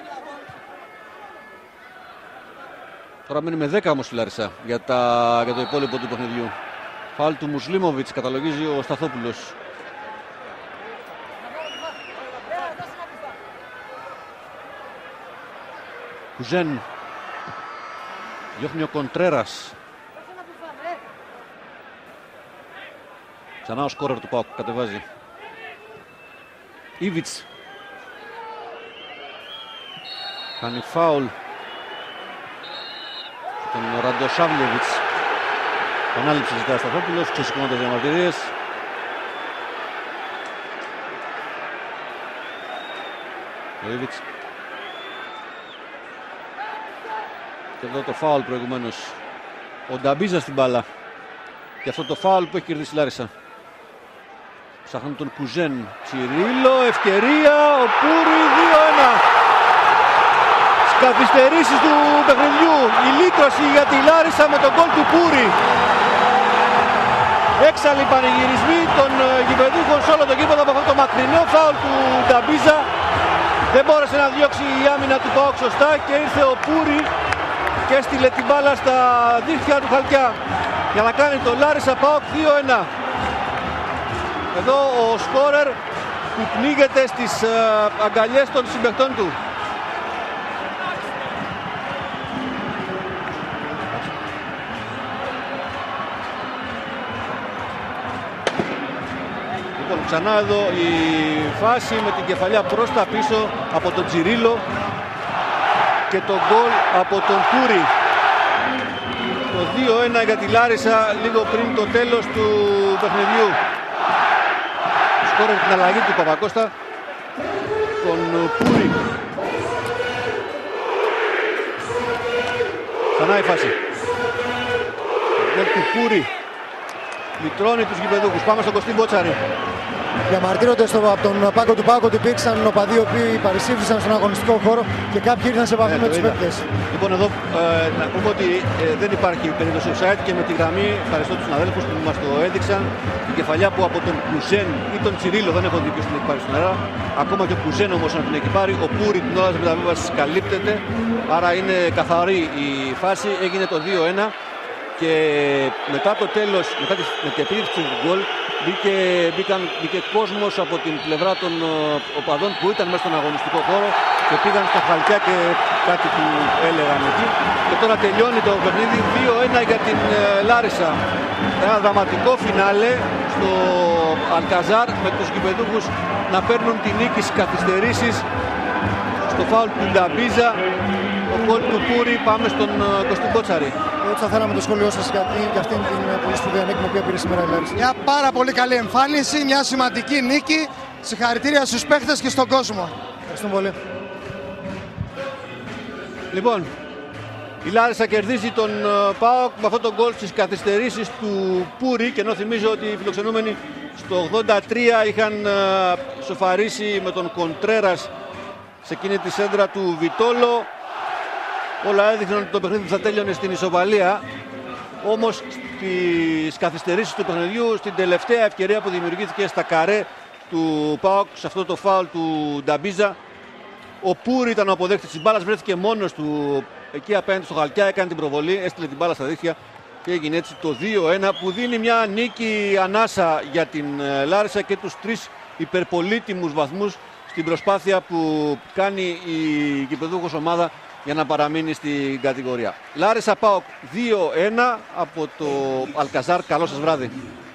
Speaker 1: Τώρα μένει με 10 όμως η Λάρισα για το υπόλοιπο του παιχνιδιού. Φάουλ του Μουσλίμοβιτς, καταλογίζει ο Σταθόπουλος. Κουζέν. Διώχνει ο Κοντρέρας. Ξανά ο σκόρερ του ΠΑΟΚ κατεβάζει. Ήβιτς. Κάνει φάουλ τον Ραντοσάβλεβιτς. Ανάληψη ζητάει Σταθόπουλος, ξεσηκώνοντας διαμαρτυρίες. Λοίβιτς. Και εδώ το φάουλ προηγουμένως. Ο Νταμπίζα στην μπάλα. Και αυτό το φάουλ που έχει κερδίσει η Λάρισα. Ψάχνουν τον Κουζέν. Τσιρίλο, ευκαιρία, ο Πούρι, 2-1. Στις καθυστερήσεις του παιχνιδιού, η λύτρωση για τη Λάρισα με τον γκολ του Πούρι. Έξαλλοι πανηγυρισμοί των γηπεδούχων σε όλο το γήπεδο από αυτό το μακρινό φάουλ του Νταμπίζα. Δεν μπόρεσε να διώξει η άμυνα του ΠΑΟΚ σωστά και ήρθε ο Πούρι και έστειλε την μπάλα στα δίχτυα του Χαλκιά για να κάνει το Λάρισα ΠΑΟΚ 2-1. Εδώ ο σκόρερ που πνίγεται στις αγκαλιές των συμπαικτών του. Λοιπόν, ξανά εδώ η φάση με την κεφαλιά προς τα πίσω από τον Τσιρίλο και το γκολ από τον Πούρι. Το 2-1 για τη Λάρισα λίγο πριν το τέλος του παιχνιδιού. Σκόρερ την αλλαγή του Παπακώστα, τον Πούρι. Ξανά η φάση. Γκολ του Πούρι. Λυτρώνει τους γηπεδούχους. Πάμε στον Κωστή Μπότσαρη.
Speaker 2: Διαμαρτύρονται από τον πάγκο του ΠΑΟΚ ότι υπήρξαν οπαδοί οι οποίοι παρισύφισαν στον αγωνιστικό χώρο και κάποιοι ήρθαν σε επαφή με τους παίκτες.
Speaker 1: Λοιπόν, εδώ να πούμε ότι δεν υπάρχει περίπτωση offside και με τη γραμμή, ευχαριστώ τους συναδέλφους που μας το έδειξαν. Την κεφαλιά που από τον Κουζέν ή τον Τσιρίλο, δεν έχω δει ποιος την έχει πάρει στον αέρα. Ακόμα και ο Κουζέν όμως να την έχει πάρει. Ο Πούρι την ώρα της μεταβίβασης καλύπτεται. Άρα είναι καθαρή η φάση. Έγινε το 2-1. Και μετά το τέλος, μετά την επίδειξη του γκολ, μπήκε κόσμος από την πλευρά των οπαδών που ήταν μέσα στον αγωνιστικό χώρο και πήγαν στα Χαλκιά και κάτι που έλεγαν εκεί. Και τώρα τελειώνει το παιχνίδι 2-1 για την Λάρισα. Ένα δραματικό φινάλε στο Αλκαζάρ με τους γηπεδούχους να παίρνουν την νίκη στις καθυστερήσεις. Στο φάουλ του Νταμπίζα, ο γκολ του Πούρι. Πάμε στον Κωστή Μπότσαρη.
Speaker 2: Έτσι θα θέλαμε το σχόλιο σας για αυτήν την πολύ σπουδαία νίκη που πήρε σήμερα η Λάρισα.
Speaker 3: Μια πάρα πολύ καλή εμφάνιση, μια σημαντική νίκη. Συγχαρητήρια στους παίχτες και στον κόσμο.
Speaker 2: Ευχαριστούμε πολύ.
Speaker 1: Λοιπόν, η Λάρισα κερδίζει τον ΠΑΟΚ με αυτό το γκολ στις καθυστερήσεις του Πούρι, και ενώ θυμίζω ότι οι φιλοξενούμενοι στο 83 είχαν σοφαρίσει με τον Κοντρέρας σε εκείνη τη σέντρα του Βιτόλο. Όλα έδειχναν ότι το παιχνίδι θα τέλειωνε στην ισοπαλία. Όμως στις καθυστερήσεις του παιχνιδιού, στην τελευταία ευκαιρία που δημιουργήθηκε στα καρέ του ΠΑΟΚ, σε αυτό το φάουλ του Νταμπίζα, ο Πούρι ήταν ο αποδέκτης της μπάλας, βρέθηκε μόνος του εκεί απέναντι στο Χαλκιά, έκανε την προβολή, έστειλε την μπάλα στα δίχτυα και έγινε έτσι το 2-1 που δίνει μια νίκη ανάσα για την Λάρισα και τους 3 υπερπολίτιμους βαθμούς στην προσπάθεια που κάνει η γηπεδούχος ομάδα για να παραμείνει στην κατηγορία. Λάρισα ΠΑΟΚ 2-1 από το Αλκαζάρ. Καλό σας βράδυ.